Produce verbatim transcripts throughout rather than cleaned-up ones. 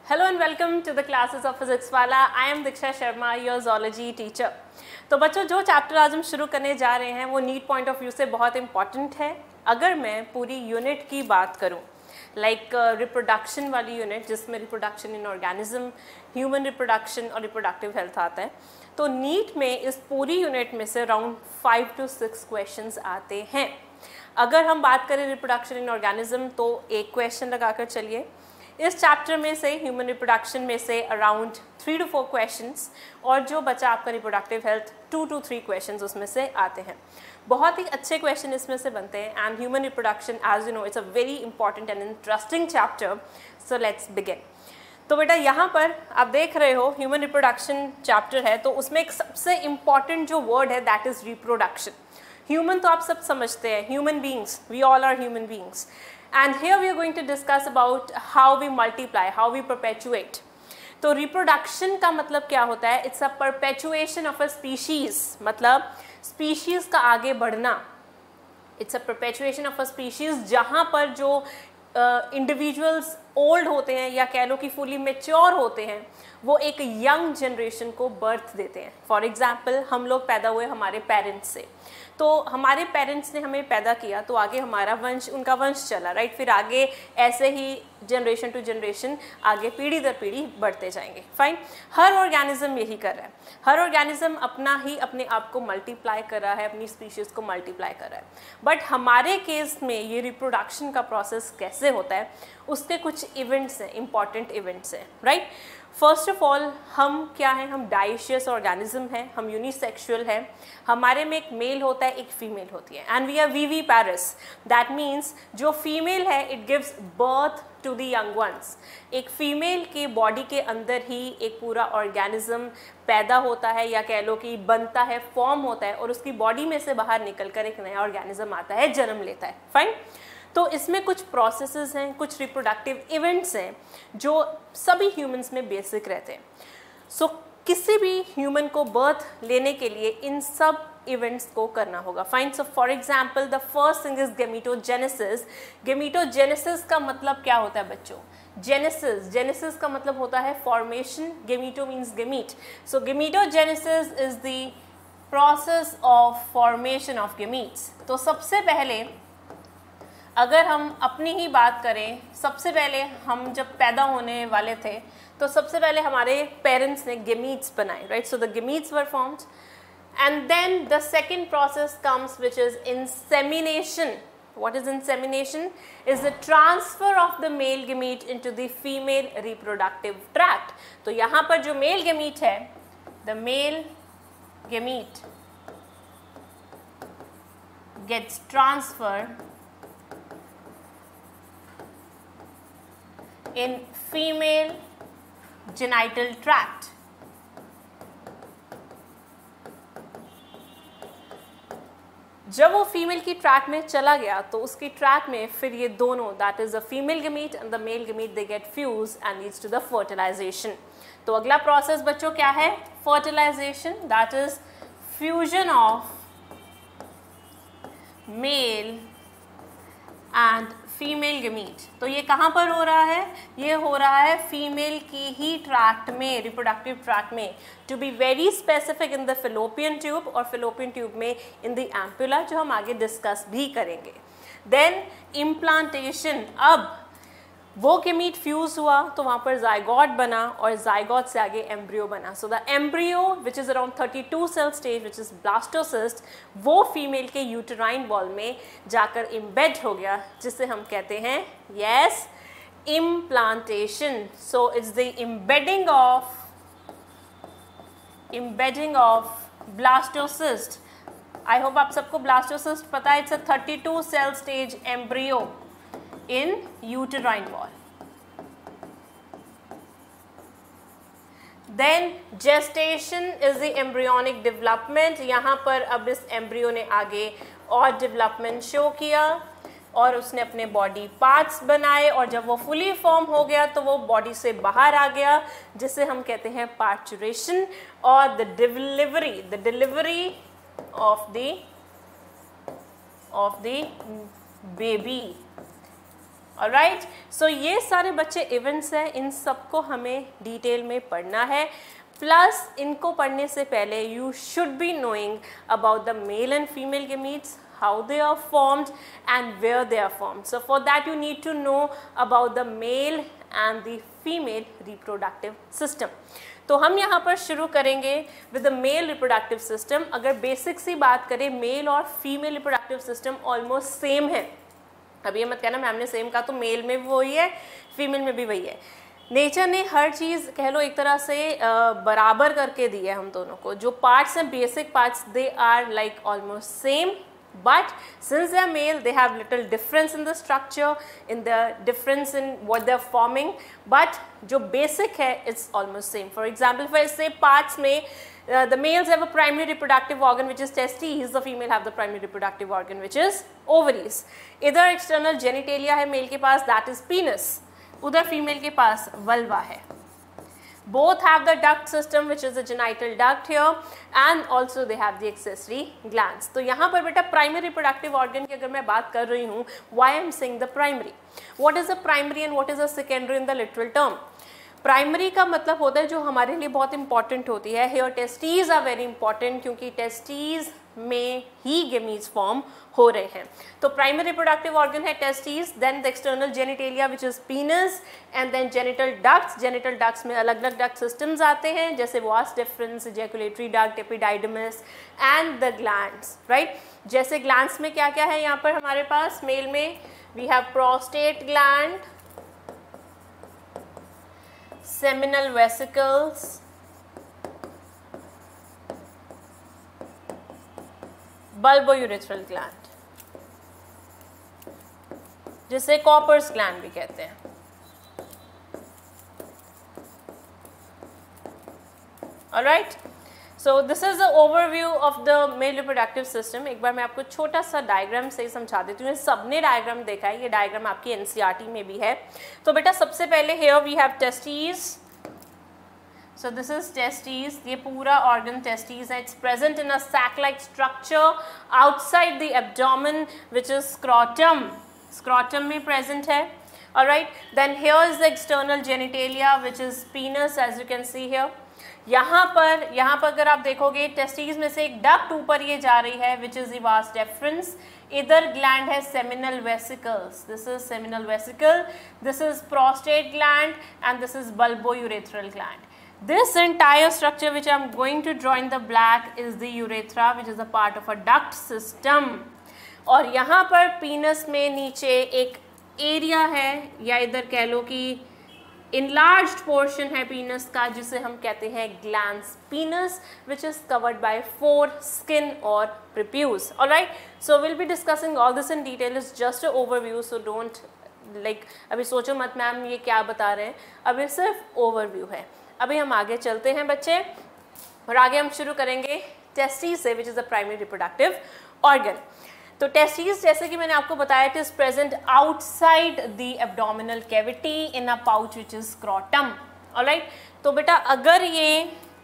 Hello and welcome to the classes of Physics Wala. I am Diksha Sharma, your zoology teacher. तो बच्चों, जो chapter आज हम शुरू करने जा रहे हैं वो नीट पॉइंट ऑफ व्यू से बहुत इंपॉर्टेंट है. अगर मैं पूरी यूनिट की बात करूं, लाइक रिप्रोडक्शन uh, वाली यूनिट जिसमें reproduction in organism, human reproduction और रिप्रोडक्टिव हेल्थ आता है, तो नीट में इस पूरी यूनिट में से around five to six questions आते हैं. अगर हम बात करें रिप्रोडक्शन इन ऑर्गेनिज्म तो एक क्वेश्चन लगाकर चलिए. इस चैप्टर में से ह्यूमन रिप्रोडक्शन में से around three to four questions, और जो बचा आपका reproductive health two to three questions उसमें से आते हैं. बहुत ही अच्छे क्वेश्चन इसमें से बनते हैं. And human reproduction, as you know, it's a very important and interesting chapter. So let's begin. तो बेटा यहाँ पर आप देख रहे हो ह्यूमन रिप्रोडक्शन चैप्टर है, तो उसमें एक सबसे इम्पॉर्टेंट जो वर्ड है दैट इज रिप्रोडक्शन. ह्यूमन तो आप सब समझते हैं, human beings, we all are human beings. And here we are going to discuss about how we multiply, how we perpetuate. तो reproduction का मतलब क्या होता है? It's a perpetuation of a species. मतलब species का आगे बढ़ना. It's a perpetuation of a species जहाँ पर जो इंडिविजुअल्स uh, ओल्ड होते हैं या कह लो कि फुली मेच्योर होते हैं, वो एक यंग जनरेशन को बर्थ देते हैं. फॉर एग्जाम्पल, हम लोग पैदा हुए हमारे पेरेंट्स से, तो हमारे पेरेंट्स ने हमें पैदा किया तो आगे हमारा वंश, उनका वंश चला, राइट. फिर आगे ऐसे ही जनरेशन टू जनरेशन आगे पीढ़ी दर पीढ़ी बढ़ते जाएंगे. फाइन. हर ऑर्गेनिज्म यही कर रहा है. हर ऑर्गेनिज्म अपना ही अपने आप को मल्टीप्लाई कर रहा है, अपनी स्पीशीज़ को मल्टीप्लाई कर रहा है. बट हमारे केस में ये रिप्रोडक्शन का प्रोसेस कैसे होता है, उसके कुछ इवेंट्स हैं, इंपॉर्टेंट इवेंट्स हैं, राइट. फर्स्ट ऑफ ऑल, हम क्या हैं? हम डाइशियस ऑर्गेनिज्म हैं, हम यूनिसेक्सुअल हैं. हमारे में एक मेल होता है, एक फीमेल होती है. And we are viviparous. That means जो फीमेल है it gives birth to the young ones. एक फीमेल के बॉडी के अंदर ही एक पूरा ऑर्गेनिज्म पैदा होता है, या कह लो कि बनता है, फॉर्म होता है, और उसकी बॉडी में से बाहर निकलकर एक नया ऑर्गेनिज्म आता है, जन्म लेता है. फाइन. तो इसमें कुछ प्रोसेसेस हैं, कुछ रिप्रोडक्टिव इवेंट्स हैं जो सभी ह्यूमंस में बेसिक रहते हैं. सो so, किसी भी ह्यूमन को बर्थ लेने के लिए इन सब इवेंट्स को करना होगा. Fine. So for example, the first thing is gametogenesis. Gametogenesis का मतलब क्या होता है बच्चों? जेनेसिस, जेनेसिस का मतलब होता है formation. Gameto means gamete. So gametogenesis is the process of formation of gametes. तो सबसे पहले अगर हम अपनी ही बात करें, सबसे पहले हम जब पैदा होने वाले थे तो सबसे पहले हमारे पेरेंट्स ने गेमीट्स बनाए, right. So the gametes were formed and then the second process comes which is insemination. What is insemination? Is the transfer of the male gamete into the female reproductive tract. तो यहाँ पर जो male gamete है, the male gamete gets transferred in female genital tract. जब वो female की track में चला गया तो उसकी ट्रैक में फिर ये दोनों, that is the female gamete and the male gamete, they get fuse and leads to the fertilization. तो अगला प्रोसेस बच्चों क्या है? Fertilization. That is fusion of male and female gamete. तो ये कहाँ पर हो रहा है? ये हो रहा है फीमेल की ही ट्रैक्ट में, रिप्रोडक्टिव ट्रैक्ट में. To be very specific, in the fallopian tube, और फेलोपियन ट्यूब में इन द एम्पुला, जो हम आगे डिस्कस भी करेंगे. Then implantation. अब वो गेमीट फ्यूज हुआ तो वहाँ पर जाइगोट बना, और जाइगोट से आगे एम्ब्रियो बना. So the embryo which is around thirty two cell stage which is blastocyst, वो फीमेल के यूटेराइन वॉल में जाकर इम्बेड हो गया, जिसे हम कहते हैं, yes, implantation. So it's the embedding of embedding of blastocyst. I hope आप सबको ब्लास्टोसिस्ट पता है. It's a thirty two cell stage embryo in uterine wall. Then gestation is the embryonic development. यहाँ पर अब इस एम्ब्रियो ने आगे और डेवलपमेंट शो किया और उसने अपने बॉडी पार्ट्स बनाए, और जब वो फुली फॉर्म हो गया तो वो बॉडी से बाहर आ गया, जिसे हम कहते हैं पार्चुरेशन. और the delivery the delivery of the of the baby alright, so ये सारे बच्चे इवेंट्स हैं, इन सबको हमें डिटेल में पढ़ना है। प्लस इनको पढ़ने से पहले you should be knowing about the male and female gametes, how they are formed and where they are formed. So for that you need to know about the male and the female reproductive system. तो हम यहाँ पर शुरू करेंगे with the male reproductive system. अगर basic सी बात करें, मेल और female reproductive system almost same है। अब ये मत कहना मैम ने सेम कहा तो मेल में भी वही है, फीमेल में भी वही है। नेचर ने हर चीज़ कह लो एक तरह से बराबर करके दी है हम दोनों को। जो पार्ट्स हैं, basic parts, they are like almost same, but since they are male they have little difference in the structure, in the difference in what they are forming, but जो basic है it's almost same. For example, if I say parts में uh, the males have a primary reproductive organ which is testes, the female have the primary reproductive organ which is ovaries. इधर external genitalia है male के पास, that is penis, उधर female के पास vulva है। Both have the duct system which is the genital duct here and also they have the accessory glands. तो यहाँ पर बेटा primary reproductive organ की अगर मैं बात कर रही हूँ, why I am saying the primary? What is the primary and what is the secondary in the literal term? Primary का मतलब होता है जो हमारे लिए बहुत इंपॉर्टेंट होती है। Here testes are very important क्योंकि टेस्टीज में ही गेमीज फॉर्म हो रहे हैं। तो प्राइमरी रिप्रोडक्टिव ऑर्गन है testes, then the external genitalia which is penis, and then genital ducts. Genital ducts में अलग अलग डक्ट सिस्टम्स आते हैं जैसे vas deferens, ejaculatory duct, epididymis and the glands, right. जैसे ग्लैंड्स में क्या क्या है यहाँ पर हमारे पास, मेल में we have prostate gland, seminal vesicles, bulbourethral gland, जिसे कॉपर्स ग्लैंड भी कहते हैं। Alright, so this is the overview of the male reproductive system. एक बार मैं आपको छोटा सा डायग्राम से ही समझा देती हूँ। सबने डायग्राम देखा है, ये डायग्राम आपकी एनसीईआरटी में भी है। तो बेटा सबसे पहले here we have testes, so this is testes, ये पूरा ऑर्गन टेस्टीज है। It's present in a sac like structure outside the abdomen which is scrotum, scrotum में प्रेजेंट है। Alright, then here is the external genitalia which is penis, as you can see here. यहाँ पर यहाँ पर अगर आप देखोगे टेस्टीज में से एक डक्ट ऊपर ये जा रही है विच इज वास डेफरेंस। इधर ग्लैंड है seminal vesicles, this is seminal vesicle, this is prostate gland and this is bulbourethral gland. This entire structure which I am going to draw in the black is the urethra which is a part of a duct system। और यहाँ पर पीनस में नीचे एक area है या इधर कह लो कि enlarged portion है पीनस का जिसे हम कहते हैं glans penis which is covered by four skin or prepuce। Alright, so we'll be discussing all this in detail, it's just an overview, so don't like अभी सोचो मत मैम ये क्या बता रहे हैं, अभी सिर्फ ओवरव्यू है। अभी हम आगे चलते हैं बच्चे और आगे हम शुरू करेंगे टेस्टिस से which is the primary reproductive organ. तो टेस्टिस जैसे कि मैंने आपको बताया it is present outside the abdominal cavity in a pouch which is scrotum. Alright, तो बेटा अगर ये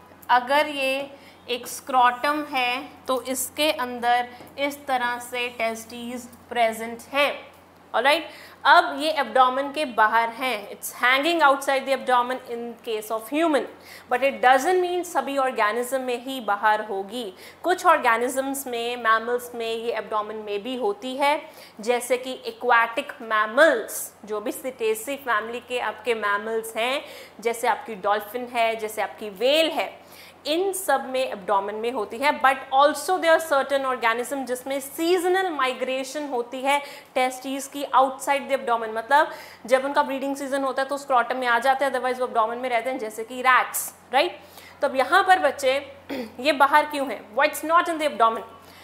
अगर ये एक स्क्रॉटम है तो इसके अंदर इस तरह से टेस्टिस प्रेजेंट हैं। ऑलराइट, अब ये एब्डोमेन के बाहर हैं, it's hanging outside the abdomen in case of human, but it doesn't mean सभी ऑर्गेनिज्म में ही बाहर होगी। कुछ ऑर्गेनिजम्स में, मैमल्स में ये एब्डोमेन में भी होती है, जैसे कि एक्वाटिक मैमल्स, जो भी सिटेसी फैमिली के आपके मैमल्स हैं, जैसे आपकी डॉल्फिन है, जैसे आपकी वेल है, इन सब में एब्डोमेन में होती है। But also there certain organism जिसमें सीजनल माइग्रेशन होती है टेस्टिस की आउटसाइड द एब्डोमेन, मतलब जब उनका ब्रीडिंग सीजन होता है तो स्क्रॉटम में आ जाते हैं, अदरवाइज वो एब्डोमेन में रहते हैं, जैसे कि रैट्स, राइट। तो अब यहाँ पर बच्चे ये बाहर क्यों है, why it's not in the abdomen?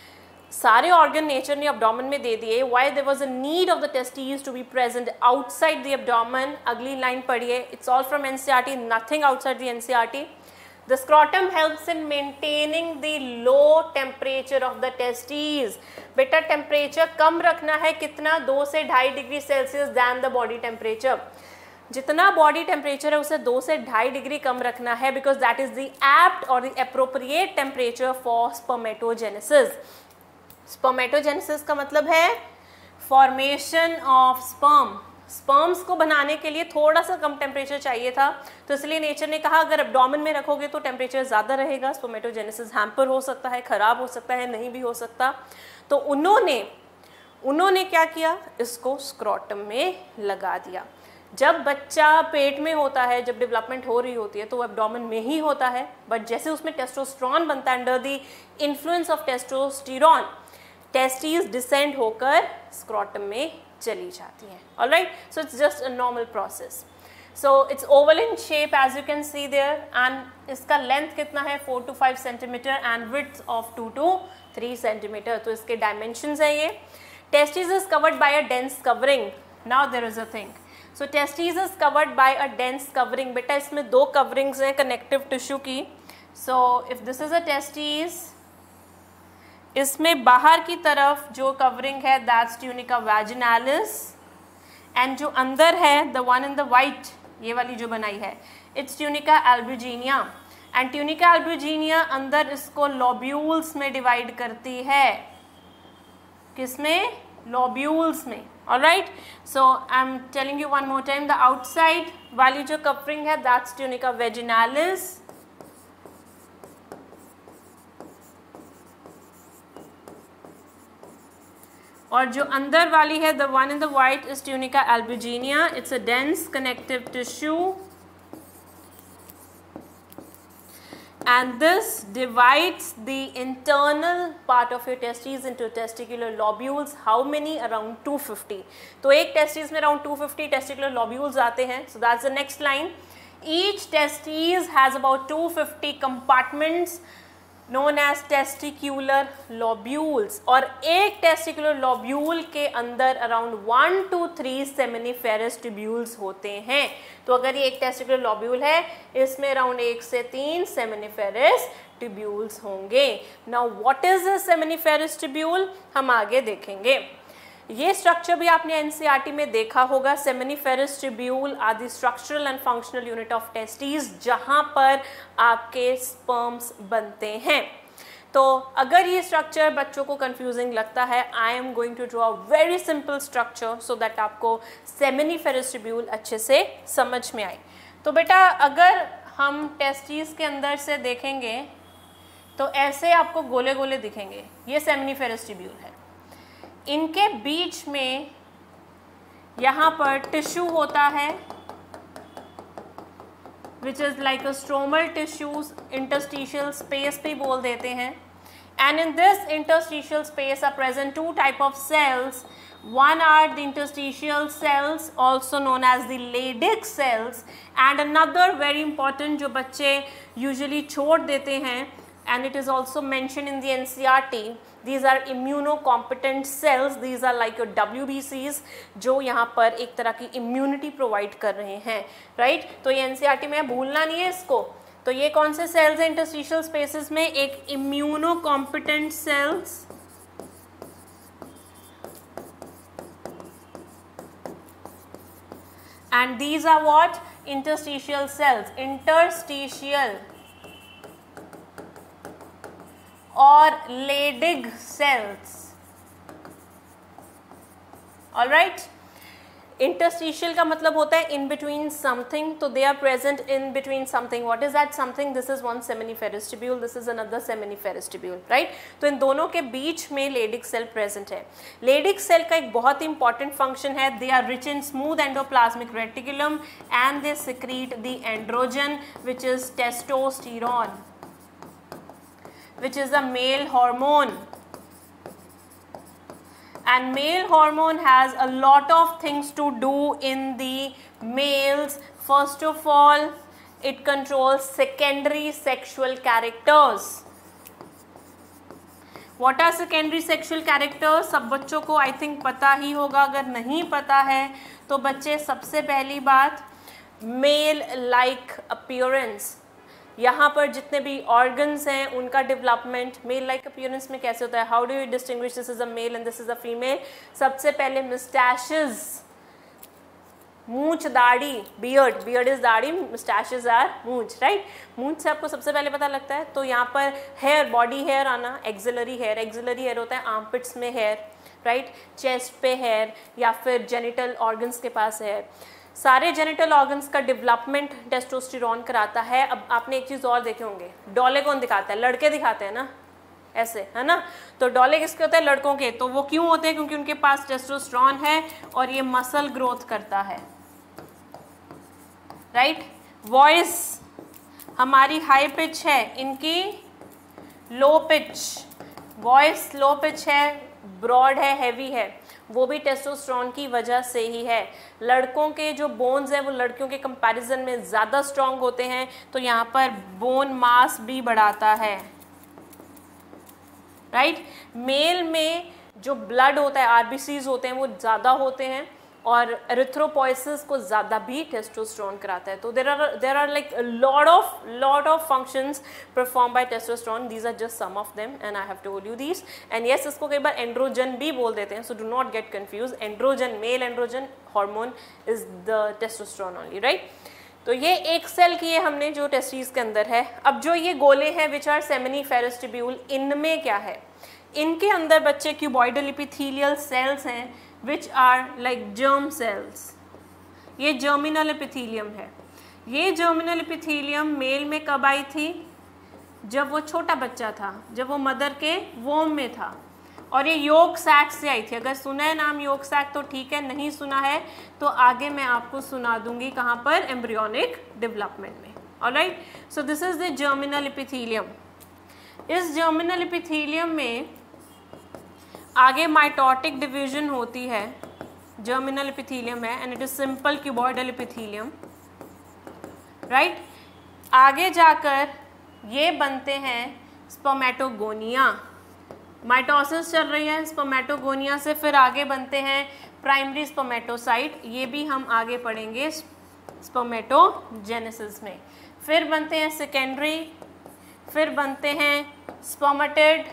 सारे ऑर्गन नेचर ने एब्डोमेन में दे दिए, why there was a need of the testis to be present outside the abdomen. अगली लाइन पढ़िए, it's all from NCERT, nothing outside the NCERT. The scrotum helps in maintaining the low temperature of the testes। बेटा temperature कम रखना है, कितना, दो से ढाई degree Celsius than the body temperature. जितना बॉडी टेम्परेचर है उसे दो से ढाई डिग्री कम रखना है, because that is the apt और the appropriate temperature for spermatogenesis. Spermatogenesis का मतलब है फॉर्मेशन ऑफ स्पर्म। स्पर्म्स को बनाने के लिए थोड़ा सा कम टेम्परेचर चाहिए था, तो इसलिए नेचर ने कहा अगर एब्डोमेन में रखोगे तो टेम्परेचर ज़्यादा रहेगा, स्पर्मेटोजेनेसिस हैम्पर हो सकता है, ख़राब हो सकता है, नहीं भी हो सकता। तो उन्होंने उन्होंने क्या किया, इसको स्क्रोटम में लगा दिया। जब बच्चा पेट में होता है, जब डेवलपमेंट हो रही होती है तो वो एब्डोमेन में ही होता है, बट जैसे उसमें टेस्टोस्टेरोन बनता है under the influence of testosterone, testes descend होकर स्क्रोटम में चली जाती हैं। Alright, so it's just a normal process. So it's oval in shape as you can see there, and इसका लेंथ कितना है, four to five centimeter and width of two to three centimeter. तो इसके dimensions हैं ये। Testes is covered by a dense covering. Now there is a thing. So testes is covered by a dense covering. बेटा इसमें दो coverings हैं connective tissue की. So if this is a testes, इसमें बाहर की तरफ जो covering है that's tunica vaginalis, and जो अंदर है the one in the white, ये वाली जो बनाई है, it's tunica albuginea. And tunica albuginea अंदर इसको lobules में divide करती है, किसमें, लोब्यूल्स में। Alright, so I am telling you one more time, the outside वाली जो कवरिंग है दैट्स ट्यूनिका वेजिनालिस, और जो अंदर वाली है the one in the white is tunica albuginea. It's a dense connective tissue and this divides the internal part of your testes into testicular lobules. How many? Around two hundred fifty. तो एक testes में around two hundred fifty testicular lobules आते हैं. So that's the next line. Each testes has about two hundred fifty compartments known as testicular lobules, और एक testicular lobule के अंदर around one to three seminiferous tubules होते हैं। तो अगर ये एक testicular lobule है, इसमें around एक से तीन seminiferous tubules होंगे। Now what is a seminiferous tubule? हम आगे देखेंगे। ये स्ट्रक्चर भी आपने एनसीईआरटी में देखा होगा। Seminiferous tubule are the structural and functional unit of testis, जहाँ पर आपके स्पर्म्स बनते हैं। तो अगर ये स्ट्रक्चर बच्चों को कंफ्यूजिंग लगता है, I am going to draw very simple structure so that आपको सेमिनिफेरस ट्यूब्यूल अच्छे से समझ में आए। तो बेटा अगर हम टेस्टिस के अंदर से देखेंगे तो ऐसे आपको गोले गोले दिखेंगे, ये सेमिनिफेरस ट्यूब्यूल है। इनके बीच में यहाँ पर टिश्यू होता है which is like a stromal tissues, interstitial space भी बोल देते हैं। And in this interstitial space are present two type of cells. One are the interstitial cells, also known as the Leydig cells, and another very important जो बच्चे usually छोड़ देते हैं, and it is also mentioned in the N C E R T. These are immunocompetent cells. These are like your W B Cs जो यहाँ पर एक तरह की immunity provide कर रहे हैं, right? तो ये N C E R T में भूलना नहीं है इसको। तो ये कौन से cells हैं interstitial spaces में? एक immunocompetent cells, and these are what? Interstitial cells. Interstitial और Leydig cells. All right. Interstitial का मतलब होता है in between something, तो they are present in between something. What is that something? This is one seminiferous tubule, this is another seminiferous tubule, right? तो इन दोनों के बीच में Leydig cell present है। Leydig cell का एक बहुत ही important function है, they are rich in smooth endoplasmic reticulum and they secrete the androgen which is testosterone, which is a male hormone. And male hormone has a lot of things to do in the males. First of all, it controls secondary sexual characters. What are secondary sexual characters? सब बच्चों को I think पता ही होगा, अगर नहीं पता है तो बच्चे सबसे पहली बात male like appearance, यहाँ पर जितने भी ऑर्गन्स हैं उनका डेवलपमेंट मेल लाइक अपीयरेंस में कैसे होता है? How do you distinguish this is a male and this is a female? सबसे पहले मिस्टैशेस, मूंछ, दाढ़ी, बियर्ड, बियर्ड इज दाढ़ी, मिस्टैशेस आर मूंछ, राइट? मूंछ से आपको सबसे पहले पता लगता है। तो यहाँ पर हेयर, बॉडी हेयर आना, एक्सिलरी हेयर, एक्सिलरी हेयर होता है आर्मपिट्स में हेयर, राइट, चेस्ट पे हेयर या फिर जेनिटल ऑर्गन्स के पास है, सारे जेनिटल ऑर्गन्स का डेवलपमेंट टेस्टोस्टेरोन कराता है। अब आपने एक चीज़ और देखे होंगे, डोले कौन दिखाता है? लड़के दिखाते हैं ना, ऐसे, है ना। तो डोले किसके होते हैं? लड़कों के। तो वो क्यों होते हैं? क्योंकि उनके पास टेस्टोस्टेरोन है और ये मसल ग्रोथ करता है, राइट। वॉइस हमारी हाई पिच है, इनकी low pitch. Voice low pitch है, ब्रॉड है, हैवी है, वो भी टेस्टोस्टेरोन की वजह से ही है। लड़कों के जो बोन्स हैं वो लड़कियों के कंपैरिजन में ज़्यादा स्ट्रांग होते हैं, तो यहाँ पर बोन मास भी बढ़ाता है, राइट। मेल में जो ब्लड होता है, आरबीसीज होते हैं, वो ज़्यादा होते हैं और एरिथ्रोपोइसिस को ज़्यादा भी टेस्टोस्टेरोन कराता है। तो there are there are like lot of lot of functions perform by testosterone. These are just some of them and I have told you these. And yes, इसको कई बार एंड्रोजन भी बोल देते हैं, so do not get confuse. Androgen, male androgen hormone is the testosterone only, right. तो ये एक सेल की है हमने जो टेस्टिस के अंदर है। अब जो ये गोले हैं विच आर सेमिनिफेरस ट्यूब्यूल, इनमें क्या है? इनके अंदर बच्चे क्यूबॉइडल एपिथेलियल सेल्स हैं which are like germ cells. ये जर्मिनल एपिथेलियम है। ये जर्मिनल एपिथेलियम मेल में कब आई थी? जब वो छोटा बच्चा था, जब वो मदर के वोम में था, और ये योग सैक से आई थी। अगर सुना है नाम योग सैक तो ठीक है, नहीं सुना है तो आगे मैं आपको सुना दूंगी कहाँ पर, एम्ब्रियोनिक डेवलपमेंट में। Alright, so this is the germinal epithelium. इस जर्मिनल एपिथेलियम में आगे माइटोटिक डिवीजन होती है, जर्मिनल एपिथेलियम है and it is simple cuboidal epithelium, right. आगे जाकर ये बनते हैं स्पर्मेटोगोनिया। माइटोसिस चल रही है स्पर्मेटोगोनिया से, फिर आगे बनते हैं प्राइमरी स्पर्मेटोसाइट, ये भी हम आगे पढ़ेंगे स्पर्मेटोजेनेसिस में। फिर बनते हैं सेकेंडरी, फिर बनते हैं स्पर्मेटिड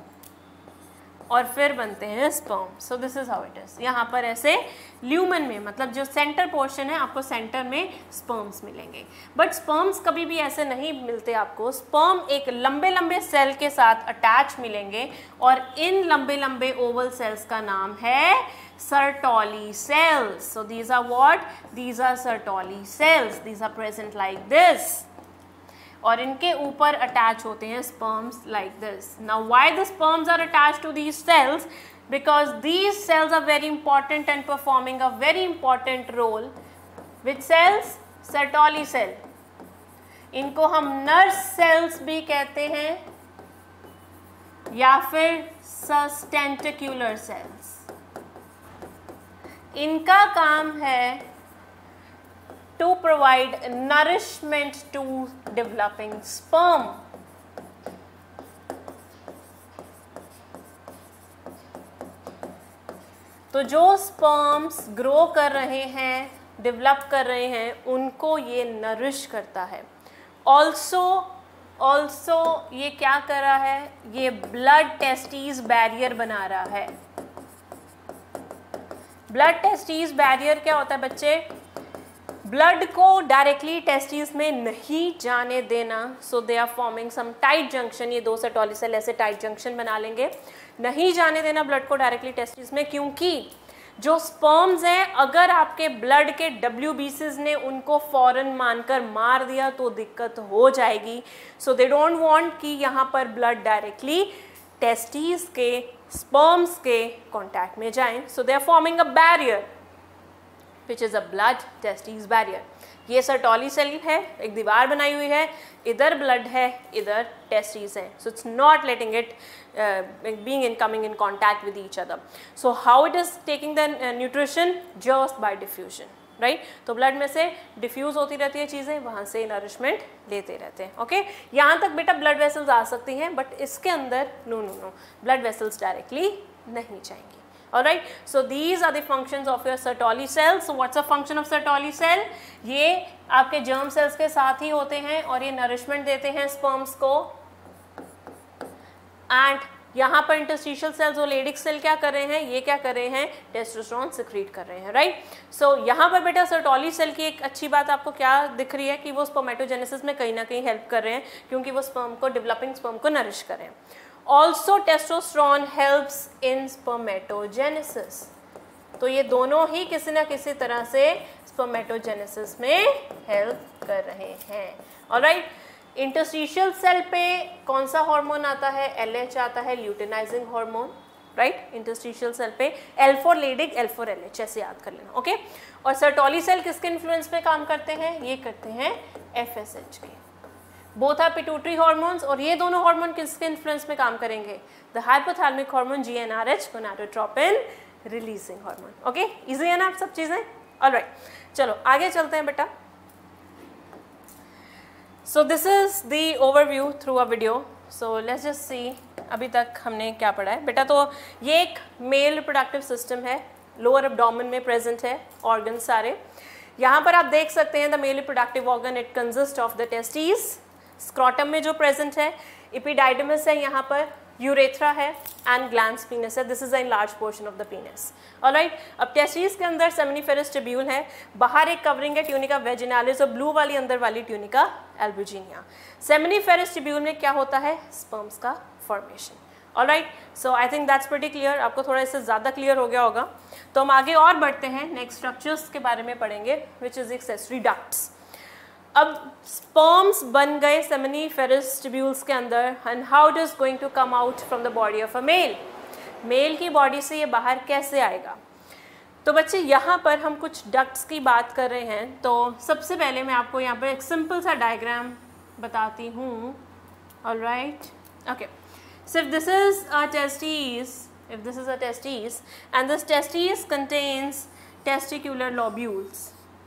और फिर बनते हैं sperm. So this is how it is. यहाँ पर ऐसे ल्यूमन में, मतलब जो सेंटर पोर्शन है, आपको सेंटर में स्पर्म्स मिलेंगे। बट स्पर्म्स कभी भी ऐसे नहीं मिलते आपको। स्पर्म एक लंबे लंबे सेल के साथ अटैच मिलेंगे और इन लंबे लंबे ओवल सेल्स का नाम है Sertoli cells. So these are what? These are Sertoli cells. These are present like this और इनके ऊपर अटैच होते हैं sperms like this. Now why the sperms are attached to these cells? Because these cells are very important and performing a very important role. Which cells? Sertoli cell. इनको हम nurse sales भी कहते हैं या फिर सस्टेंटिक्युलर sales. इनका काम है to provide nourishment to developing sperm. तो जो स्पर्म्स ग्रो कर रहे हैं, डेवलप कर रहे हैं, उनको ये नरिश करता है। ऑल्सो ऑल्सो ये क्या कर रहा है? ये ब्लड टेस्टिस बैरियर बना रहा है। ब्लड टेस्टिस बैरियर क्या होता है बच्चे? ब्लड को डायरेक्टली टेस्टिस में नहीं जाने देना। So they are forming some tight junction. ये दो सर्टोली सेल ऐसे टाइट जंक्शन बना लेंगे। नहीं जाने देना ब्लड को डायरेक्टली टेस्टिस में, क्योंकि जो स्पर्म्स हैं, अगर आपके ब्लड के डब्ल्यू बी सीज ने उनको फौरन मानकर मार दिया तो दिक्कत हो जाएगी। सो दे डोंट वांट कि यहाँ पर ब्लड डायरेक्टली टेस्टिस के स्पर्म्स के कॉन्टैक्ट में जाएं। So they are forming a barrier which is a blood testis barrier. ये सर्टोली सेल है, एक दीवार बनाई हुई है, इधर ब्लड है, इधर टेस्टिस है। So it's not letting it uh, being in coming in contact with each other. So how it is taking the uh, nutrition? Just by diffusion, right? तो ब्लड में से डिफ्यूज होती रहती है चीज़ें, वहाँ से नरिशमेंट लेते रहते हैं। Okay okay? यहाँ तक बेटा ब्लड वेसल्स आ सकती हैं, बट इसके अंदर no no no blood vessels directly नहीं जाएंगी। Alright, so these are the functions of your Sertoli cell. So what's the function of Sertoli cell? ये आपके germ cells के साथ ही होते हैं और ये nourishment देते हैं sperms को। And यहाँ पर interstitial cells और Leydig cell क्या कर रहे हैं? ये क्या कर रहे हैं? testosterone secrete कर रहे हैं, right? So यहाँ पर बेटा Sertoli cell की एक अच्छी बात आपको क्या दिख रही है कि वो spermatogenesis में कहीं ना कहीं help कर रहे हैं, क्योंकि वो sperm को developing sperm को nourish कर रहे हैं। Also testosterone helps in spermatogenesis. तो ये दोनों ही किसी ना किसी तरह से स्पर्मेटोजेनेसिस में हेल्प कर रहे हैं। ऑलराइट, इंटरस्टिशियल सेल पे कौन सा हार्मोन आता है? एल एच आता है, luteinizing hormone, right. Interstitial cell पे L for leading, L for L H, ऐसे याद कर लेना, ओके okay? और सर्टोली सेल किसके इन्फ्लुएंस पे काम करते हैं? ये करते हैं एफ एस एच के। बोथ आर पिट्यूटरी हार्मोन्स, और ये दोनों हार्मोन किसके इन्फ्लुएंस में काम करेंगे? The hypothalamic hormone G N R H, gonadotropin releasing hormone. Okay, easy है ना आप सब चीजें? ऑलराइट, चलो आगे चलते हैं बेटा। So this is the overview through a video. So let's just see अभी तक हमने क्या पढ़ा है बेटा। तो ये एक मेल रिप्रोडक्टिव सिस्टम है, लोअर एब्डोमेन में प्रेजेंट है ऑर्गन सारे। यहाँ पर आप देख सकते हैं the male reproductive organ, it consist of the testis, scrotum में जो प्रेजेंट है, एपिडाइडमिस है यहाँ पर, यूरेथ्रा है एंड ग्लैंड्स पीनस है। This is a large portion of the penis. Alright, अब टेस्टिस के अंदर सेमिनिफेरस ट्यूब्यूल है, बाहर एक कवरिंग है ट्यूनिका वेजिनालिस, और ब्लू वाली अंदर वाली ट्यूनिका एल्बुजिनिया। सेमिनिफेरस ट्यूब्यूल में क्या होता है? स्पर्म्स का formation. Alright, so I think that's pretty clear. आपको थोड़ा इससे ज़्यादा क्लियर हो गया होगा। तो हम आगे और बढ़ते हैं, नेक्स्ट स्ट्रक्चर्स के बारे में पढ़ेंगे, विच इज एक्सेसरी डक्ट्स। अब स्पर्म्स बन गए सेमिनिफेरस ट्यूब्यूल्स के अंदर, and how it is going to come out from the body of a male. Male की बॉडी से ये बाहर कैसे आएगा? तो बच्चे यहाँ पर हम कुछ डक्ट्स की बात कर रहे हैं। तो सबसे पहले मैं आपको यहाँ पर एक सिंपल सा डायग्राम बताती हूँ। Alright, okay, so if this is a testes, if this is a testes and this testes contains testicular lobules,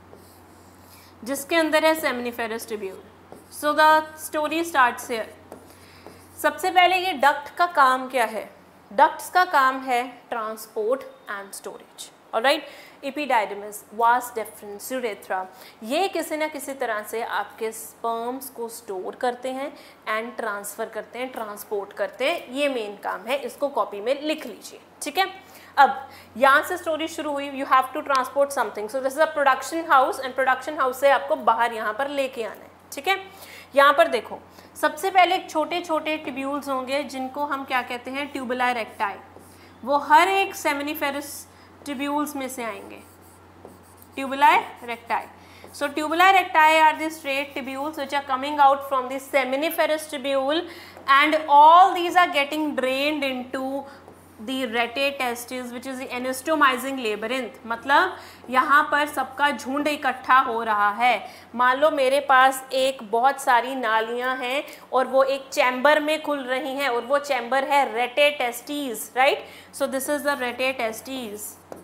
जिसके अंदर है seminiferous tubule. So the story starts here. सबसे पहले ये डक्ट का काम क्या है? डक्ट्स का काम है transport and storage. Alright, epididymis, vas deferens, urethra, ये किसी ना किसी तरह से आपके स्पर्म्स को स्टोर करते हैं एंड ट्रांसफ़र करते हैं, ट्रांसपोर्ट करते हैं। ये मेन काम है, इसको कॉपी में लिख लीजिए, ठीक है। अब यहाँ से स्टोरी शुरू हुई, you have to transport something, so this is a production house, and production house से आपको बाहर यहाँ पर लेके आना है, ठीक है। यहाँ पर देखो, सबसे पहले छोटे छोटे ट्यूब्यूल्स होंगे जिनको हम क्या कहते हैं? Tubular recti. वो हर एक सेमिनिफेरस ट्यूब्यूल्स में से आएंगे, tubular recti. So tubular recti are the straight tubules which are coming out from the seminiferous tubule, and all these are getting drained into the rete testis which is the anastomizing labyrinth। मतलब यहाँ पर सबका झुंड इकट्ठा हो रहा है। मान लो मेरे पास एक बहुत सारी नालियाँ हैं और वो एक चैम्बर में खुल रही हैं, और वो चैम्बर है rete testis, right? So this is the rete testis,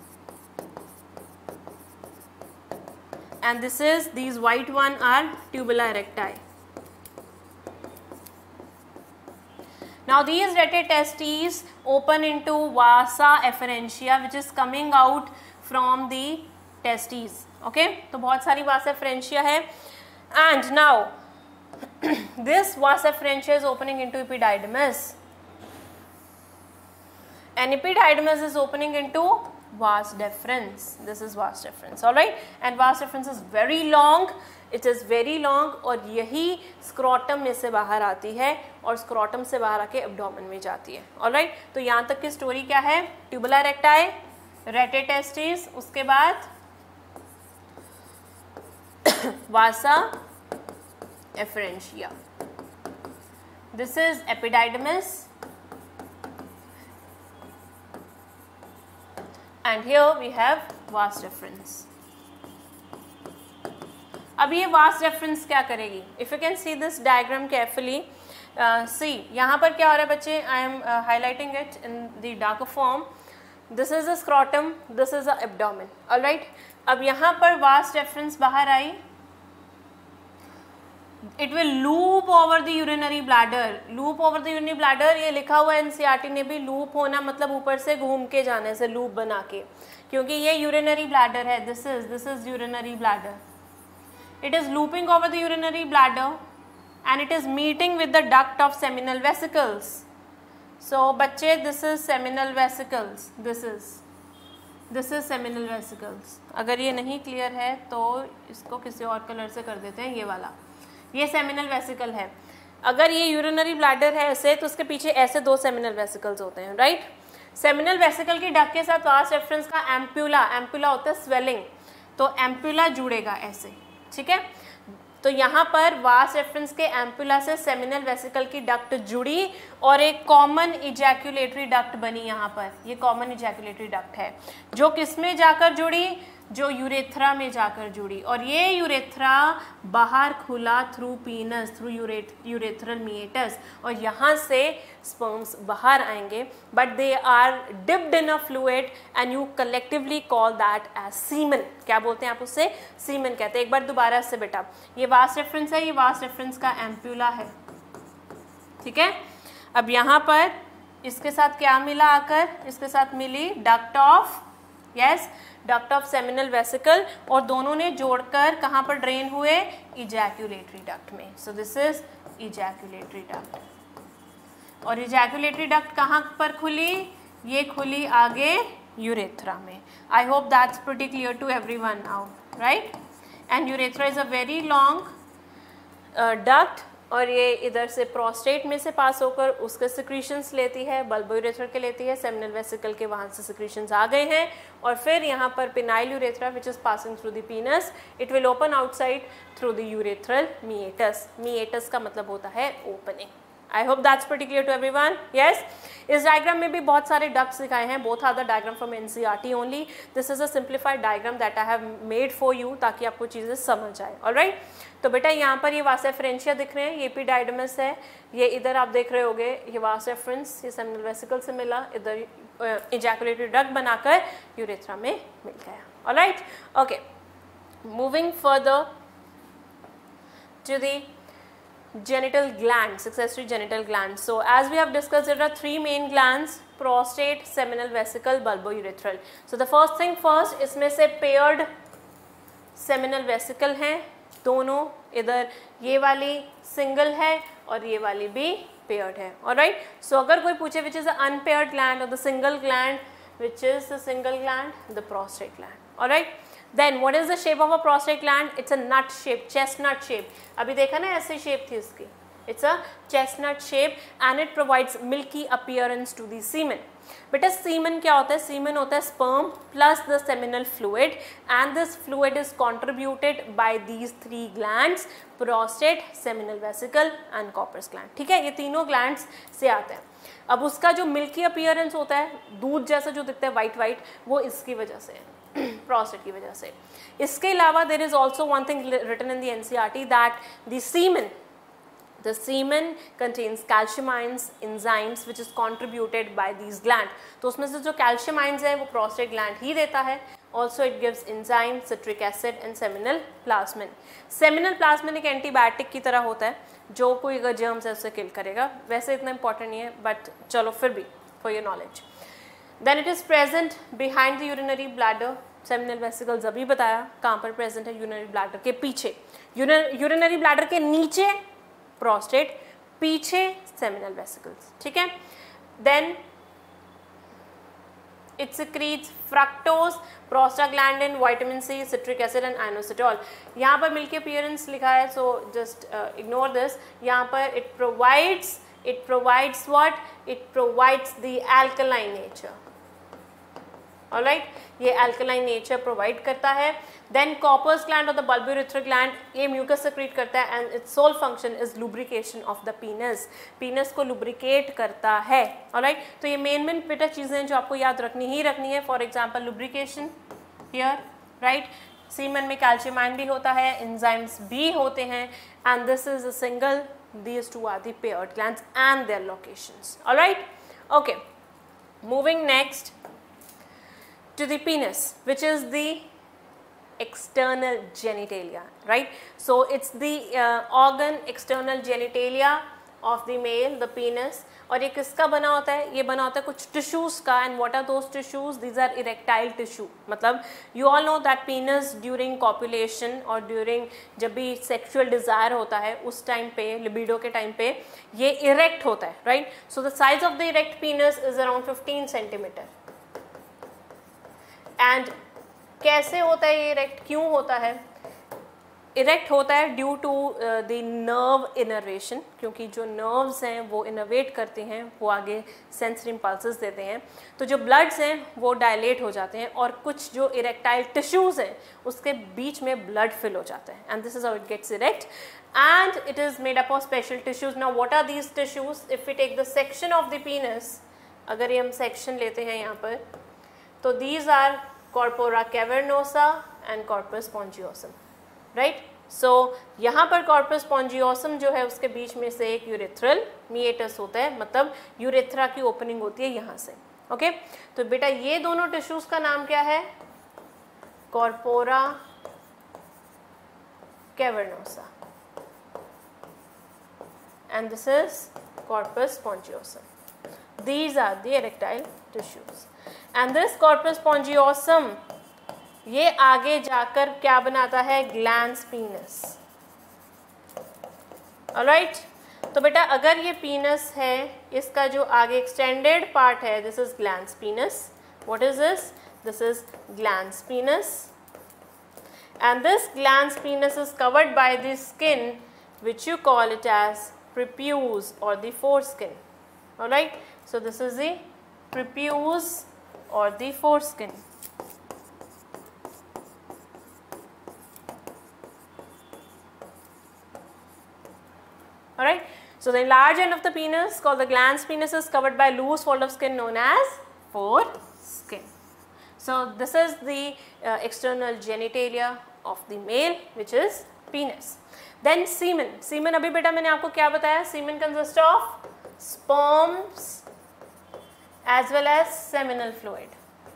and this is, these white one are tubular recti. Now these rete testes open into vasa efferentia which is coming out from the testes. Okay, तो बहुत सारी vasa efferentia है, and now this vasa efferentia is opening into epididymis, and epididymis is opening into vas deferens. This is vas deferens, all right, and vas deferens is very long, it is very long, और यही scrotum में से बाहर आती है और scrotum से बाहर आके एब्डोमेन में जाती है। all right, तो यहाँ तक की स्टोरी क्या है? ट्यूबुलर रेक्टाई, रेटे टेस्टिस, उसके बाद vasa efferentia, this is epididymis, and here we have vas deferens. अब ये vas deferens क्या करेगी? If you can see this diagram carefully, uh, see यहाँ पर क्या हो रहा है बच्चे? I am uh, highlighting it in the darker form. This is the scrotum, this is the abdomen. All right. अब यहाँ पर vas deferens बाहर आई, it will loop over the urinary bladder. Loop over the urinary bladder, ये लिखा हुआ है NCERT ने भी, loop होना मतलब ऊपर से घूम के जाने से, loop बना के, क्योंकि ये urinary bladder है। This is this is urinary bladder. It is looping over the urinary bladder and it is meeting with the duct of seminal vesicles. So बच्चे, this is seminal vesicles. This is this is seminal vesicles. अगर ये नहीं clear है तो इसको किसी और colour से कर देते हैं, ये वाला, ये सेमिनल वेसिकल है। अगर ये यूरिनरी ब्लैडर है ऐसे, तो उसके पीछे ऐसे दो सेमिनल वेसिकल्स होते हैं, राइट। सेमिनल वेसिकल की डक्ट के साथ वास रेफरेंस का एम्प्यूला, एम्प्यूला होता है स्वेलिंग, तो एम्प्यूला जुड़ेगा ऐसे, ठीक है। तो यहाँ पर वास रेफरेंस के एम्प्यूला से सेमिनल वेसिकल की डक्ट जुड़ी और एक कॉमन इजैक्यूलेटरी डक्ट बनी यहाँ पर। ये कॉमन इजैक्यूलेटरी डक्ट है जो किस में जाकर जुड़ी, जो यूरेथ्रा में जाकर जुड़ी, और ये यूरेथ्रा बाहर खुला through penis, through urethral meatus, और यहाँ से स्पर्म्स बाहर आएंगे, but they are dipped in a fluid and you collectively call that as semen. क्या बोलते हैं आप उससे? सीमन कहते हैं। एक बार दोबारा से बेटा, ये वास रेफरेंस है, ये वास रेफरेंस का एम्प्यूला है, ठीक है। अब यहाँ पर इसके साथ क्या मिला आकर? इसके साथ मिली duct of, yes, duct of seminal vesicle, और दोनों ने जोड़कर कहाँ पर ड्रेन हुए? इजैक्यूलेटरी डक्ट में। So this is ejaculatory duct. और इजैक्यूलेटरी डक्ट कहाँ पर खुली? ये खुली आगे यूरेथ्रा में। I hope that's pretty clear to everyone now, right. And urethra is a very long duct, और ये इधर से प्रोस्टेट में से पास होकर उसके सिक्रीशंस लेती है, बल्बो यूरेथ्रा के लेती है, सेमिनल वेसिकल के वहाँ से सिक्रीशंस आ गए हैं, और फिर यहाँ पर penile urethra which is passing through the penis, it will open outside through the urethral meatus. Meatus का मतलब होता है opening. I hope that's pretty clear to everyone, yes. इस डायग्राम में भी बहुत सारे डक्ट्स दिखाए हैं, both are the diagram from NCERT only. This is a simplified diagram that I have made for you, ताकि आपको चीज़ें समझ आए, ऑलराइट। तो बेटा यहाँ पर ये वास रेफरेंशिया दिख रहे हैं, ये एपिडाइडमस है, ये इधर आप देख रहे होगे ये वास रेफरेंस, ये सेमिनल वेसिकल से मिला, इधर इजैक्यूलेटरी डक्ट बनाकर यूरेथ्रा में मिल गया, alright. Okay, moving further to the genital glands, accessory genital glands. So as we have discussed, there are three main glands: prostate, seminal vesicle, bulbourethral. So the first thing first, इसमें से paired seminal vesicle हैं दोनों, इधर ये वाली single है और ये वाली भी paired है, alright. So अगर कोई पूछे which is the unpaired gland or the single gland, which is the single gland, the prostate gland, alright. Then what is the shape of a prostate gland? It's a nut shape, chestnut shape. अभी देखा ना ऐसी shape थी इसकी. It's a chestnut shape and it provides milky appearance to the semen. बेटा semen क्या होता है? Semen होता है sperm plus the seminal fluid, and this fluid is contributed by these three glands: prostate, seminal vesicle and Cowper's gland. ठीक है, ये तीनों glands से आते हैं. अब उसका जो milky appearance होता है, दूध जैसा जो दिखता है white white, वो इसकी वजह से है, prostate की वजह से. इसके अलावा there is also one thing written in the N C E R T that the semen, the semen contains calcium ions, enzymes which is contributed by these gland. तो उसमें से जो calcium ions है वो prostate gland ही देता है. Also it gives enzyme, citric acid and seminal plasmin. Seminal plasmin एक antibiotic की तरह होता है, जो कोई अगर germs है उसे kill करेगा. वैसे इतना important नहीं है, but चलो फिर भी for your knowledge. Then it is present behind the urinary bladder. Seminal vesicles अभी बताया कहाँ पर प्रेजेंट है, यूरिनरी ब्लैडर के पीछे, यूरिनरी ब्लैडर के नीचे प्रोस्टेट, पीछे सेमिनल वेसिकल्स, ठीक है. Then it secretes fructose, prostaglandin, vitamin C, citric acid and inositol. यहाँ पर मिल्की अपीयरेंस लिखा है, सो जस्ट इग्नोर दिस. यहाँ पर it provides it provides what? It provides the alkaline nature, alright. ये एल्कलाइन नेचर प्रोवाइड करता है. Then Cowper's gland और द बल्बोयूरेथ्रल ग्लैंड, ये म्यूकस सेक्रेट करता है and its sole function is lubrication of the penis. Penis को lubricate करता है, ऑलराइट. तो ये मेन मेन बेटा चीज़ें हैं जो आपको याद रखनी ही रखनी है. For example lubrication here, right. Semen में कैल्शियम आयन भी होता है, एंजाइम्स भी होते हैं, and this is a single, these two are the paired glands and their locations, all right. Okay, moving next to the penis, which is the external genitalia, right. So it's the uh, organ external genitalia of the male, the penis. और ये किसका बना होता है? ये बना होता है कुछ टिश्यूज का. And what are those tissues? These are erectile tissue. मतलब you all know that penis during copulation और ड्यूरिंग जब भी सेक्सुअल डिजायर होता है उस टाइम पे, लिबिडो के टाइम पे, ये इरेक्ट होता है, right. So the size of the erect penis is around fifteen centimeter. And कैसे होता है ये इरेक्ट, क्यों होता है? इरेक्ट होता है due to the nerve innervation, क्योंकि जो नर्व्स हैं वो इनर्वेट करते हैं, वो आगे सेंसरी इम्पल्सेस देते हैं, तो जो ब्लड्स हैं वो डायलेट हो जाते हैं और कुछ जो इरेक्टाइल टिश्यूज़ हैं उसके बीच में ब्लड फिल हो जाता है, and this is how it gets erect and it is made up of special tissues. Now what are these tissues? If we take the section of the penis, अगर ये हम section लेते हैं यहाँ पर, तो these are corpora cavernosa and corpus spongiosum, right? So यहाँ पर corpus spongiosum जो है उसके बीच में से एक urethral meatus होता है, मतलब urethra की opening होती है यहाँ से, ओके okay? तो बेटा ये दोनों tissues का नाम क्या है? corpora cavernosa. And this is corpus spongiosum. These are the erectile tissues. And this corpus spongiosum ये आगे जाकर क्या बनाता है? Glans penis. Alright? तो बेटा अगर ये penis है, इसका जो आगे extended part है, this is glans penis. What is this? This is glans penis. And this glans penis is covered by the skin, which you call it as prepuce or the foreskin. All right, so this is the prepuce or the foreskin. All right, so the large end of the penis called the glans penis is covered by loose fold of skin known as foreskin. So this is the uh, external genitalia of the male, which is penis. Then semen. Semen अभी बेटा मैंने आपको क्या बताया? Semen consists of sperms as well as seminal fluid.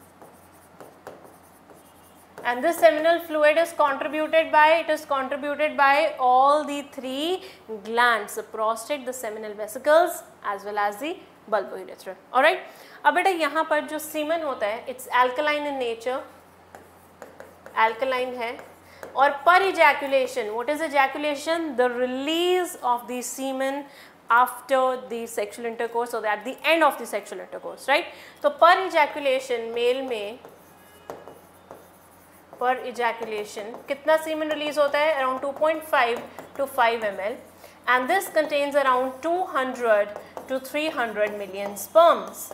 And this seminal fluid is contributed by, it is contributed by all the three glands, the prostate, the seminal vesicles as well as the bulbourethra. Alright. अब बेटा यहाँ पर जो semen होता है, it's alkaline in nature, alkaline है, और per ejaculation, what is ejaculation? The release of the semen after the sexual intercourse, or at the end of the sexual intercourse, right? तो per ejaculation male में per ejaculation कितना semen release होता है? Around two point five to five milliliters, and this contains around two hundred to three hundred million sperms.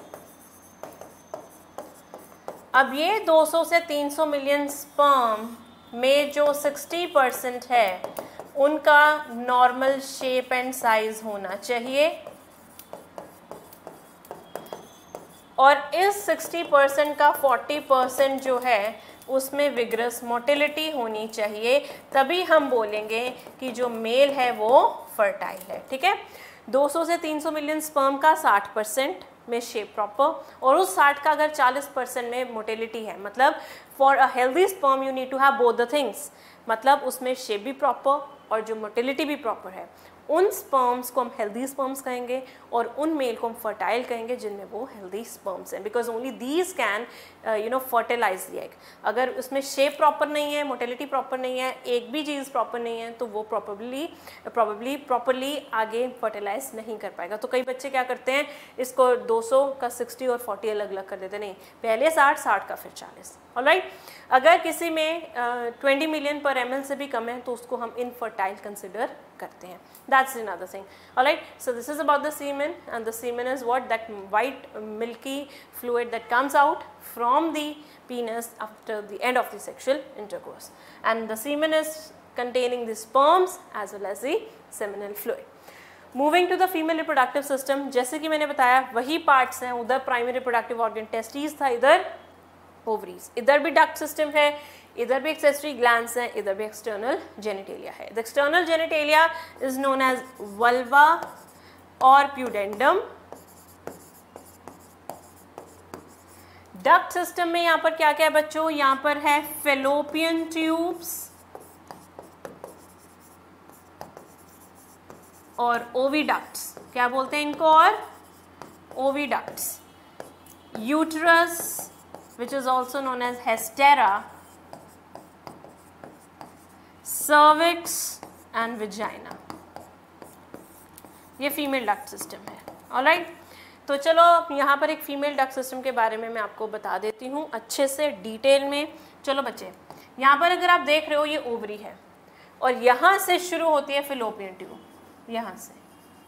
अब ये two hundred से three hundred million sperm में जो sixty percent है उनका नॉर्मल शेप एंड साइज होना चाहिए, और इस sixty percent का forty percent जो है उसमें विग्रस मोटिलिटी होनी चाहिए, तभी हम बोलेंगे कि जो मेल है वो फर्टाइल है. ठीक है, two hundred से three hundred मिलियन स्पर्म का sixty परसेंट में शेप प्रॉपर, और उस sixty का अगर forty परसेंट में मोटिलिटी है, मतलब for a healthy sperm you need to have both the things, मतलब उसमें शेप भी प्रॉपर और जो मोटिलिटी भी प्रॉपर है, उन स्पर्म्स को हम हेल्दी स्पर्म्स कहेंगे और उन मेल को हम फर्टाइल कहेंगे जिनमें वो हेल्दी स्पर्म्स हैं, because only these can you know fertilize the egg. अगर उसमें शेप प्रॉपर नहीं है, मोटिलिटी प्रॉपर नहीं है, एक भी चीज़ प्रॉपर नहीं है, तो वो प्रॉपरली प्रॉबली प्रॉपरली आगे फर्टिलाइज नहीं कर पाएगा. तो कई बच्चे क्या करते हैं, इसको two hundred का sixty और forty अलग अलग कर देते, नहीं पहले sixty, sixty का फिर forty. ऑलराइट, अगर किसी में twenty मिलियन पर एम एल से भी कम है तो उसको हम इनफर्टाइल कंसिडर करते हैं. That's another thing. Alright, so this is about the semen, and the semen is what? That white milky fluid that comes out from the penis after the end of the sexual intercourse, and the semen is containing the sperms as well as the seminal fluid. Moving to the female reproductive system, जैसे कि मैंने बताया वही parts हैं, उधर primary reproductive organ testes था, इधर ovaries, इधर भी duct system है, इधर भी accessory glands हैं, इधर भी external genitalia है. The external genitalia is known as vulva or pudendum. Duct system में यहाँ पर क्या क्या है बच्चों, यहाँ पर है fallopian tubes और oviducts. क्या बोलते हैं इनको? और oviducts. Uterus, which is also known as hystera, cervix and vagina. ये फीमेल डक्ट सिस्टम है. ऑलराइट, तो चलो यहाँ पर एक फीमेल डक्ट सिस्टम के बारे में मैं आपको बता देती हूँ अच्छे से डिटेल में. चलो बच्चे, यहाँ पर अगर आप देख रहे हो ये ओवरी है, और यहाँ से शुरू होती है फिलोपियन ट्यूब, यहाँ से।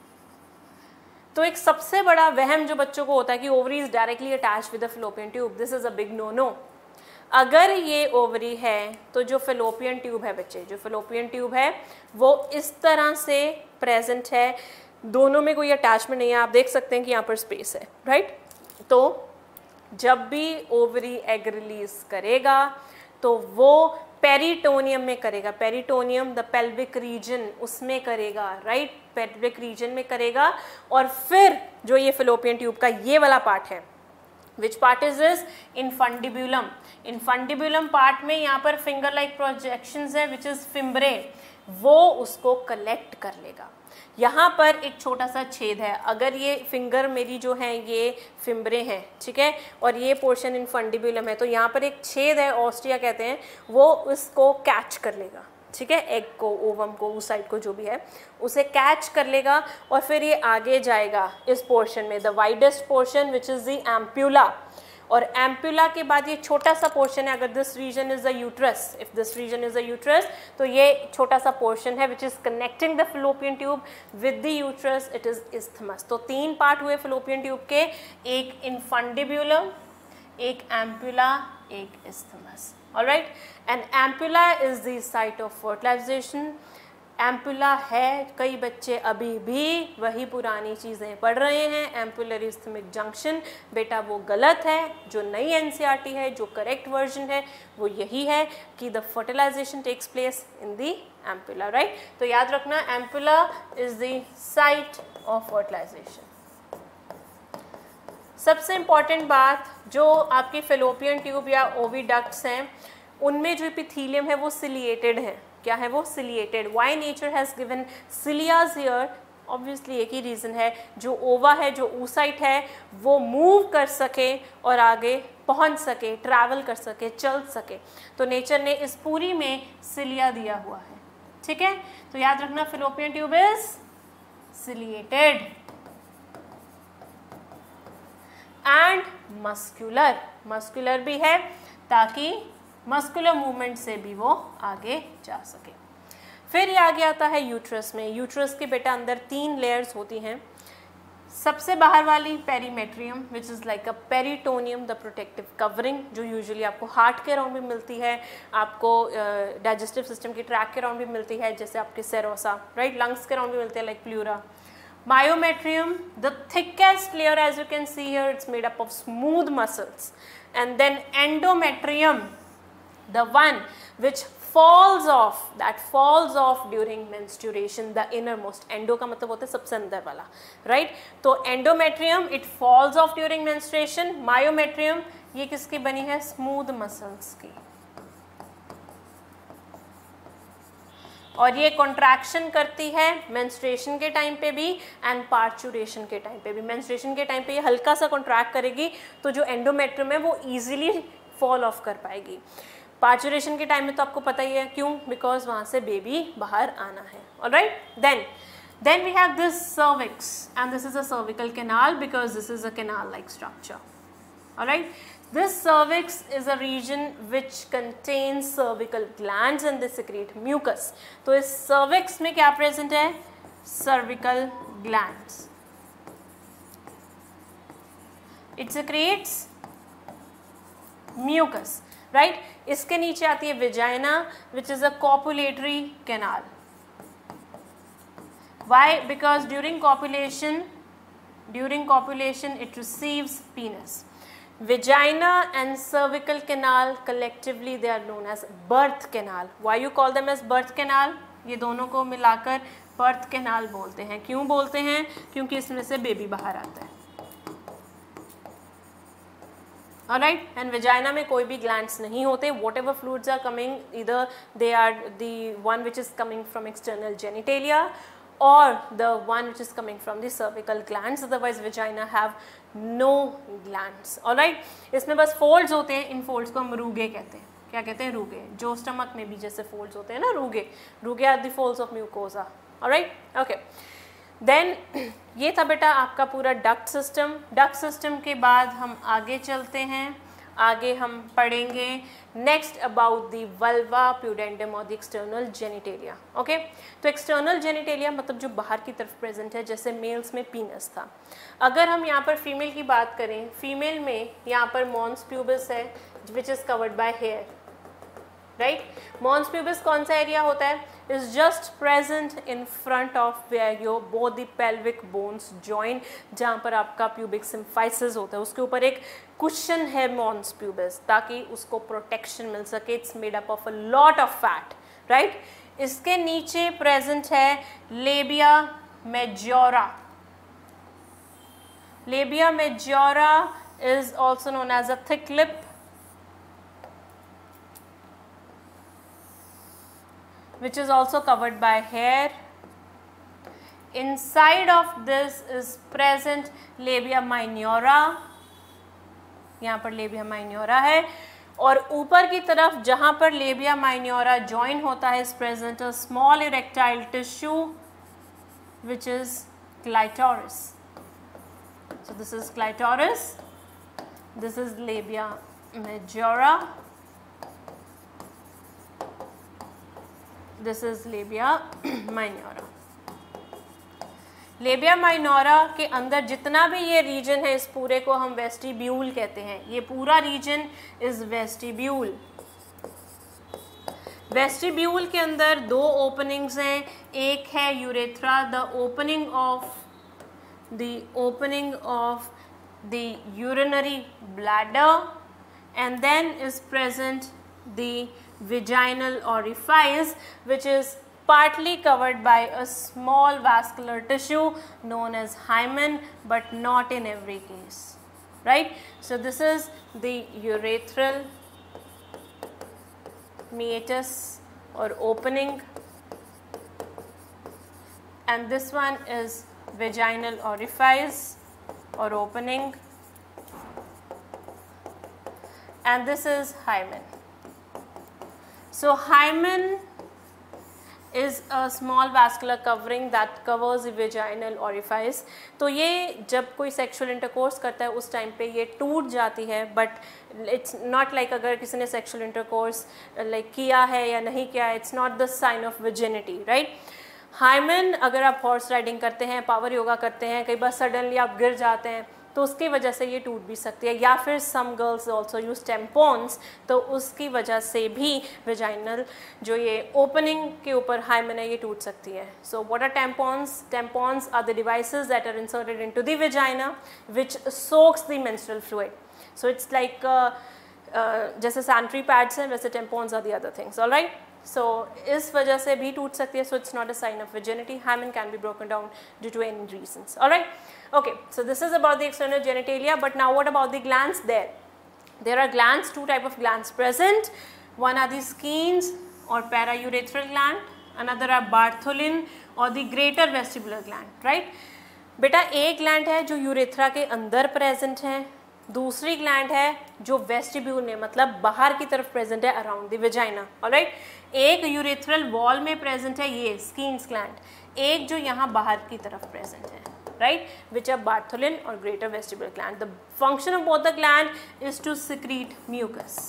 तो एक सबसे बड़ा वहम जो बच्चों को होता है कि ovary is directly attached with the fallopian tube, this is a big no no. अगर ये ओवरी है तो जो फिलोपियन ट्यूब है बच्चे, जो फिलोपियन ट्यूब है वो इस तरह से प्रेजेंट है, दोनों में कोई अटैचमेंट नहीं है, आप देख सकते हैं कि यहाँ पर स्पेस है, राइट। तो जब भी ओवरी एग रिलीज करेगा तो वो पेरिटोनियम में करेगा, पेरिटोनियम द पेल्विक रीजन, उसमें करेगा, राइट, पेल्विक रीजन में करेगा। और फिर जो ये फिलोपियन ट्यूब का ये वाला पार्ट है, which part is this, infundibulum. Infundibulum part में यहाँ पर फिंगर लाइक प्रोजेक्शंस है विच इज फिम्ब्रे, वो उसको कलेक्ट कर लेगा। यहाँ पर एक छोटा सा छेद है, अगर ये फिंगर मेरी जो है ये फिम्ब्रे हैं, ठीक है, और ये पोर्शन इनफंडिब्यूलम है, तो यहाँ पर एक छेद है, ऑस्टिया कहते हैं, वो उसको कैच कर लेगा, ठीक है, एग को, ओवम को, उस साइड को जो भी है उसे कैच कर लेगा और फिर ये आगे जाएगा इस पोर्शन में, the widest portion which is the ampulla. और एम्प्यूला के बाद ये छोटा सा पोर्शन है, अगर this region is the uterus, if this region is the uterus, तो ये छोटा सा पोर्शन है which is connecting the fallopian tube with the uterus, it is isthmus. तो तीन पार्ट हुए फिलोपियन ट्यूब के, एक इनफंडिब्यूलम, एक एम्प्यूला, एक isthmus, alright. And ampulla is the site of fertilization. Ampulla है, कई बच्चे अभी भी वही पुरानी चीज़ें पढ़ रहे हैं, एम्पुलरी इस्थमिक जंक्शन, बेटा वो गलत है। जो नई एनसीईआरटी है, जो करेक्ट वर्जन है वो यही है कि the fertilization takes place in the ampulla, right. तो याद रखना, ampulla is the site of fertilization. सबसे इम्पॉर्टेंट बात, जो आपकी फिलोपियन ट्यूब या ओविडक्ट्स हैं उनमें जो एपिथेलियम है वो सिलिएटेड है। क्या है वो? Ciliated. Why nature has given cilias here? Obviously एक ही रीज़न है, जो ओवा है, जो oocyte है, वो मूव कर सके और आगे पहुंच सके, ट्रैवल कर सके, चल सके, तो नेचर ने इस पूरी में सिलिया दिया हुआ है, ठीक है। तो याद रखना, fallopian tube is ciliated and muscular. Muscular भी है ताकि मस्कुलर मूवमेंट से भी वो आगे जा सके। फिर ये आगे आता है यूट्रस में। यूट्रस के बेटा अंदर तीन लेयर्स होती हैं। सबसे बाहर वाली perimetrium which is like a peritoneum, the protective covering, जो यूजुअली आपको हार्ट के अराउंड भी मिलती है, आपको डाइजेस्टिव uh, सिस्टम की ट्रैक के अराउंड भी मिलती है, जैसे आपके सेरोसा, राइट, लंग्स के अराउंड भी मिलती है like pleura. Myometrium, the thickest layer as you can see here, it's made up of smooth muscles. And then endometrium, the one which falls off, that falls off during menstruation, the innermost. Endo का मतलब होता है सबसे अंदर वाला, right? तो endometrium, it falls off during menstruation. Myometrium, ये किसकी बनी है? Smooth muscles की। और ये कॉन्ट्रैक्शन करती है मेंस्ट्रुएशन के टाइम पे भी एंड पार्चुरेशन के टाइम पे भी। मेंस्ट्रुएशन के टाइम पे ये हल्का सा कॉन्ट्रैक्ट करेगी तो जो एंडोमेट्रियम है वो इजीली फॉल ऑफ कर पाएगी। पार्चुरेशन के टाइम में तो आपको पता ही है क्यों, बिकॉज वहाँ से बेबी बाहर आना है। Alright, then then we have this cervix and this is a cervical canal because this is a canal like structure. Alright, this cervix is a region which contains cervical glands and they secrete mucus. तो इस cervix में क्या present है? cervical glands. It secretes mucus, right? इसके नीचे आती है vagina which is a copulatory canal. Why? Because during copulation, during copulation it receives penis. Vagina and cervical canal collectively they are known as birth canal. Why you call them as birth canal? ये दोनों को मिलाकर birth canal बोलते हैं। क्यों बोलते हैं? क्योंकि इसमें से बेबी बाहर आता है। Alright, and vagina में कोई भी glands नहीं होते। Whatever fluids are coming, either they are the one which is coming from external genitalia or the one which is coming from the cervical glands. Otherwise vagina have no glands. Alright, इसमें बस folds होते हैं, इन folds को हम रूगे कहते हैं। क्या कहते हैं? रूगे। जो स्टमक में भी जैसे folds होते हैं ना, रूगे। रूगे are the folds of mucosa. Alright, okay. Then ये था बेटा आपका पूरा duct system. Duct system के बाद हम आगे चलते हैं आगे हम पढ़ेंगे next about the vulva, pudendum और द एक्सटर्नल जेनिटेलिया। ओके, तो एक्सटर्नल जेनिटेलिया मतलब जो बाहर की तरफ प्रेजेंट है, जैसे मेल्स में पीनस था। अगर हम यहाँ पर फीमेल की बात करें, फीमेल में यहाँ पर मॉन्स प्यूबिस है which is covered by hair, right. Mons pubis कौन सा एरिया होता है? Is just present in front of where your both the pelvic bones join, जहाँ पर आपका प्यूबिक सिम्फाइसिस होता है, उसके ऊपर एक कुशन है मॉन्स प्यूबिस, ताकि उसको प्रोटेक्शन मिल सके। It's made up of a lot of fat, right. इसके नीचे प्रेजेंट है labia majora. Labia majora is also known as a thick lip, which is also covered by hair. Inside of this is present labia minora, यहाँ पर labia minora है, और ऊपर की तरफ जहाँ पर labia minora join होता है is present a small erectile tissue which is clitoris. So this is clitoris, this is labia majora, this is labia minora. Labia minora के अंदर जितना भी ये रीजन है, इस पूरे को हम वेस्टिब्यूल कहते हैं। ये पूरा रीजन इज वेस्टिब्यूल। वेस्टिब्यूल के अंदर दो ओपनिंग्स हैं, एक है urethra, the opening of the opening of the urinary bladder, and then is present the vaginal orifice, which is partly covered by a small vascular tissue known as hymen, but not in every case, right? So this is the urethral meatus or opening, and this one is vaginal orifice or opening, and this is hymen. So hymen is a small vascular covering that covers the vaginal orifice. तो ये जब कोई sexual intercourse करता है उस time पे ये टूट जाती है, but it's not like अगर किसी ने sexual intercourse like किया है या नहीं किया है, it's not the sign of virginity, right? hymen अगर आप horse riding करते हैं, power yoga करते हैं, कई बार suddenly आप गिर जाते हैं तो उसकी वजह से ये टूट भी सकती है, या फिर some girls also use tampons, तो उसकी वजह से भी वेजाइनल जो ये ओपनिंग के ऊपर हाइमेन है ये टूट सकती है. So what are tampons? Tampons are the devices that are inserted into the vagina which soaks the menstrual fluid. So it's like जैसे सैनिटरी पैड्स हैं वैसे tampons are the other things. Alright, so इस वजह से भी टूट सकती है. So it's not a sign of virginity. Hymen can be broken down due to any reasons. All right. Okay. So this is about the external genitalia. But now what about the glands there? There are glands, two type of glands present. One are the Skene's or paraurethral gland. Another are Bartholin or the greater vestibular gland. Right? बेटा एक gland है जो urethra के अंदर present है, दूसरी gland है जो वेस्टिब्यूल में मतलब बाहर की तरफ प्रेजेंट है अराउंड द वेजाइना. ऑलराइट, एक यूरेथ्रल वॉल में प्रेजेंट है ये स्कीन्स ग्लैंड, एक जो यहाँ बाहर की तरफ प्रेजेंट है, राइट, विच आर बार्थोलिन और greater vestibular gland. The function of both the gland is to secrete mucus.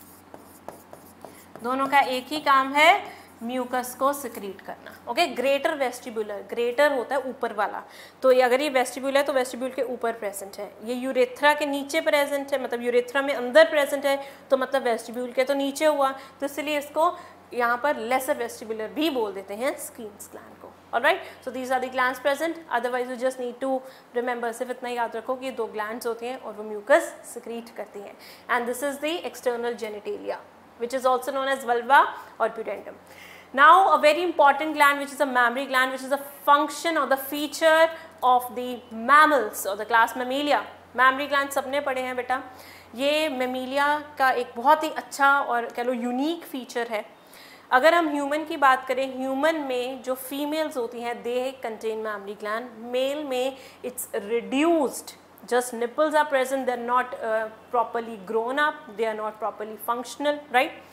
दोनों का एक ही काम है, म्यूकस को सिक्रीट करना. ओके, ग्रेटर वेस्टिब्यूलर, ग्रेटर होता है ऊपर वाला, तो ये अगर ये वेस्टिब्यूल है तो वेस्टिब्यूल के ऊपर प्रेजेंट है. ये यूरेथ्रा के नीचे प्रेजेंट है, मतलब यूरेथ्रा में अंदर प्रेजेंट है तो मतलब वेस्टिब्यूल के तो नीचे हुआ, तो इसलिए इसको यहाँ पर लेसर वेस्टिब्यूलर भी बोल देते हैं स्कीन्स ग्लैंड को. Alright, so these are the glands present. Otherwise you just need to remember, सिर्फ इतना याद रखो कि दो ग्लैंड्स होती हैं और वो म्यूकस सिक्रीट करती हैं. And this is the external genitalia which is also known as vulva or pudendum. Now a very important gland which is a mammary gland, which is a function or the feature of the mammals or the class Mammalia. Mammary gland सबने पढ़े हैं बेटा. ये Mammalia का एक बहुत ही अच्छा और कह लो यूनिक फीचर है. अगर हम ह्यूमन की बात करें, ह्यूमन में जो फीमेल्स होती हैं they contain mammary gland. Male में it's reduced, just nipples are present, they're not uh, properly grown up, they are not properly functional, right?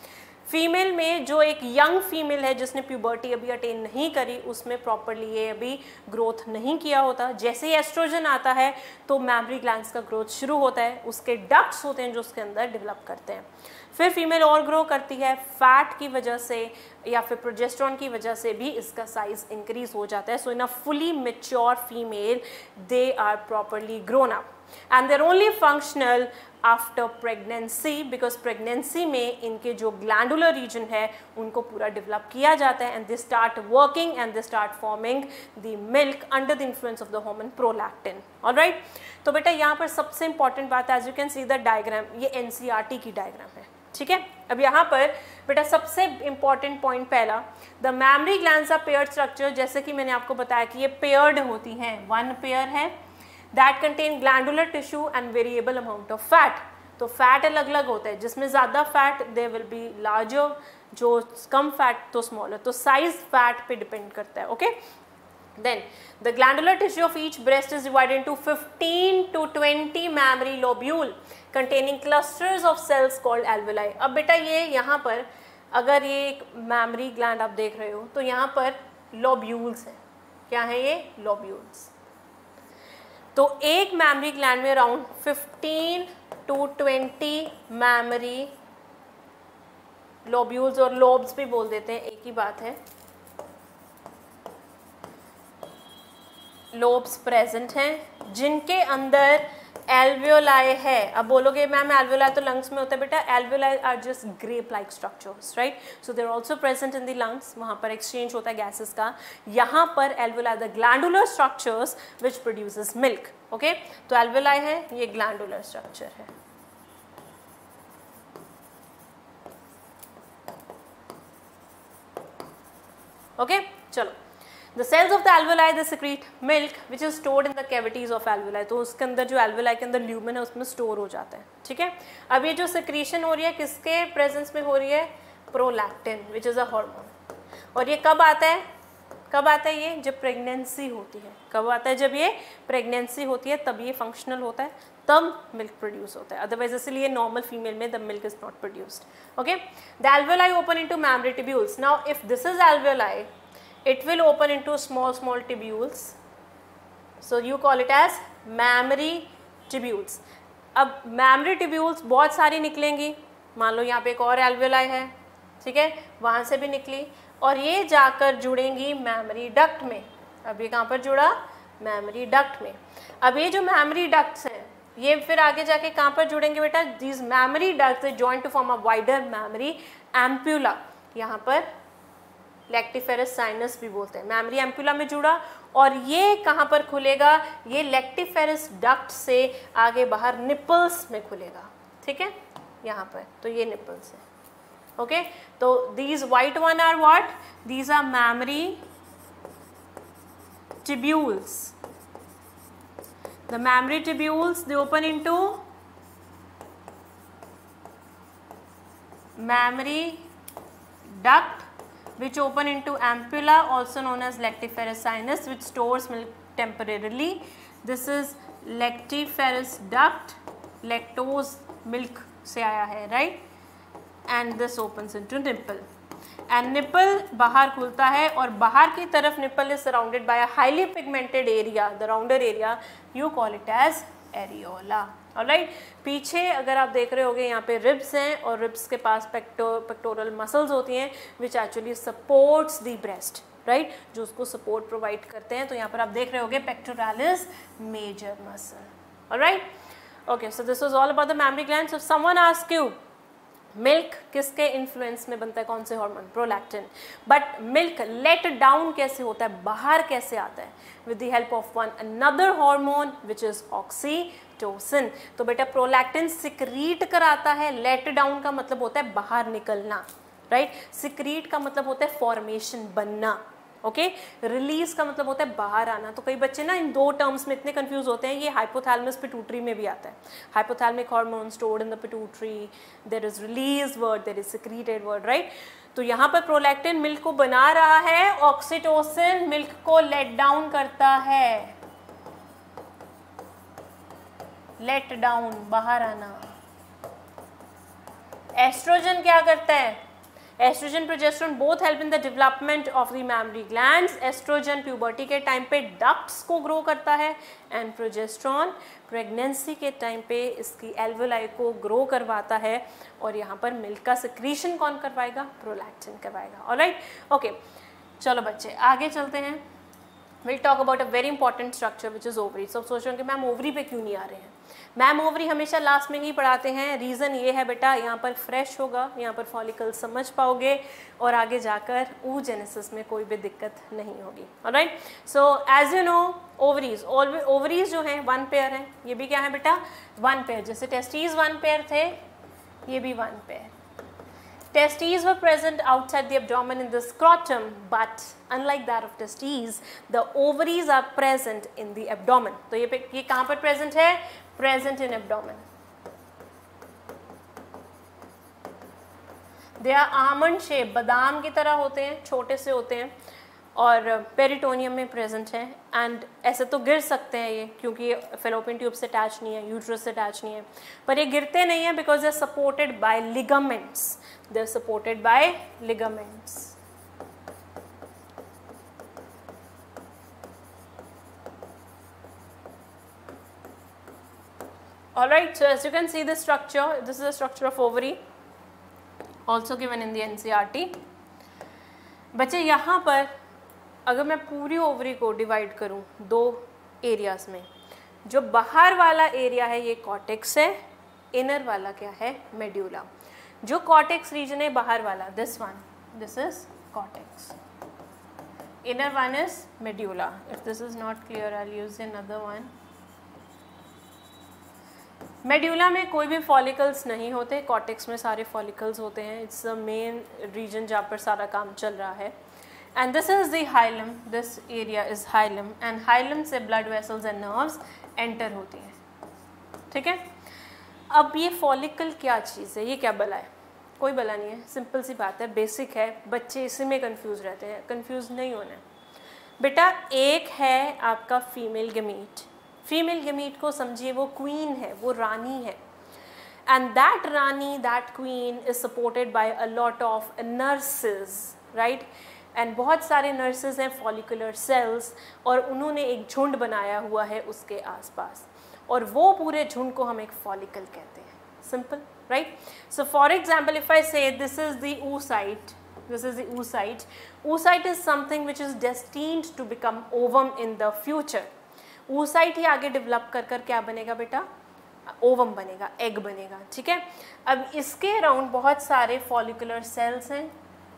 Female में जो एक यंग फीमेल है जिसने प्यूबर्टी अभी अटेन नहीं करी, उसमें प्रॉपरली ये अभी ग्रोथ नहीं किया होता। जैसे ही एस्ट्रोजन आता है तो मैमरी ग्लैंड्स का ग्रोथ शुरू होता है, उसके डक्ट्स होते हैं जो उसके अंदर डेवलप करते हैं। फिर फीमेल और ग्रो करती है, फैट की वजह से या फिर प्रोजेस्टेरॉन की वजह से भी इसका साइज इंक्रीज हो जाता है। So in a fully mature female they are properly grown up and they're only functional after pregnancy, because pregnancy में इनके जो ग्लैंडुलर रीजन है उनको पूरा डेवलप किया जाता है and they start working and they start forming the milk under the influence of the hormone prolactin. Alright, तो बेटा यहाँ पर सबसे इंपॉर्टेंट बात है, as you can see the diagram, ये एनसीईआरटी की डायग्राम है, ठीक है। अब यहाँ पर बेटा सबसे इंपॉर्टेंट पॉइंट पहला, the mammary glands are paired structure, जैसे कि मैंने आपको बताया कि ये पेयर्ड होती हैं, वन पेयर है, that contain glandular tissue and variable amount of fat. तो फैट अलग अलग होता है, जिसमें ज़्यादा fat they will be larger, जो कम फैट तो स्मॉलर, तो साइज फैट पे डिपेंड करता है। Okay, then the glandular tissue of each breast is divided into fifteen to twenty mammary lobule containing clusters of cells called alveoli। अब बेटा ये यहाँ पर अगर ये एक mammary gland आप देख रहे हो तो यहाँ पर lobules हैं, क्या है ये lobules। तो एक mammary gland में around fifteen to twenty mammary lobules और lobes भी बोल देते हैं, एक ही बात है, लोब्स प्रेजेंट हैं जिनके अंदर एल्वियोलाई है। अब बोलोगे मैम एल्वियोलाई तो लंग्स में होता है, बेटा alveoli are just grape like structures, right. So they are also present in the lungs, वहाँ पर एक्सचेंज होता है गैसेस का। यहाँ पर alveoli the glandular structures which produces milk. Okay, तो एल्वियोलाई है, ये ग्लैंडुलर स्ट्रक्चर है। Okay okay? चलो, The cells of the alveoli they secrete milk which is stored in the cavities of alveoli। तो उसके अंदर जो alveoli के अंदर ल्यूमेन है उसमें स्टोर हो जाता है, ठीक है। अब ये जो secretion हो रही है किसके प्रेजेंस में हो रही है, prolactin which is a hormone. और ये कब आता है, कब आता है ये, जब प्रेगनेंसी होती है। कब आता है, जब ये प्रेगनेंसी होती है तब ये फंक्शनल होता है, तब मिल्क प्रोड्यूस होता है, अदरवाइज इसलिए नॉर्मल फीमेल में the milk is not produced. Okay, the alveoli open into mammary tubules। Now if this is alveoli, it will open into small small tubules, so you call it as mammary tubules। अब mammary tubules बहुत सारी निकलेंगी, मान लो यहाँ पे एक और alveoli है, ठीक है, वहाँ से भी निकली और ये जाकर जुड़ेंगी mammary duct में। अब ये कहाँ पर जुड़ा, mammary duct में। अब ये जो mammary ducts हैं ये फिर आगे जाके कहाँ पर जुड़ेंगे बेटा, these mammary ducts they join to form a wider mammary ampulla। यहाँ पर लेक्टिफेरस साइनस भी बोलते हैं, मैमरी एम्पुला में जुड़ा और ये कहाँ पर खुलेगा, ये लेक्टिफेरस डक्ट से आगे बाहर निपल्स में खुलेगा, ठीक है, यहाँ पर। तो ये निपल्स है। ओके, तो these white one are what, these are mammary tubules। The mammary tubules they open into mammary duct which open into ampulla also known as lactiferous sinus which stores milk temporarily। This is lactiferous duct, lactose milk से आया है, right, and this opens into nipple and nipple बाहर खुलता है और बाहर की तरफ nipple is surrounded by a highly pigmented area, the rounder area you call it as areola। Alright, पीछे अगर आप देख रहे होगे यहाँ पे रिब्स हैं और रिब्स के पास पेक्टो पेक्टोरल मसल्स होती हैं which actually supports the breast, right, जो उसको सपोर्ट प्रोवाइड करते हैं। तो यहाँ पर आप देख रहे होगे pectoralis major muscle. Alright, okay, so this was all about the mammary glands. If someone ask you milk किसके इन्फ्लुएंस में बनता है, कौन से hormone, prolactin, but milk let down कैसे होता है, बाहर कैसे आता है, with the help of one another hormone which is oxytocin. तो बेटा प्रोलैक्टिन सिक्रीट कराता है, लेट डाउन का मतलब होता है बाहर निकलना, राइट, सिक्रीट का मतलब होता है फॉर्मेशन, बनना, ओके, रिलीज का मतलब होता है बाहर आना। तो कई बच्चे ना इन दो टर्म्स में इतने कंफ्यूज होते हैं, ये हाइपोथैलेमस पिट्यूटरी में भी आता है, hypothalamic hormone stored in the pituitary, there is release word, there is secreted word, right. तो यहाँ पर प्रोलैक्टिन मिल्क को बना रहा है, ऑक्सीटोसिन मिल्क को लेट डाउन करता है, लेट डाउन, बाहर आना। एस्ट्रोजन क्या करता है, estrogen progesterone both help in the development of the mammary glands. Estrogen puberty के टाइम पे डक्ट्स को ग्रो करता है एंड प्रोजेस्टेरोन प्रेगनेंसी के टाइम पे इसकी एल्वोलाई को ग्रो करवाता है। और यहाँ पर मिल्क का सिक्रीशन कौन करवाएगा? प्रोलैक्टिन करवाएगा। ऑलराइट, ओके, चलो बच्चे आगे चलते हैं। Will talk about a very important structure which is ovary. सब सोच रहे हो कि मैम ओवरी पे क्यों नहीं आ रहे हैं? मैम ओवरी हमेशा लास्ट में ही पढ़ाते हैं। रीज़न ये है बेटा, यहाँ पर फ्रेश होगा, यहाँ पर फॉलिकल समझ पाओगे और आगे जाकर oogenesis में कोई भी दिक्कत नहीं होगी। Alright, so as you know ovaries ovaries जो हैं वन पेयर हैं। ये भी क्या है बेटा? One pair. जैसे टेस्टीज वन पेयर थे, ये भी one pair. Testes were present outside the abdomen in the scrotum, but unlike that of testes, the ovaries are present in the abdomen. तो ये ये कहाँ पर present है? Present in abdomen. They are almond shape, बादाम की तरह होते हैं, छोटे से होते हैं और पेरिटोनियम में प्रेजेंट है। एंड ऐसे तो गिर सकते हैं ये, क्योंकि ये फेलोपियन ट्यूब से अटैच नहीं है, यूट्रस से अटैच नहीं है, पर ये गिरते नहीं है because they are supported by ligaments. They are supported by ligaments. Alright, so as you can see the structure, this is the structure of ovary, also given in the N C R T. बच्चे यहाँ पर अगर मैं पूरी ovary को divide करूँ दो areas में, जो बाहर वाला एरिया है ये कॉर्टेक्स है, इनर वाला क्या है? मेड्यूला। जो कॉर्टेक्स रीजन है बाहर वाला, this one, this is cortex, inner one is medulla. If this is not clear I will use another one. Medulla में कोई भी फॉलिकल्स नहीं होते, कॉर्टेक्स में सारे फॉलिकल्स होते हैं। इट्स द मेन रीजन जहाँ पर सारा काम चल रहा है। And this is the hilum, this area is hilum, and hilum से blood vessels and nerves enter होती हैं। ठीक है, अब ये फॉलिकल क्या चीज़ है? ये क्या बला है? कोई बला नहीं है, सिंपल सी बात है, बेसिक है। बच्चे इसी में कंफ्यूज रहते हैं, कंफ्यूज नहीं होना है बेटा। एक है आपका फीमेल गमीट। फीमेल गमीट को समझिए वो क्वीन है, वो रानी है। एंड दैट रानी, that queen is supported by a lot of nurses, right. And बहुत सारे नर्सेज हैं, फॉलिकुलर सेल्स, और उन्होंने एक झुंड बनाया हुआ है उसके आसपास, और वो पूरे झुंड को हम एक फॉलिकल कहते हैं। Simple, right. So for example if I say this is the oocyte, this is the oocyte. Oocyte is something which is destined to become ovum in the future. oocyte ही आगे डेवलप कर कर क्या बनेगा बेटा? Ovum बनेगा, egg बनेगा। ठीक है, अब इसके अराउंड बहुत सारे फॉलिकुलर सेल्स हैं,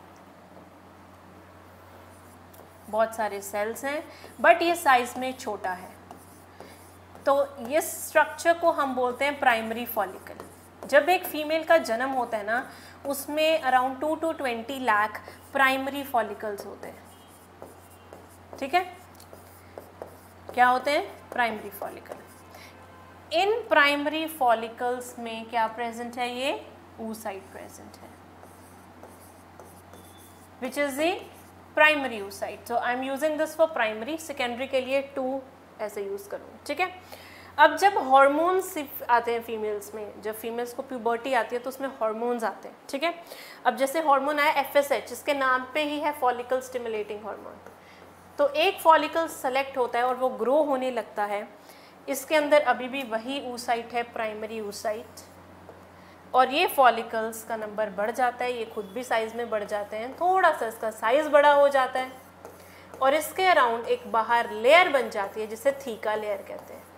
बहुत सारे सेल्स हैं, बट ये साइज में छोटा है। तो ये स्ट्रक्चर को हम बोलते हैं प्राइमरी फॉलिकल। जब एक फीमेल का जन्म होता है ना, उसमें around two two twenty lakh primary follicles होते हैं। ठीक है, क्या होते हैं? Primary follicle. इन प्राइमरी फॉलिकल्स में क्या प्रेजेंट है? ये oocyte प्रेजेंट है, which is the primary oocyte. So I am using this for primary, secondary के लिए टू ऐसे यूज करूँ। ठीक है, अब जब हॉर्मोन्स आते हैं फीमेल्स में, जब फीमेल्स को प्यूबर्टी आती है तो उसमें हॉर्मोन्स आते हैं। ठीक है, अब जैसे हार्मोन आया एफ एस एच, इसके नाम पे ही है फॉलिकल स्टिमुलेटिंग हार्मोन। तो एक फॉलिकल सेलेक्ट होता है और वो ग्रो होने लगता है। इसके अंदर अभी भी वही oocyte है, प्राइमरी oocyte, और ये फॉलिकल्स का नंबर बढ़ जाता है, ये खुद भी साइज में बढ़ जाते हैं, थोड़ा सा इसका साइज बड़ा हो जाता है, और इसके अराउंड एक बाहर लेयर बन जाती है जिसे थीका लेयर कहते हैं।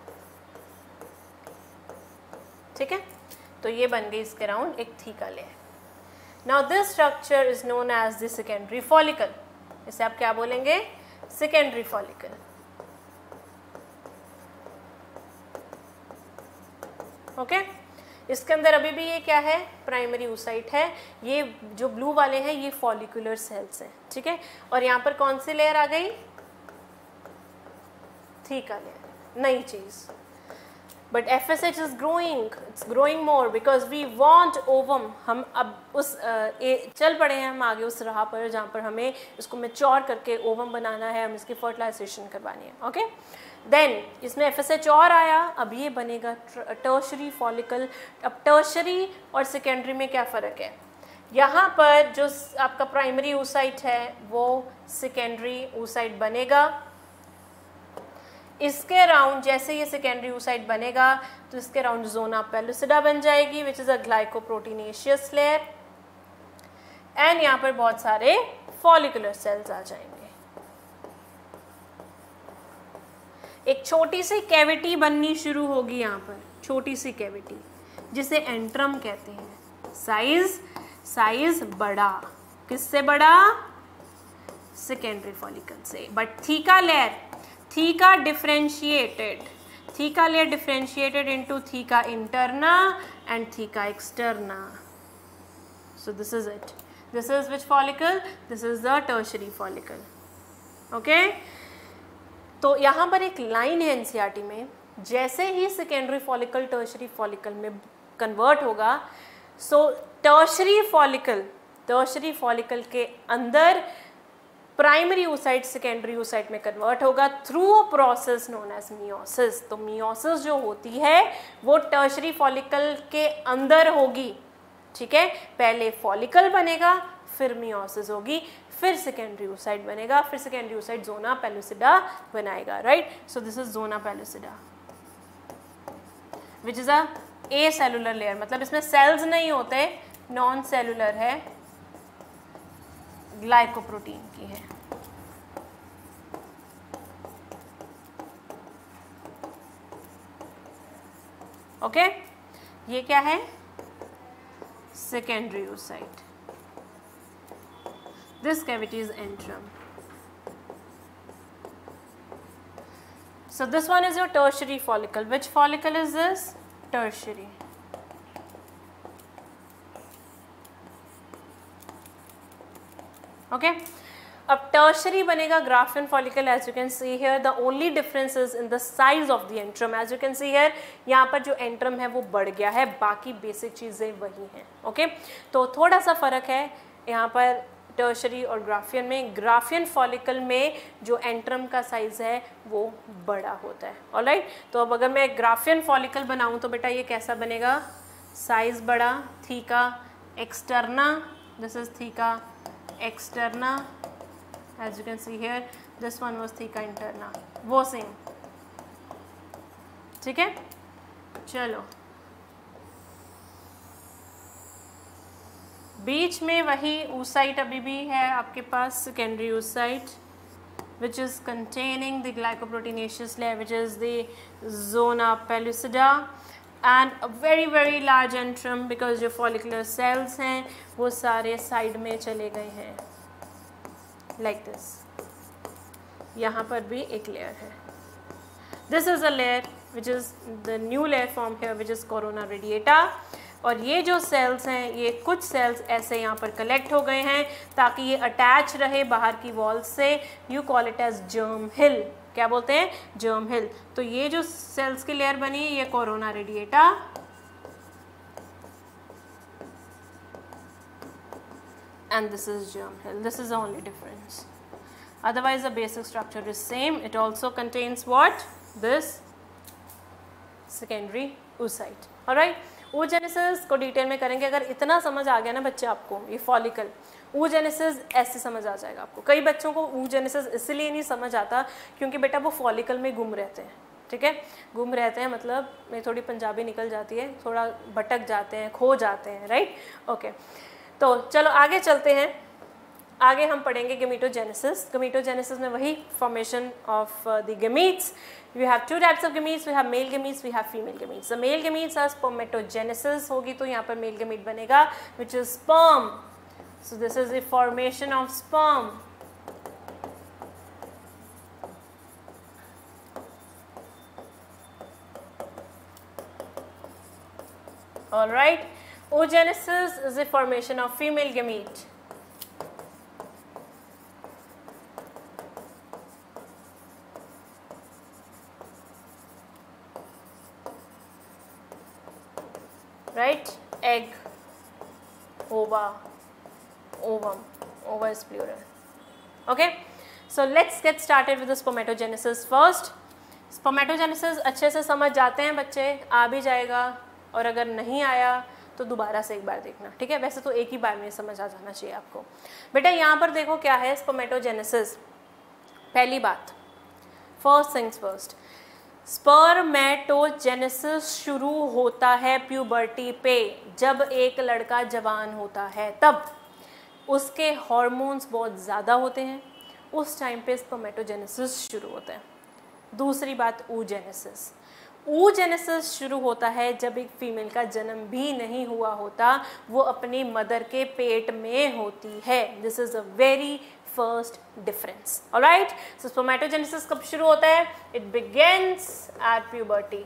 ठीक है, तो ये बन गई इसके अराउंड एक theca layer. Now this structure is known as the secondary follicle. इसे आप क्या बोलेंगे? Secondary follicle. ओके, इसके अंदर अभी भी ये क्या है? प्राइमरी oocyte है। ये जो ब्लू वाले हैं ये फॉलिकुलर सेल्स हैं। ठीक है, और यहाँ पर कौन सी लेयर आ गई? थीका लेयर, नई चीज। But F S H is growing, it's growing more because we want ovum. हम अब उस uh, ए, चल पड़े हैं हम आगे उस राह पर जहाँ पर हमें इसको मैच्योर करके ओवम बनाना है, हम इसकी फर्टिलाइजेशन करवानी है। ओके, देन इसमें एफ एस एच और आया, अब ये बनेगा टर्शरी फॉलिकल। अब टर्शरी और सेकेंडरी में क्या फ़र्क है? यहाँ पर जो आपका प्राइमरी oocyte है वो सेकेंडरी oocyte बनेगा। इसके अराउंड जैसे ये सेकेंडरी oocyte बनेगा तो इसके अराउंड जोना पेलुसिडा बन जाएगी which is a glycoproteinaceous layer, and यहाँ पर बहुत सारे फॉलिकुलर सेल्स आ जाएंगे। एक छोटी सी कैविटी बननी शुरू होगी यहाँ पर, छोटी सी कैविटी जिसे एंट्रम कहते हैं। साइज साइज बड़ा, किससे बड़ा? सेकेंडरी फॉलिकल से। But theca layer, theca differentiated, theca layer differentiated into theca interna and theca externa. So this is it. This is which follicle? This is the tertiary follicle. Okay? तो यहाँ पर एक line है NCERT में, जैसे ही secondary follicle tertiary follicle में convert होगा, so tertiary follicle tertiary follicle के अंदर प्राइमरी oocyte सेकेंडरी oocyte में कन्वर्ट होगा through a process known as meiosis. तो मियोसिस जो होती है वो टर्शरी फॉलिकल के अंदर होगी, ठीक है। पहले फॉलिकल बनेगा, फिर मियोसिस होगी, फिर सेकेंडरी oocyte बनेगा, फिर सेकेंडरी oocyte जोना पेलुसिडा बनाएगा, right. So this is zona pellucida which is a acellular layer, मतलब इसमें सेल्स नहीं होते, नॉन सेलुलर है, ग्लाइकोप्रोटीन की है। Okay okay? ये क्या है? Secondary oocyte. This cavity is antrum. So this one is your tertiary follicle. Which follicle is this? Tertiary. Okay. अब tertiary बनेगा Graafian follicle, as you can see here. The only difference is in the size of the antrum. As you can see here, यहाँ पर जो antrum है वो बढ़ गया है, बाकी basic चीज़ें वही हैं. Okay. तो थोड़ा सा फर्क है यहाँ पर टर्शरी और ग्राफियन में। ग्राफियन फॉलिकल में जो एंट्रम का साइज है वो बड़ा होता है। ऑलराइट, तो अब अगर मैं ग्राफियन फॉलिकल बनाऊं तो बेटा ये कैसा बनेगा? साइज बड़ा, theca externa, this is theca externa, as you can see here, this one was theca interna, वो सेम, ठीक है। चलो, बीच में वही oocyte अभी भी है आपके पास, secondary oocyte which is containing the glycoproteinaceous layer which is the zona pellucida and a very very large antrum because जो follicular cells हैं वो सारे साइड में चले गए हैं like this। यहाँ पर भी एक लेयर है, this is a layer which is the new layer formed here which is corona radiata। और ये जो सेल्स हैं, ये कुछ सेल्स ऐसे यहाँ पर कलेक्ट हो गए हैं ताकि ये अटैच रहे बाहर की वॉल से। You call it as germ hill. क्या बोलते हैं? Germ hill. तो ये जो सेल्स की लेयर बनी ये corona radiata, and this is germ hill. This is the only difference, otherwise the basic structure is same. It also contains what? This secondary oocyte। Alright, oogenesis को detail में करेंगे। अगर इतना समझ आ गया ना बच्चे आपको, ये फॉलिकल oogenesis ऐसे समझ आ जाएगा आपको। कई बच्चों को oogenesis इसलिए नहीं समझ आता क्योंकि बेटा वो फॉलिकल में गुम रहते हैं, ठीक है। गुम रहते हैं मतलब मैं थोड़ी पंजाबी निकल जाती है, थोड़ा भटक जाते हैं, खो जाते हैं, राइट। ओके, तो चलो आगे चलते हैं। आगे हम पढ़ेंगे गेमीटोजेनेसिस। गेमीटोजेनेसिस में वही formation of the gametes. We have two types of gametes. We have male gametes, we have female gametes. The male gametes are spermatogenesis होगी तो यहाँ पर male gamete बनेगा which is sperm. So this is the formation of sperm. All right. Oogenesis is the formation of female gamete. Right, egg, ova, ovum, ova is plural. Okay, so let's get started with the spermatogenesis first. Spermatogenesis अच्छे से समझ जाते हैं बच्चे, आ भी जाएगा, और अगर नहीं आया तो दोबारा से एक बार देखना, ठीक है। वैसे तो एक ही बार में समझ आ जाना चाहिए आपको। बेटा यहाँ पर देखो क्या है स्पर्मेटोजेनेसिस। पहली बात, फर्स्ट थिंग्स फर्स्ट, स्पर्मेटोजेनेसिस शुरू होता है प्यूबर्टी पे, जब एक लड़का जवान होता है तब उसके हार्मोन्स बहुत ज़्यादा होते हैं, उस टाइम पे स्पर्मेटोजेनेसिस शुरू होता है। दूसरी बात, oogenesis। oogenesis शुरू होता है जब एक फीमेल का जन्म भी नहीं हुआ होता, वो अपनी मदर के पेट में होती है। This is a very first difference, alright. So spermatogenesis कब शुरू होता है? It begins at puberty.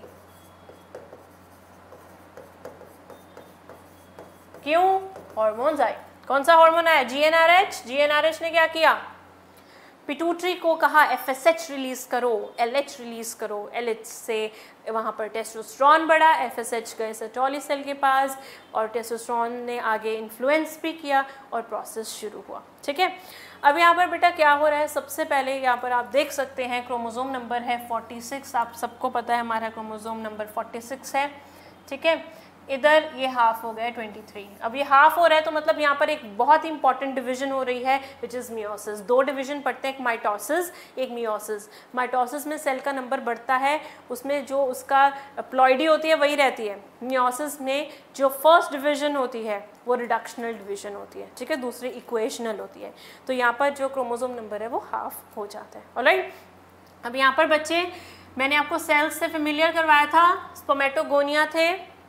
क्यों? हॉर्मोन्स आए। कौन सा हार्मोन आया? G N R H. G N R H ने क्या किया? पिट्यूटरी को कहा एफ एस एच रिलीज करो, एल एच रिलीज करो, एल एच से वहाँ पर टेस्टोस्टेरोन बढ़ा, एफ एस एच गए सर्टोली सेल के पास और टेस्टोस्टेरोन ने आगे इन्फ्लुएंस भी किया और प्रोसेस शुरू हुआ, ठीक है। अब यहाँ पर बेटा क्या हो रहा है? सबसे पहले यहाँ पर आप देख सकते हैं क्रोमोसोम नंबर है छियालीस, आप सबको पता है हमारा क्रोमोसोम नंबर छियालीस है, ठीक है। इधर ये हाफ हो गया तेईस। अब ये हाफ हो रहा है तो मतलब यहाँ पर एक बहुत इंपॉर्टेंट डिवीजन हो रही है विच इज़ मियोसिस। दो डिवीजन पढ़ते हैं, एक माइटोसिस एक मियोसिस। माइटोसिस में सेल का नंबर बढ़ता है, उसमें जो उसका प्लॉइडी होती है वही रहती है। मियोसिस में जो फर्स्ट डिवीजन होती है वो रिडक्शनल डिवीजन होती है, ठीक है, दूसरी इक्वेशनल होती है। तो यहाँ पर जो क्रोमोसोम नंबर है वो हाफ हो जाता है, ऑलराइट। अब यहाँ पर बच्चे मैंने आपको सेल्स से फेमिलियर करवाया था, स्पर्मेटोगोनिया थे,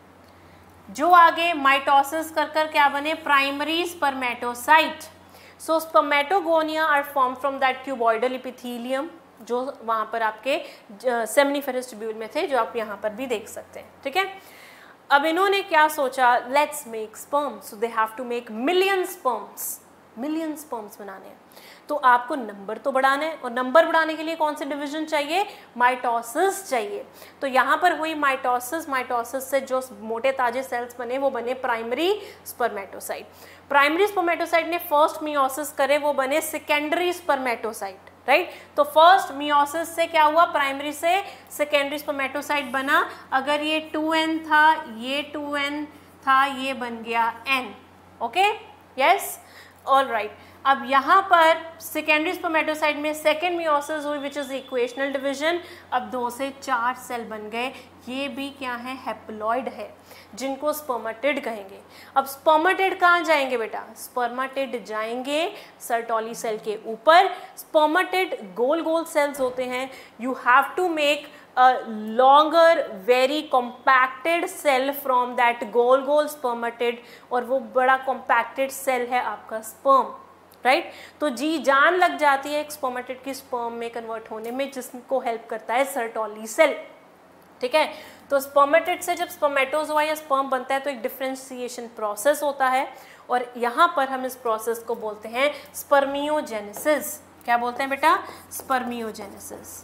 जो आगे माइटोसिस कर कर क्या बने? Primary spermatocyte. So spermatogonia are form from that cuboidal epithelium, जो वहाँ पर आपके सेमिनिफेरस ट्यूब्यूल में थे, जो आप यहाँ पर भी देख सकते हैं, ठीक है। अब इन्होंने क्या सोचा? Let's make sperm. So they have to make million sperms, million sperms बनाने हैं। तो आपको नंबर तो बढ़ाना है, और नंबर बढ़ाने के लिए कौन से डिवीजन चाहिए? माइटोसिस चाहिए। तो यहाँ पर हुई माइटोसिस, माइटोसिस से जो मोटे ताजे सेल्स बने वो बने प्राइमरी स्पर्मेटोसाइट। प्राइमरी स्पर्मेटोसाइट ने फर्स्ट मियोसिस करे, वो बने सेकेंडरी स्पर्मेटोसाइट, राइट। तो फर्स्ट मियोसिस से क्या हुआ? प्राइमरी से सेकेंडरी स्पर्मेटोसाइट बना। अगर ये टू एन था, ये टू एन था, ये बन गया N, okay, yes, all right. अब यहाँ पर सेकेंडरी स्पर्मेटोसाइट में सेकेंड मियोसिस हुई विच इज इक्वेशनल डिवीजन। अब दो से चार सेल बन गए, ये भी क्या है? हैप्लॉइड है, जिनको स्पर्मेटिड कहेंगे। अब स्पर्मेटिड कहाँ जाएंगे बेटा? स्पर्मेटिड जाएंगे सर्टोली सेल के ऊपर। स्पर्मेटिड गोल गोल सेल्स होते हैं। You have to make a longer very compacted cell from that गोल गोल spermatid, और वो बड़ा compacted cell है आपका sperm, राइट right? तो जी जान लग जाती है एक स्पर्मेटिड की स्पर्म में कन्वर्ट होने में, जिसको हेल्प करता है सर्टोली सेल, ठीक है। तो स्पर्मेटिड से जब स्पर्मेटोजोआ या स्पर्म बनता है तो एक डिफरेंशिएशन प्रोसेस होता है, और यहाँ पर हम इस प्रोसेस को बोलते हैं स्पर्मियोजेनेसिस। क्या बोलते हैं बेटा? Spermiogenesis.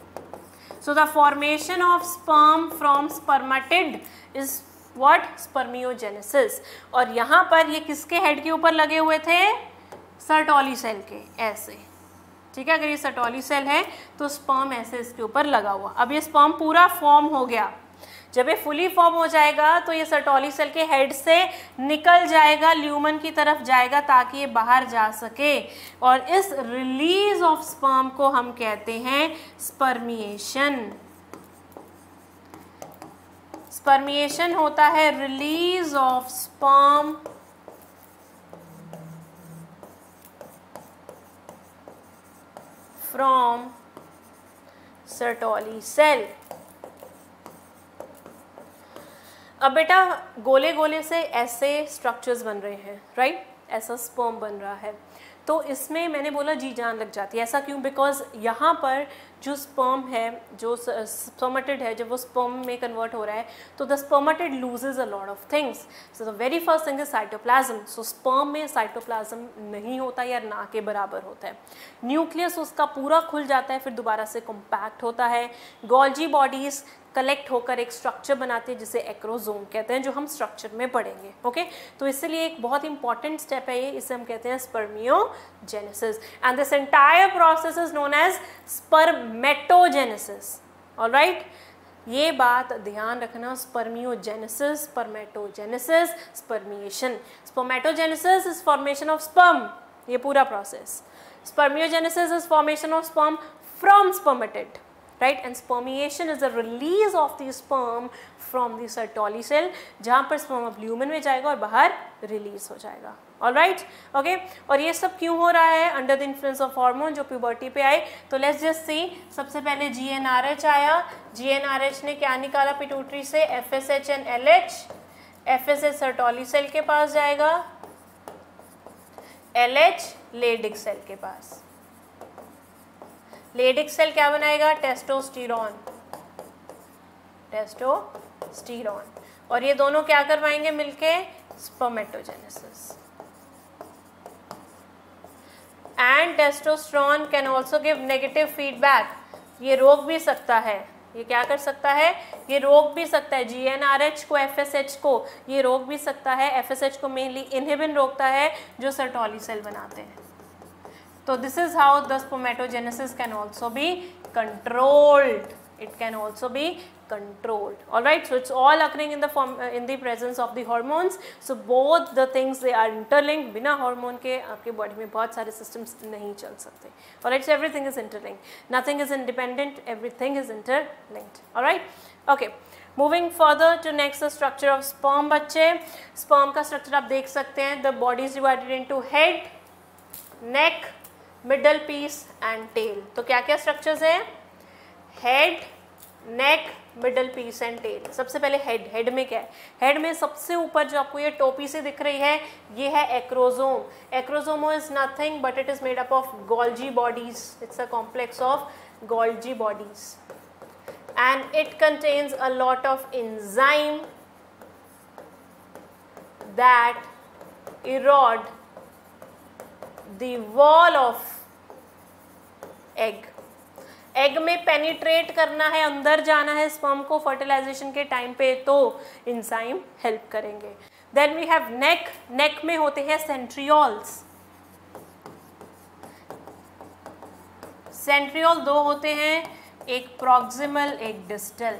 So the formation of sperm from spermatid is what? Spermiogenesis। और यहाँ पर ये किसके हेड के ऊपर लगे हुए थे? सर्टोली सेल के, ऐसे, ठीक है। अगर ये सर्टोली सेल है तो स्पर्म ऐसे इसके ऊपर लगा हुआ। अब ये स्पर्म पूरा फॉर्म हो गया। जब ये फुली फॉर्म हो जाएगा तो ये सर्टोली सेल के हेड से निकल जाएगा, ल्यूमन की तरफ जाएगा ताकि ये बाहर जा सके, और इस रिलीज ऑफ स्पर्म को हम कहते हैं स्पर्मिएशन। स्पर्मिएशन होता है release of sperm from Sertoli cell. अब बेटा गोले गोले से ऐसे स्ट्रक्चर्स बन रहे हैं, राइट, ऐसा स्पर्म बन रहा है। तो इसमें मैंने बोला जी जान लग जाती है। ऐसा क्यों? बिकॉज यहाँ पर जो स्पर्म है, जो स्पर्मेटिड है, जब वो स्पर्म में कन्वर्ट हो रहा है तो the spermatid loses a lot of things. So the very first thing is cytoplasm. सो स्पर्म में साइटोप्लाज्म नहीं होता या ना के बराबर होता है। न्यूक्लियस उसका पूरा खुल जाता है, फिर दोबारा से कॉम्पैक्ट होता है। गोल्जी बॉडीज कलेक्ट होकर एक स्ट्रक्चर बनाते हैं जिसे एक्रोसोम कहते हैं, जो हम स्ट्रक्चर में पढ़ेंगे, ओके। तो इसलिए एक बहुत इंपॉर्टेंट स्टेप है ये, इसे हम कहते हैं spermiogenesis, and this entire process is known as spermatogenesis, alright. ये बात ध्यान रखना, spermiogenesis, spermatogenesis, spermiation. Spermatogenesis is formation of sperm, ये पूरा process. Spermiogenesis is formation of sperm from spermatid, right, and spermiation is the release of the sperm from the Sertoli cell, जहाँ पर sperm अब lumen में जाएगा और बाहर release हो जाएगा। ऑलराइट, ओके, और ये सब क्यों हो रहा है? Under the influence of hormone जो प्यूबर्टी पे आए। तो लेट्स जस्ट सी, सबसे पहले जी एन आर एच आया। जी एन आर एच ने क्या निकाला पिट्यूटरी से? F S H and L H. F S H Sertoli cell के पास जाएगा, एल एच लेडिक सेल के पास। लेडिक सेल क्या बनाएगा? टेस्टोस्टेरोन, टेस्टोस्टेरोन, और ये दोनों क्या करवाएंगे मिलके? Spermatogenesis. And testosterone can also give negative feedback, ये रोक भी सकता है। ये क्या कर सकता है? ये रोक भी सकता है। जी एन आर एच को, एफ एस एच को ये रोक भी सकता है। एफ एस एच को मेनली इनहिबिन रोकता है जो सर्टोली सेल बनाते हैं। तो this is how the spermatogenesis can also be controlled, it can also be controlled. All right, so it's all occurring in the form uh, in the presence of the hormones. So both the things they are interlinked. बिना hormone के आपके body में बहुत सारे systems नहीं चल सकते. All right, so everything is interlinked. Nothing is independent. Everything is interlinked. All right, okay. Moving further to next the structure of sperm बच्चे. Sperm का structure आप देख सकते हैं. The body is divided into head, neck, middle piece and tail. तो क्या क्या structures हैं? Head, neck, middle piece and tail. सबसे पहले हेड। हेड में क्या है? हेड में सबसे ऊपर जो आपको ये टोपी से दिख रही है ये है acrosome. Acrosome is nothing but it is made up of Golgi bodies. It's a complex of Golgi bodies and it contains a lot of enzyme that erode the wall of egg. Egg में penetrate करना है, अंदर जाना है sperm को fertilisation के time पे, तो इंजाइम हेल्प करेंगे। Then we have neck. Neck में होते हैं सेंट्रियोल्स। सेंट्रियोल दो होते हैं, एक प्रॉक्सिमल एक डिस्टल।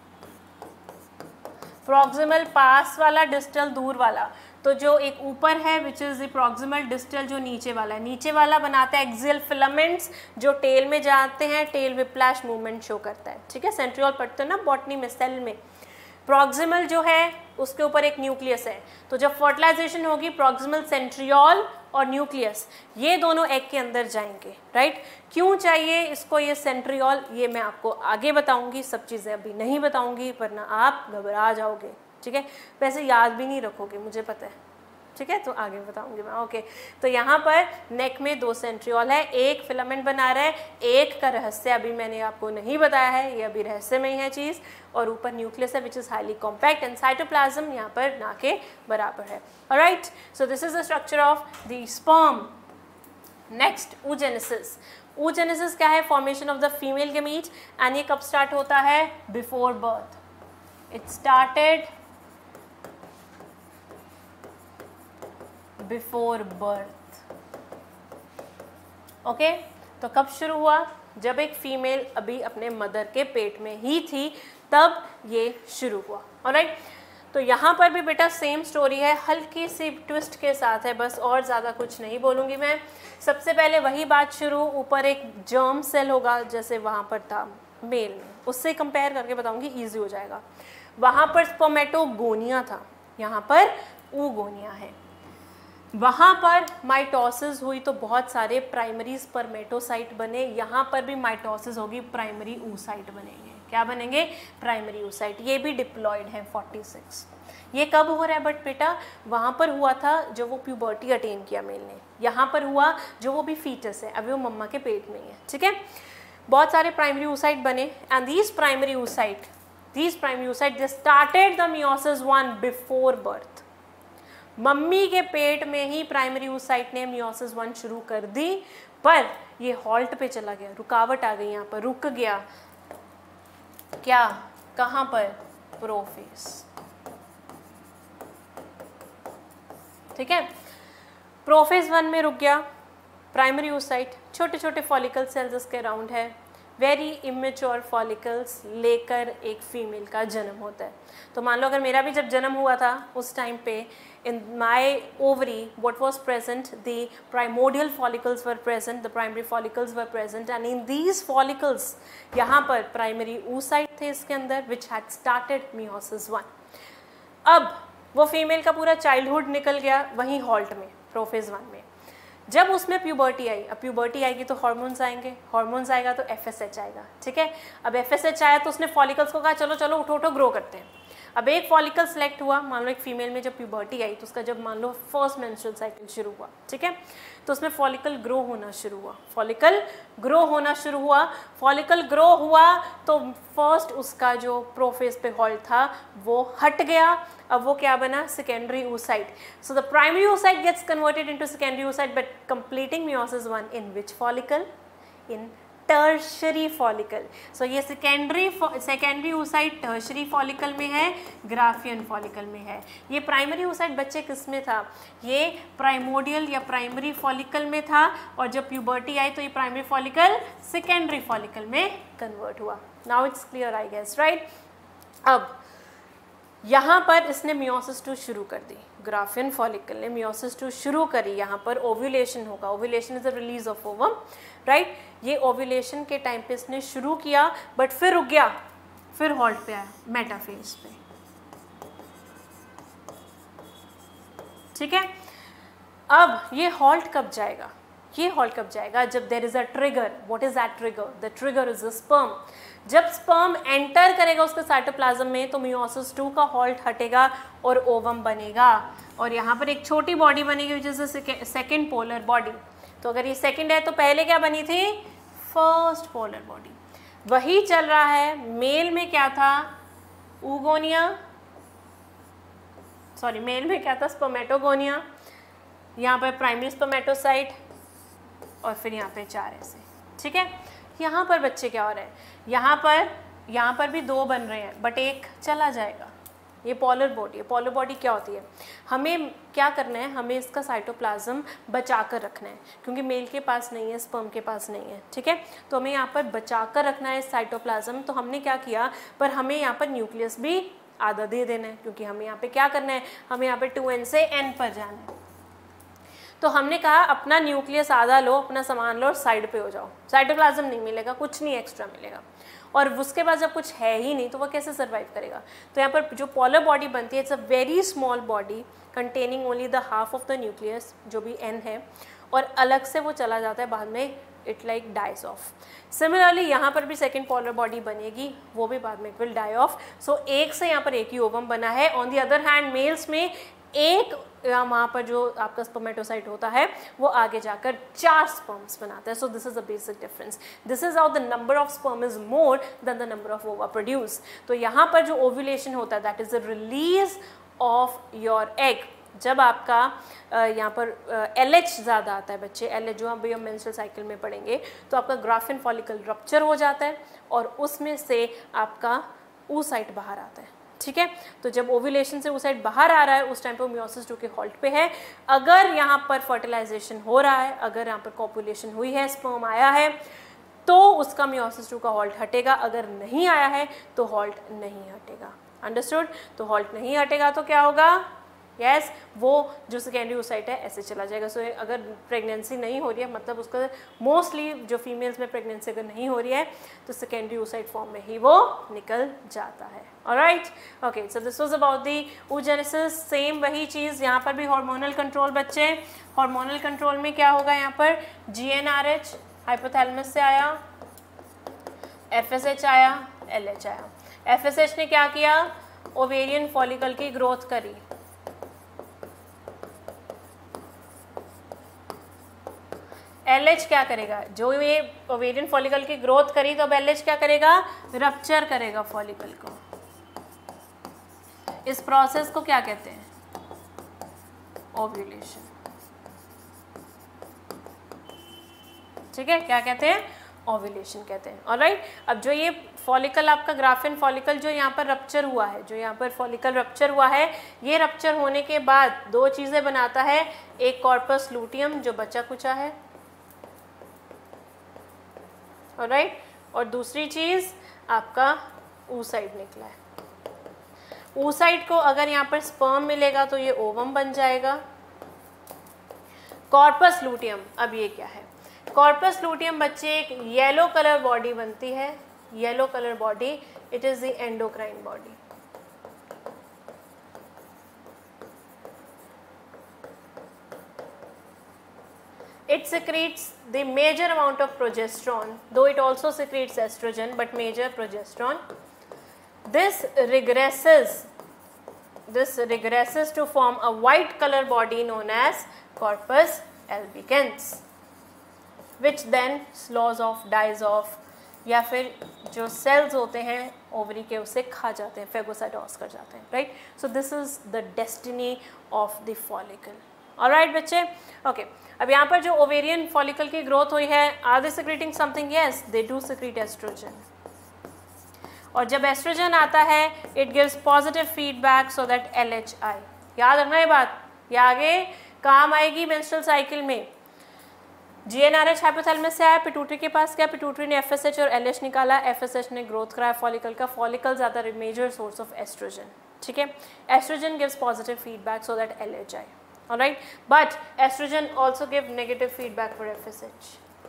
प्रॉक्सिमल पास वाला, डिस्टल दूर वाला। तो जो एक ऊपर है which is the proximal, distal जो नीचे वाला है। नीचे वाला बनाता है एक्सियल फिलामेंट्स जो टेल में जाते हैं, टेल विप्लैश मूवमेंट शो करता है। ठीक है, सेंट्रियोल पढ़ते हो ना बॉटनी में, सेल में। प्रॉक्सिमल जो है उसके ऊपर एक न्यूक्लियस है, तो जब फर्टिलाइजेशन होगी प्रॉक्सिमल सेंट्रियोल और न्यूक्लियस ये दोनों एग के अंदर जाएंगे। राइट, क्यों चाहिए इसको ये सेंट्रियोल, ये मैं आपको आगे बताऊंगी। सब चीज़ें अभी नहीं बताऊंगी वरना आप घबरा जाओगे। ठीक है, वैसे याद भी नहीं रखोगे मुझे पता है। ठीक है, तो आगे बताऊंगी मैं। ओके, तो यहाँ पर नेक में दो सेंट्रियोल है, एक फिलामेंट बना रहा है, एक का रहस्य अभी मैंने आपको नहीं बताया है, ये अभी रहस्य में ही है चीज़। और ऊपर न्यूक्लियस है which is highly compact and cytoplasm यहाँ पर ना के बराबर है। Alright, so this is the structure of the sperm. Next, oogenesis। oogenesis क्या है? Formation of the female gamete and ये कब स्टार्ट होता है? Before birth. It started before birth. Okay, तो कब शुरू हुआ? जब एक फीमेल अभी अपने मदर के पेट में ही थी तब ये शुरू हुआ। ऑलराइट, तो यहाँ पर भी बेटा सेम स्टोरी है, हल्की सी ट्विस्ट के साथ है बस, और ज़्यादा कुछ नहीं बोलूँगी मैं। सबसे पहले वही बात शुरू, ऊपर एक जर्म सेल होगा जैसे वहाँ पर था मेल में, उससे कंपेयर करके बताऊँगी, ईजी हो जाएगा। वहाँ पर स्पर्मेटोगोनिया था, यहाँ पर oogonia है। वहाँ पर माइटोसिस हुई तो बहुत सारे प्राइमरी स्पर्मेटोसाइट बने, यहाँ पर भी माइटोसिस होगी, प्राइमरी oocyte बनेंगे। क्या बनेंगे? Primary oocyte। ये भी डिप्लॉयड है छियालीस। ये कब हो रहा है बट बेटा? वहाँ पर हुआ था जो वो प्यूबर्टी अटेन किया मेल ने, यहाँ पर हुआ जो वो भी फीटस है, अभी वो मम्मा के पेट में ही है। ठीक है, बहुत सारे प्राइमरी oocyte बने and these primary oocyte these primary oocyte they started the meiosis one before birth. Mummy के पेट में ही प्राइमरी oocyte ने मियोसिस वन शुरू कर दी, पर ये हॉल्ट पे चला गया, रुकावट आ गई, यहाँ पर रुक गया। क्या? कहाँ पर? प्रोफेज। ठीक है, प्रोफेज वन में रुक गया। प्राइमरी oocyte छोटे छोटे फॉलिकल सेल्स इसके अराउंड है वेरी इमेच्योर फॉलिकल्स लेकर एक फीमेल का जन्म होता है। तो मान लो अगर मेरा भी जब जन्म हुआ था उस टाइम पे in my ovary what was present, the primordial follicles were present, the primary follicles were present, and in these follicles यहाँ पर primary oocyte थे इसके अंदर which had started meiosis one। अब वो फीमेल का पूरा चाइल्डहुड निकल गया वहीं हॉल्ट में प्रोफेज वन में। जब उसमें प्यूबर्टी आई, अब प्यूबर्टी आएगी तो हार्मोन्स आएंगे, हार्मोन्स आएगा तो एफएसएच आएगा, ठीक है। अब एफएसएच आया तो उसने फॉलिकल्स को कहा चलो चलो उठो उठो ग्रो करते हैं। अब एक फॉलिकल सेलेक्ट हुआ, मान लो एक फीमेल में जब प्यूबर्टी आई तो उसका जब मान लो फर्स्ट मेंस्ट्रुअल साइकिल शुरू हुआ, ठीक है, तो उसमें फॉलिकल ग्रो होना शुरू हुआ, फॉलिकल ग्रो होना शुरू हुआ फॉलिकल ग्रो हुआ तो फर्स्ट उसका जो प्रोफेज पे हॉल्ट था वो हट गया। अब वो क्या बना, secondary oocyte। So the primary oocyte gets converted into secondary oocyte but completing meiosis one in which follicle, in tertiary follicle. So ये secondary secondary oocyte tertiary follicle में है, ग्राफियन फॉलिकल में है। ये प्राइमरी oocyte बच्चे किस में था, ये प्राइमोडियल या प्राइमरी फॉलिकल में था, और जब प्यूबर्टी आई तो ये प्राइमरी फॉलिकल सेकेंडरी फॉलिकल में कन्वर्ट हुआ। Now it's clear I guess, right. अब यहाँ पर इसने मियोसिस टू शुरू कर दी, ग्राफियन फॉलिकल ने मियोसिस टू शुरू करी। यहाँ पर ओव्यूलेशन होगा, ovulation is the release of ovum, right. ये ओव्यूलेशन के टाइम पे इसने शुरू किया बट फिर रुक गया, फिर हॉल्ट पे आया मेटाफेज पे, ठीक है। अब ये हॉल्ट कब जाएगा, ये हॉल्ट कब जाएगा, जब there is a trigger. What is that trigger, the trigger is a sperm. जब स्पर्म एंटर करेगा उसके साइटोप्लाज्म में तो मियोसिस टू का हॉल्ट हटेगा और ओवम बनेगा, और यहाँ पर एक छोटी बॉडी बनेगी which is a second polar body. तो अगर ये सेकेंड है तो पहले क्या बनी थी, फर्स्ट पोलर बॉडी। वही चल रहा है, मेल में क्या था, ऊगोनिया, सॉरी मेल में क्या था, स्पर्मेटोगोनिया, यहाँ पर प्राइमरी स्पर्मेटोसाइट, और फिर यहाँ पे चार ऐसे, ठीक है। यहाँ पर बच्चे क्या हो रहे हैं, यहाँ पर यहाँ पर भी दो बन रहे हैं बट एक चला जाएगा। ये पॉलर बॉडी है। पॉलर बॉडी क्या होती है, हमें क्या करना है, हमें इसका साइटोप्लाज्म बचा कर रखना है, क्योंकि मेल के पास नहीं है, स्पर्म के पास नहीं है, ठीक है। तो हमें यहाँ पर बचा कर रखना है साइटोप्लाज्म। तो हमने क्या किया, पर हमें यहाँ पर न्यूक्लियस भी आधा दे देना है, क्योंकि हमें यहाँ पे क्या करना है, हमें यहाँ पे टू एन से एन पर जाना है। तो हमने कहा अपना न्यूक्लियस आधा लो, अपना सामान लो और साइड पे हो जाओ, साइटोप्लाज्म नहीं मिलेगा, कुछ नहीं एक्स्ट्रा मिलेगा। और उसके बाद जब कुछ है ही नहीं तो वह कैसे सर्वाइव करेगा। तो यहाँ पर जो पॉलर बॉडी बनती है, it's a very small body containing only the half of the nucleus जो भी एन है, और अलग से वो चला जाता है बाद में, it like dies off. Similarly यहाँ पर भी सेकेंड पॉलर बॉडी बनेगी, वो भी बाद में it will die off. So एक से यहाँ पर एक ही ओवम बना है। On the other hand males में एक वहाँ पर जो आपका स्पर्मेटोसाइट होता है वो आगे जाकर चार स्पर्म्स बनाता है। So this is a basic difference. This is how the number of sperm is more than the number of ova produce. तो यहाँ पर जो ओव्यूलेशन होता है that is the release of your egg. जब आपका यहाँ पर एल एच ज़्यादा आता है बच्चे, एल एच जो हम भी हम मेंस्ट्रुअल साइकिल में पढ़ेंगे, तो आपका ग्राफियन फॉलिकल रप्चर हो जाता है और उसमें से आपका oocyte बाहर आता है, ठीक है। तो जब ओव्यूलेशन से oocyte बाहर आ रहा है उस टाइम पे मियोसिस टू के हॉल्ट पे है। अगर यहाँ पर फर्टिलाइजेशन हो रहा है, अगर यहाँ पर कॉपुलेशन हुई है, स्पर्म आया है, तो उसका मियोसिस टू का हॉल्ट हटेगा। अगर नहीं आया है तो हॉल्ट नहीं हटेगा। अंडरस्टूड। तो हॉल्ट नहीं हटेगा तो क्या होगा, यस yes, वो जो सेकेंडरी oocyte है ऐसे चला जाएगा। सो so, अगर प्रेगनेंसी नहीं हो रही है, मतलब उसका मोस्टली जो फीमेल्स में प्रेगनेंसी अगर नहीं हो रही है तो सेकेंडरी oocyte फॉर्म में ही वो निकल जाता है। Alright, okay. So this was about the oogenesis। Same वही चीज़ यहाँ पर भी हार्मोनल कंट्रोल बच्चे। हार्मोनल कंट्रोल में क्या होगा, यहाँ पर G N R H hypothalamus से आया, एफ एस एच आया, एल एच आया। एफ एस एच ने क्या किया, ओवेरियन फॉलिकल की ग्रोथ करी। एल एच क्या करेगा, जो ये ओवेरियन फॉलिकल की ग्रोथ करी तो अब एल एच क्या करेगा, रप्चर करेगा फॉलिकल को। इस प्रोसेस को क्या कहते हैं, ओव्यूलेशन, ठीक है। क्या कहते हैं, ओव्यूलेशन कहते हैं। ऑलराइट। अब जो ये फॉलिकल आपका ग्राफियन फॉलिकल जो यहाँ पर रप्चर हुआ है, जो यहाँ पर फॉलिकल रप्चर हुआ है, ये रप्चर होने के बाद दो चीजें बनाता है। एक कॉर्पस लूटियम जो बचा कुचा है, ऑलराइट, और दूसरी चीज़ आपका oocyte निकला है। oocyte को अगर यहाँ पर स्पर्म मिलेगा तो ये ओवम बन जाएगा। कॉर्पस लूटियम, अब ये क्या है? कॉर्पस लूटियम बच्चे एक येलो कलर बॉडी बनती है, yellow colour body, it is the endocrine body. It secretes the major amount of progesterone, though it also secretes estrogen, but major progesterone. This regresses, this regresses to form a white color body known as corpus albicans, which then slows off, dies off, या फिर जो cells होते हैं ovary के उसे खा जाते हैं, phagocytose कर जाते हैं, right? So this is the destiny of the follicle. Alright बच्चे, ओके। अब यहाँ पर जो ओवेरियन फॉलिकल की ग्रोथ हुई है, are they secreting something? Yes, they do secrete estrogen. और जब एस्ट्रोजन आता है, it gives positive feedback so that L H आई, याद रखना ये बात, ये आगे काम आएगी मेंस्ट्रुअल साइकिल में। G N R H hypothalamus से आया, पिट्यूटरी के पास गया, पिट्यूटरी ने एफ एस एच और एल एच निकाला, एफ एस एच ने ग्रोथ कराया फॉलिकल का, follicles are the major source of estrogen, ठीक है। Estrogen gives positive feedback so that L H आई, all right, but estrogen also give negative feedback for F S H.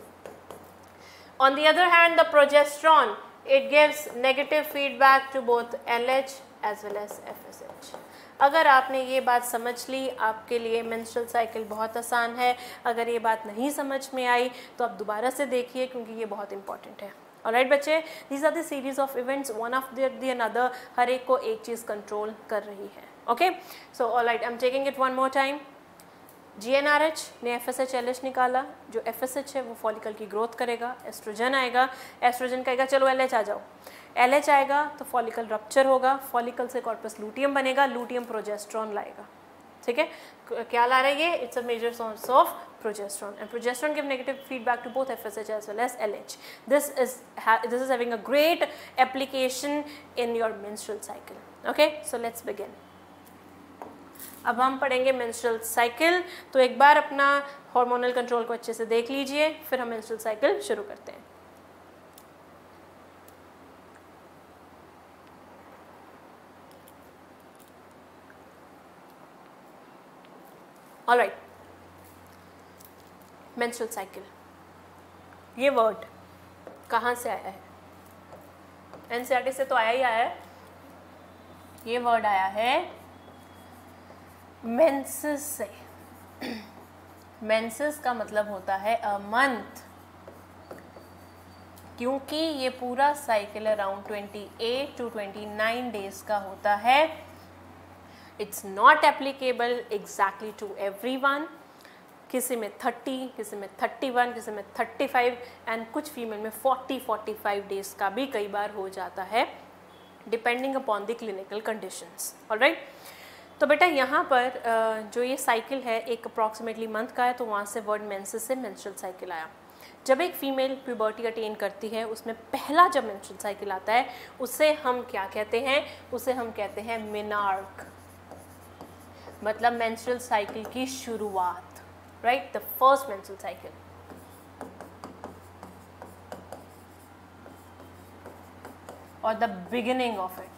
On the other hand, the progesterone, it gives negative feedback to both L H as well as F S H. अगर आपने ये बात समझ ली, आपके लिए menstrual cycle बहुत आसान है। अगर ये बात नहीं समझ में आई तो आप दोबारा से देखिए, क्योंकि ये बहुत इंपॉर्टेंट है। ऑलराइट बच्चे, these are the series of events, one after the another, हर एक को एक चीज़ कंट्रोल कर रही है। Okay, so alright, I am taking it one more time. G N R H ने F S H L H निकाला, जो एफ एस एच है वो फॉलिकल की ग्रोथ करेगा, एस्ट्रोजन आएगा, एस्ट्रोजन कहेगा चलो एल एच आ जाओ, एल एच आएगा तो फॉलिकल रप्चर होगा, फॉलिकल से कॉर्पस लूटियम बनेगा, लूटियम प्रोजेस्ट्रॉन लाएगा, ठीक है। क्या ला रहा है ये? It's a major source of progesterone, and progesterone give negative feedback to both F S H as well as L H. This is this is having a great application in your menstrual cycle. Okay, so let's begin. अब हम पढ़ेंगे menstrual cycle, तो एक बार अपना hormonal control को अच्छे से देख लीजिए, फिर हम मेंस्ट्रुअल साइकिल शुरू करते हैं। ऑलराइट, मेंस्ट्रुअल साइकिल, ये वर्ड कहाँ से आया है? N C E R T से तो आया ही आया है। ये वर्ड आया है मेंसेस से। मेंसेस का मतलब होता है अ मंथ, क्योंकि ये पूरा cycle around twenty eight to twenty nine days का होता है। It's not applicable exactly to everyone, किसी में थर्टी, किसी में थर्टी वन, किसी में थर्टी फाइव, एंड कुछ फीमेल में फोर्टी फोर्टी फाइव डेज का भी कई बार हो जाता है, depending upon the clinical conditions. Alright, तो बेटा यहाँ पर जो ये साइकिल है एक अप्रॉक्सीमेटली मंथ का है, तो वहाँ से वर्ड मेंसेस से मेंस्ट्रुअल साइकिल आया। जब एक फीमेल प्यूबर्टी अटेन करती है, उसमें पहला जब मेंस्ट्रुअल साइकिल आता है, उसे हम क्या कहते हैं? उसे हम कहते हैं मेनार्क, मतलब मेंस्ट्रुअल साइकिल की शुरुआत, right, the first menstrual cycle. और द बिगिनिंग ऑफ इट।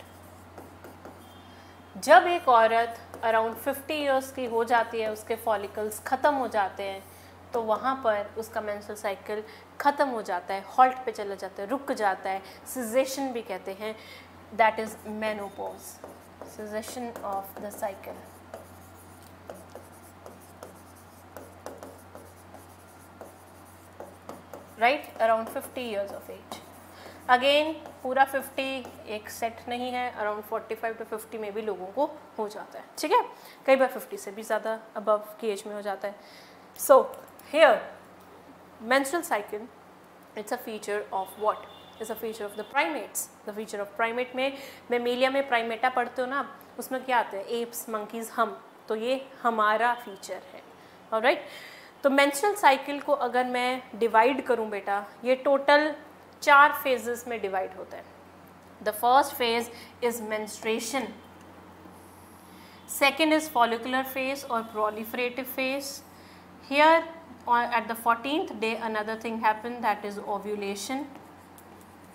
जब एक औरत अराउंड फिफ्टी इयर्स की हो जाती है, उसके फॉलिकल्स ख़त्म हो जाते हैं, तो वहाँ पर उसका मेंस्ट्रुअल साइकिल ख़त्म हो जाता है, हॉल्ट पे चला जाता है, रुक जाता है, सिजेशन भी कहते हैं, that is menopause, cessation of the cycle. Right, around fifty years of age. Again पूरा फिफ्टी एक सेट नहीं है, around forty five to fifty में भी लोगों को हो जाता है, ठीक है, कई बार फिफ्टी से भी ज़्यादा अबव की एज में हो जाता है। So here menstrual cycle, it's a feature of what? It's a feature of the primates. The feature of primate में मेमेलिया में प्राइमेटा पढ़ते हो ना, उसमें क्या आते हैं? एप्स, मंकीज, हम, तो ये हमारा फीचर है। ऑलराइट, तो मेंस्ट्रुअल साइकिल को अगर मैं डिवाइड करूँ बेटा, ये टोटल चार फेजेस में डिवाइड होता है। The first phase is menstruation, second is follicular phase और proliferative phase. Here at the fourteenth day another thing happen, that is ovulation,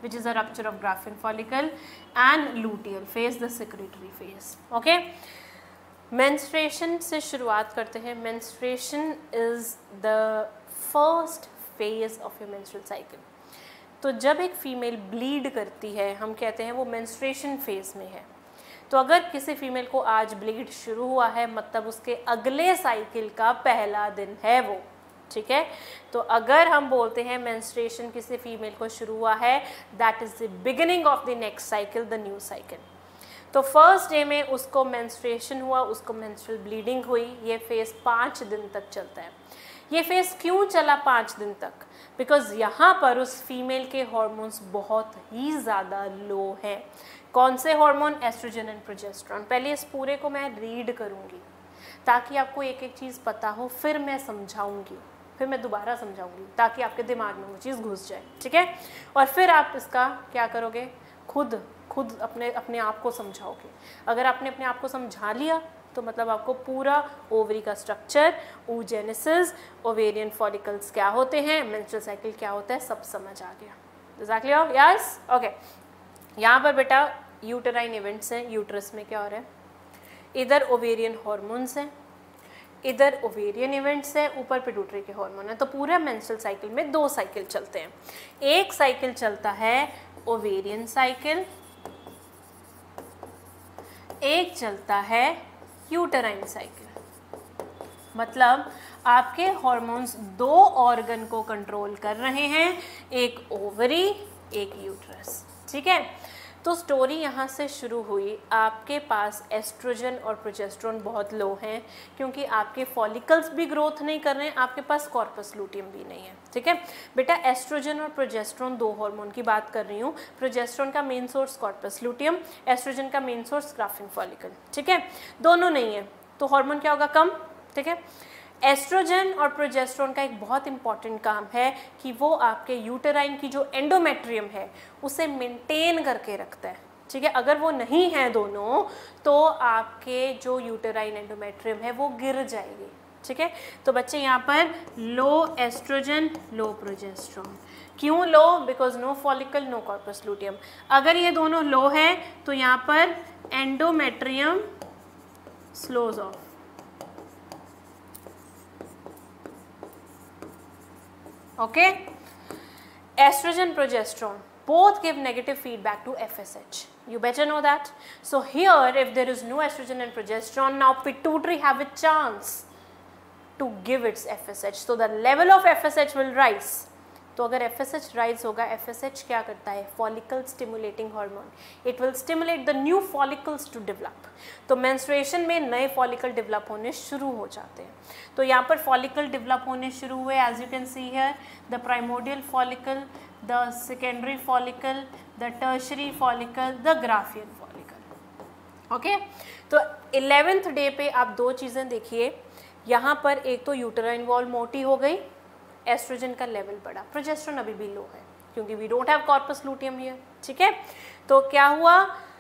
which is a rupture of Graafian follicle, and luteal phase, the secretory phase. Okay, menstruation से शुरुआत करते हैं. Menstruation is the first phase of your menstrual cycle. तो जब एक female bleed करती है हम कहते हैं वो मेंस्ट्रुएशन फेज में है. तो अगर किसी फीमेल को आज ब्लीड शुरू हुआ है मतलब उसके अगले साइकिल का पहला दिन है वो. ठीक है, तो अगर हम बोलते हैं मेंस्ट्रुएशन किसी फीमेल को शुरू हुआ है, that is the beginning of the next cycle, the new cycle. तो फर्स्ट डे में उसको मेंस्ट्रुएशन हुआ, उसको मेंस्ट्रुअल ब्लीडिंग हुई. ये फेज पाँच दिन तक चलता है. ये फेज क्यों चला पाँच दिन तक? बिकॉज यहाँ पर उस फीमेल के हॉर्मोन्स बहुत ही ज़्यादा लो हैं. कौन से हार्मोन? Oestrogen and progesterone. पहले इस पूरे को मैं रीड करूँगी ताकि आपको एक एक चीज़ पता हो, फिर मैं समझाऊँगी, फिर मैं दोबारा समझाऊँगी ताकि आपके दिमाग में वो चीज़ घुस जाए. ठीक है, और फिर आप इसका क्या करोगे? खुद खुद अपने अपने आप को समझाओगे. अगर आपने अपने आप को समझा लिया तो मतलब आपको पूरा ओवरी का स्ट्रक्चर, oogenesis, ओवेरियन फॉलिकल्स क्या होते हैं, मेंस्ट्रुअल साइकिल क्या होता है, सब समझ आ गया. Exactly yes. ओके, यहाँ पर बेटा यूटेराइन इवेंट्स हैं. यूट्रस में क्या हो रहा है? इधर ओवेरियन हॉर्मोन्स हैं, इधर ओवेरियन इवेंट्स हैं, ऊपर पिट्यूटरी के हार्मोन है. तो पूरा मेंस्ट्रुअल साइकिल में दो साइकिल चलते हैं. एक साइकिल चलता है ओवेरियन साइकिल, एक चलता है यूटेराइन साइकिल. मतलब आपके हार्मोन्स दो ऑर्गन को कंट्रोल कर रहे हैं, एक ओवरी, एक यूट्रस. ठीक है, तो स्टोरी यहाँ से शुरू हुई. आपके पास एस्ट्रोजन और प्रोजेस्टेरॉन बहुत लो हैं क्योंकि आपके फॉलिकल्स भी ग्रोथ नहीं कर रहे हैं, आपके पास कॉर्पस लूटियम भी नहीं है. ठीक है बेटा, एस्ट्रोजन और प्रोजेस्टेरॉन दो हार्मोन की बात कर रही हूँ. प्रोजेस्टेरॉन का main source corpus luteum, estrogen का मेन सोर्स ग्राफिन फॉलिकल. ठीक है, दोनों नहीं है तो हार्मोन क्या होगा? कम. ठीक है, एस्ट्रोजन और प्रोजेस्टेरॉन का एक बहुत इंपॉर्टेंट काम है कि वो आपके यूटेराइन की जो एंडोमेट्रियम है उसे मेंटेन करके रखता है. ठीक है, अगर वो नहीं है दोनों तो आपके जो यूटेराइन एंडोमेट्रियम है वो गिर जाएगी. ठीक है, तो बच्चे यहाँ पर लो एस्ट्रोजन, लो प्रोजेस्टेरॉन. क्यों low? Because no follicle, no corpus luteum. अगर ये दोनों लो है तो यहाँ पर endometrium sloughs off. Okay, estrogen, progesterone both give negative feedback to F S H. You better know that. So here, if there is no estrogen and progesterone, now pituitary have a chance to give its F S H. So the level of F S H will rise. तो अगर F S H rise होगा, F S H क्या करता है? Follicle stimulating hormone. It will stimulate the new follicles to develop. तो menstruation में नए follicle develop होने शुरू हो जाते हैं. तो यहाँ पर फॉलिकल डेवलप होने शुरू हुए. As you can see here, the primordial follicle, the secondary follicle, the tertiary follicle, the Graafian follicle. Okay, तो इलेवेंथ डे पे आप दो चीज़ें देखिए. यहाँ पर एक तो यूटेराइन वॉल मोटी हो गई, एस्ट्रोजन का लेवल बढ़ा, प्रोजेस्टेरॉन अभी भी लो है क्योंकि we don't have corpus luteum here. ठीक है, तो क्या हुआ?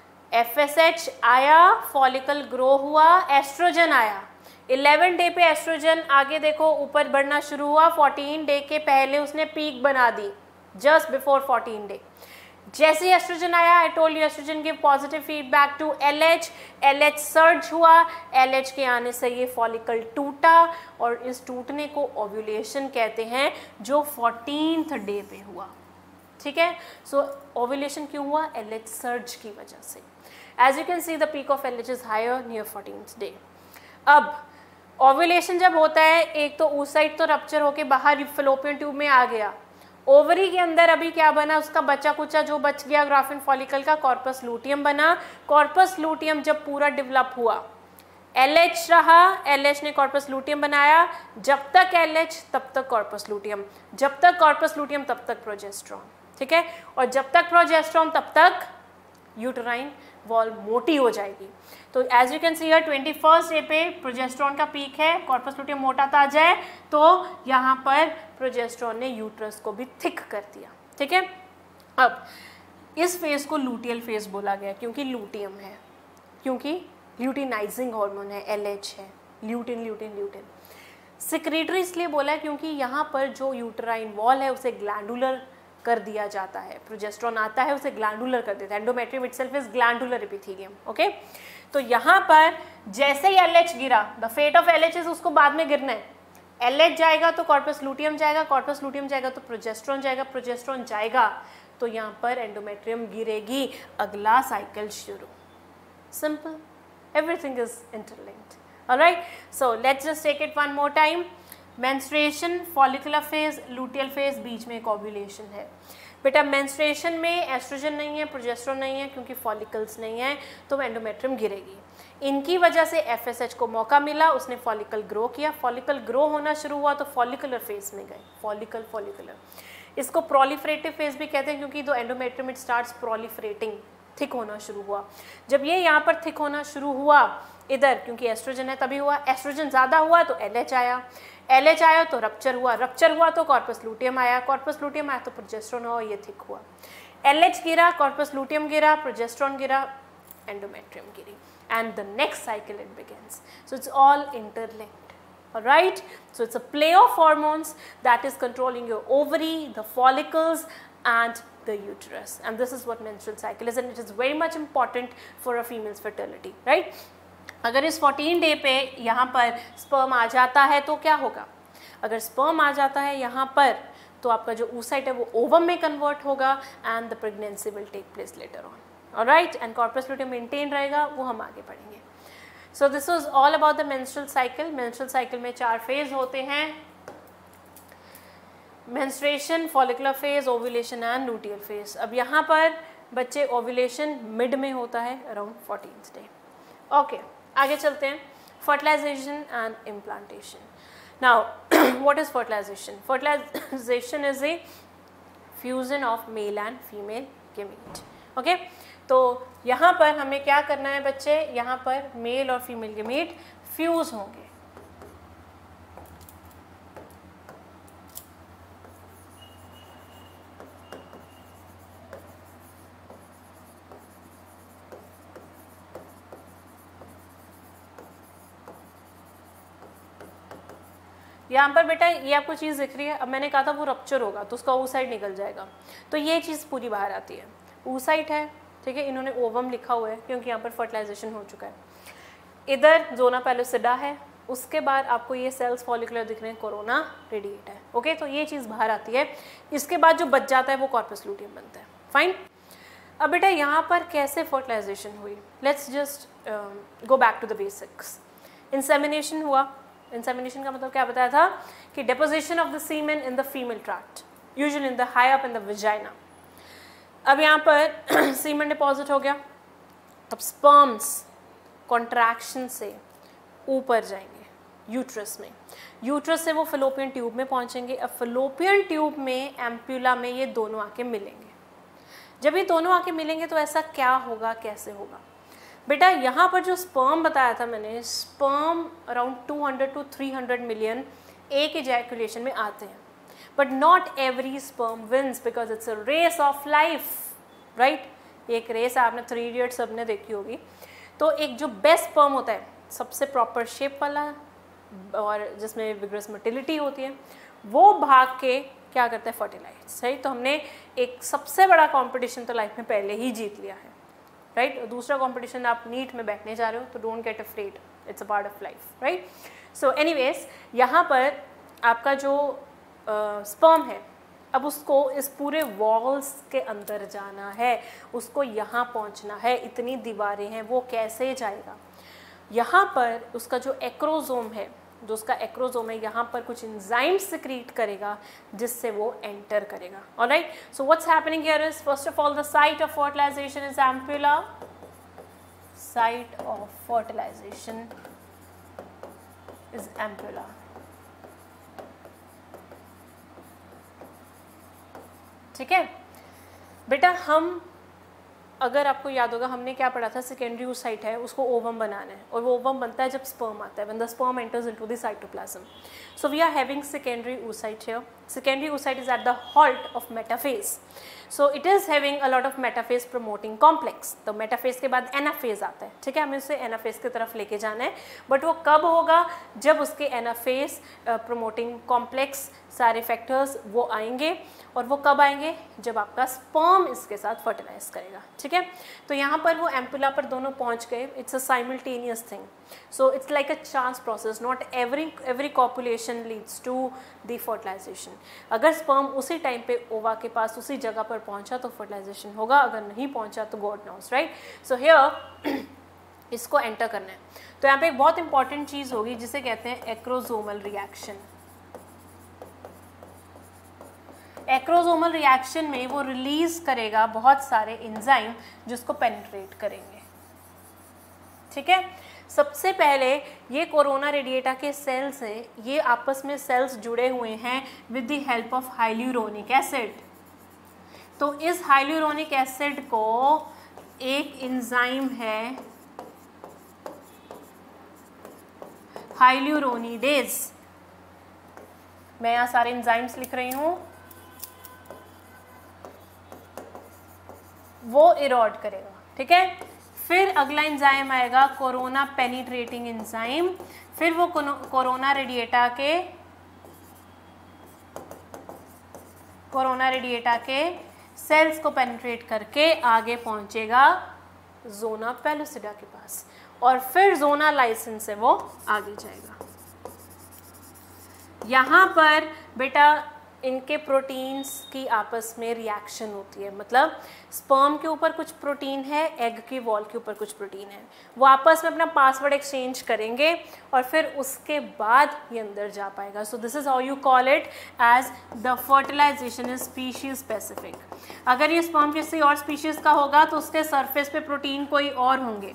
F S H आया, फॉलिकल ग्रो हुआ, एस्ट्रोजन आया. इलेवन डे पे एस्ट्रोजन आगे देखो ऊपर बढ़ना शुरू हुआ. फोर्टीन डे के पहले उसने पीक बना दी, जस्ट बिफोर फोर्टीन डे. जैसे ही एस्ट्रोजन आया, I told you estrogen give positive feedback to L H. L H surge हुआ. L H के आने से ये फॉलिकल टूटा और इस टूटने को ओव्यूलेशन कहते हैं, जो फोर्टीन्थ डे पे हुआ. ठीक है, सो ओव्यूलेशन क्यों हुआ? L H सर्ज की वजह से. As you can see the peak of L H is higher near fourteenth day. अब ओव्यूलेशन जब होता है, एक तो उस साइड तो रप्चर होके बाहर फैलोपियन ट्यूब में आ गया. ओवरी के अंदर अभी क्या बना? उसका बचा कुचा जो बच गया ग्राफिन फॉलिकल का, कॉर्पस लूटियम बना. कॉर्पस लूटियम जब पूरा डेवलप हुआ, L H रहा, L H ने कॉर्पस लूटियम बनाया. जब तक L H तब तक कॉर्पस लूटियम, जब तक कॉर्पस लूटियम तब तक प्रोजेस्टेरॉन. ठीक है, और जब तक प्रोजेस्टेरॉन तब तक यूटेराइन वॉल मोटी हो जाएगी. तो as you can see here, twenty first day पे प्रोजेस्टेरॉन का पीक है, कॉर्पस लूटियम मोटाता आ जाए तो यहाँ पर प्रोजेस्टेरॉन ने यूट्रस को भी थिक कर दिया. ठीक है, अब इस फेज को लूटियल फेज बोला गया क्योंकि लूटियम है, क्योंकि ल्यूटिनाइजिंग हार्मोन है, L H है, ल्यूटिन ल्यूटिन ल्यूटिन. सिक्रीटरी इसलिए बोला है क्योंकि यहाँ पर जो यूटेराइन वॉल है उसे ग्लैंडुलर कर दिया जाता है। प्रोजेस्टेरॉन आता है उसे ग्लैंडुलर कर देता है। Endometrium itself is glandular epithelium. Okay, तो यहाँ पर जैसे ही एल एच गिरा, the fate of L H is उसको बाद में गिरना है। एल एच जाएगा तो कॉर्पस लूटियम जाएगा, कॉर्पस लूटियम जाएगा तो प्रोजेस्टेरॉन जाएगा, प्रोजेस्टेरॉन जाएगा तो यहाँ पर एंडोमेट्रियम गिरेगी, अगला साइकिल शुरू। Simple, everything is interlinked. Alright, so let's just take it one more time. Menstruation, follicular phase, luteal phase, बीच में एक ओव्यूलेशन है। बेटा मेंस्ट्रुएशन में एस्ट्रोजन नहीं है, प्रोजेस्टेरॉन नहीं है, क्योंकि फॉलिकल्स नहीं है, तो एंडोमेट्रियम गिरेगी। इनकी वजह से एफ एस एच को मौका मिला, उसने फॉलिकल ग्रो किया। फॉलिकल ग्रो होना शुरू हुआ तो फॉलिकुलर फेज में गए। फॉलिकल, फॉलिकुलर, इसको प्रोलिफरेटिव फेज भी कहते हैं, क्योंकि दो endometrium it starts proliferating, thick होना शुरू हुआ। जब ये यहाँ पर थिक होना शुरू हुआ इधर, क्योंकि एस्ट्रोजन है तभी हुआ, एस्ट्रोजन ज़्यादा हुआ तो एल एच आया, एल एच आया तो रप्चर हुआ, रप्चर हुआ तो कॉर्पस लूटियम आया, कॉर्पस लूटियम आया तो प्रोजेस्टेरॉन हुआ, ये थिक हुआ। एल एच गिरा, कॉर्पस लूटियम गिरा, प्रोजेस्टेरॉन गिरा, एंडोमेट्रियम गिरी, and the next cycle it begins. So it's all interlinked. All right, so it's a play of hormones that is controlling your ovary, the follicles and the uterus, and this is what menstrual cycle is, and it is very much important for a female's fertility, right? अगर इस fourteen day पे यहाँ पर sperm आ जाता है तो क्या होगा? अगर sperm आ जाता है यहाँ पर तो आपका जो oocyte है वो ovum में convert होगा and the pregnancy will take place later on. Alright, and corpus luteum maintain रहेगा, वो हम आगे पढ़ेंगे। So this was all about the menstrual cycle. Menstrual cycle में चार फेज होते हैं, menstruation, follicular phase, ovulation and luteal phase. अब यहाँ पर बच्चे ovulation mid में होता है around fourteenth day. Okay, आगे चलते हैं। Fertilization and implantation. Now, what is fertilization? Fertilization is a fusion of male and female gamete. Okay? तो यहाँ पर हमें क्या करना है बच्चे, यहाँ पर मेल और फीमेल गेमेट फ्यूज होंगे। यहाँ पर बेटा ये आपको चीज़ दिख रही है, अब मैंने कहा था वो रप्चर होगा तो उसका oocyte निकल जाएगा, तो ये चीज़ पूरी बाहर आती है। oocyte है, ठीक है, इन्होंने ओवम लिखा हुआ है क्योंकि यहाँ पर फर्टिलाइजेशन हो चुका है। इधर जोना पेलोसिडा है, उसके बाद आपको ये सेल्स फॉलिकुलर दिख रहे हैं, कोरोना रेडिएट है। ओके, तो ये चीज़ बाहर आती है। इसके बाद जो बच जाता है वो कॉर्पस लूटियम बनता है। फाइन, अब बेटा यहाँ पर कैसे फर्टिलाइजेशन हुई, let's just go back to the basics. Insemination हुआ। इंसेमिनेशन का मतलब क्या बताया था कि deposition of the semen in the female tract, usually in the high up in the vagina. अब यहाँ पर सीमेन डिपॉजिट हो गया, अब स्पर्म्स कॉन्ट्रैक्शन से ऊपर जाएंगे यूट्रस में, यूट्रस से वो फिलोपियन ट्यूब में पहुँचेंगे। अब फिलोपियन ट्यूब में एम्प्यूला में ये दोनों आके मिलेंगे। जब ये दोनों आके मिलेंगे तो ऐसा क्या होगा, कैसे होगा बेटा? यहाँ पर जो स्पर्म बताया था मैंने, sperm around two hundred to three hundred million एक इजैकुलेशन में आते हैं, but not every sperm wins because it's a race of life, right? एक रेस आपने थ्री इडियट्स सबने देखी होगी। तो एक जो बेस्ट स्पर्म होता है, सबसे प्रॉपर शेप वाला और जिसमें विग्रस मोटिलिटी होती है, वो भाग के क्या करता है, फर्टिलाइज, सही? तो हमने एक सबसे बड़ा कंपटीशन तो लाइफ में पहले ही जीत लिया है, राइट right? दूसरा कंपटीशन आप नीट में बैठने जा रहे हो तो don't get afraid, it's a part of life, right? So anyways, यहाँ पर आपका जो स्पर्म uh, है, अब उसको इस पूरे वॉल्स के अंदर जाना है, उसको यहाँ पहुँचना है, इतनी दीवारें हैं, वो कैसे जाएगा? यहाँ पर उसका जो एक्रोजोम है, जो उसका एक्रोजोम है, यहाँ पर कुछ एंजाइम सिक्रीट करेगा जिससे वो एंटर करेगा। Alright, so what's happening here is, first of all the site of fertilisation is ampulla, site of fertilisation is ampulla. ठीक है बेटा, हम अगर आपको याद होगा हमने क्या पढ़ा था, सेकेंडरी oocyte है, उसको ओवम बनाना है, और वो ओवम बनता है जब स्पर्म आता है, when the sperm enters into the cytoplasm. So we are having secondary oocyte here. Secondary oocyte is at the halt of metaphase. So it is having a lot of metaphase promoting complex. तो metaphase के बाद anaphase आता है, ठीक है, हमें उसे anaphase की तरफ लेके जाना है, बट वो कब होगा, जब उसके एनाफेज प्रोमोटिंग कॉम्प्लेक्स सारे फैक्टर्स वो आएंगे, और वो कब आएंगे, जब आपका स्पर्म इसके साथ फर्टिलाइज करेगा, ठीक है। तो यहाँ पर वो एम्पुला पर दोनों पहुँच गए, it's a simultaneous thing, so it's like a chance process, not every every copulation leads to the fertilisation. अगर स्पर्म उसी टाइम पे ओवा के पास उसी जगह पर पहुँचा तो फर्टिलाइजेशन होगा, अगर नहीं पहुँचा तो God knows, right. So here इसको एंटर करना है। तो यहाँ पे एक बहुत इंपॉर्टेंट चीज़ होगी जिसे कहते हैं एक्रोसोमल रिएक्शन। एक्रोसोमल रिएक्शन में वो रिलीज करेगा बहुत सारे एंजाइम जिसको पेनिट्रेट करेंगे, ठीक है। सबसे पहले ये कोरोना रेडिएटा के सेल्स हैं, ये आपस में सेल्स जुड़े हुए हैं with the help of hyaluronic acid. तो इस हाइल्यूरोनिक एसिड को एक एंजाइम है हाइल्यूरोनिडेज, मैं यहाँ सारे एंजाइम्स लिख रही हूँ, वो इरोड करेगा, ठीक है। फिर अगला एंजाइम आएगा कोरोना पेनिट्रेटिंग एंजाइम, फिर वो कोरोना रेडिएटा के कोरोना रेडिएटा के सेल्स को पेनिट्रेट करके आगे पहुंचेगा जोना पेलुसिडा के पास, और फिर जोना लाइसिन से वो आगे जाएगा। यहाँ पर बेटा इनके प्रोटीन्स की आपस में रिएक्शन होती है, मतलब स्पर्म के ऊपर कुछ प्रोटीन है, एग की वॉल के ऊपर कुछ प्रोटीन है, वो आपस में अपना पासवर्ड एक्सचेंज करेंगे और फिर उसके बाद ये अंदर जा पाएगा। So this is how you call it as the fertilisation is species specific. अगर ये स्पर्म किसी और स्पीशीज का होगा तो उसके सरफेस पे प्रोटीन कोई और होंगे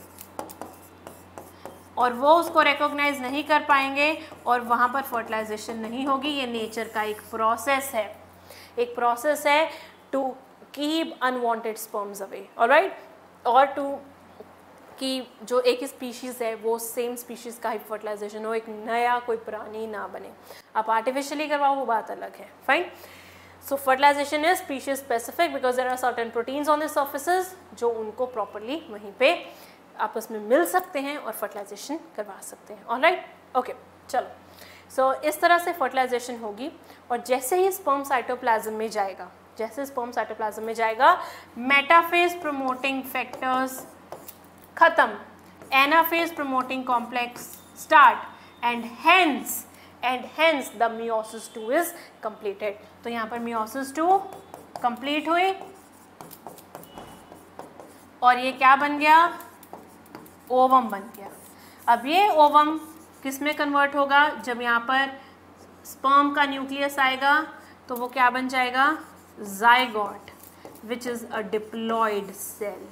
और वो उसको रिकॉग्नाइज नहीं कर पाएंगे और वहाँ पर फर्टिलाइजेशन नहीं होगी। ये नेचर का एक प्रोसेस है, एक प्रोसेस है to keep unwanted sperms away, alright, और टू कि जो एक स्पीशीज़ है वो सेम स्पीशीज़ का ही फर्टिलाइजेशन हो, एक नया कोई प्राणी ना बने। आप आर्टिफिशियली करवाओ वो बात अलग है, fine. So fertilisation is species specific because there are certain proteins on the surfaces जो उनको प्रॉपरली वहीं पे आपस में मिल सकते हैं और फर्टिलाइजेशन करवा सकते हैं, ऑलराइट, ओके, चलो। सो so, इस तरह से फर्टिलाइजेशन होगी और जैसे ही स्पर्म साइटोप्लाज्म में जाएगा, जैसे स्पर्म साइटोप्लाज्म में जाएगा, मेटाफेज प्रमोटिंग फैक्टर्स खत्म, anaphase promoting complex start and hence and hence the meiosis two is completed. तो यहाँ पर मियोसिस टू कंप्लीट हुई और ये क्या बन गया, ओवम बन गया। अब ये ओवम किस में कन्वर्ट होगा, जब यहाँ पर स्पर्म का न्यूक्लियस आएगा तो वो क्या बन जाएगा, zygote, which is a diploid cell,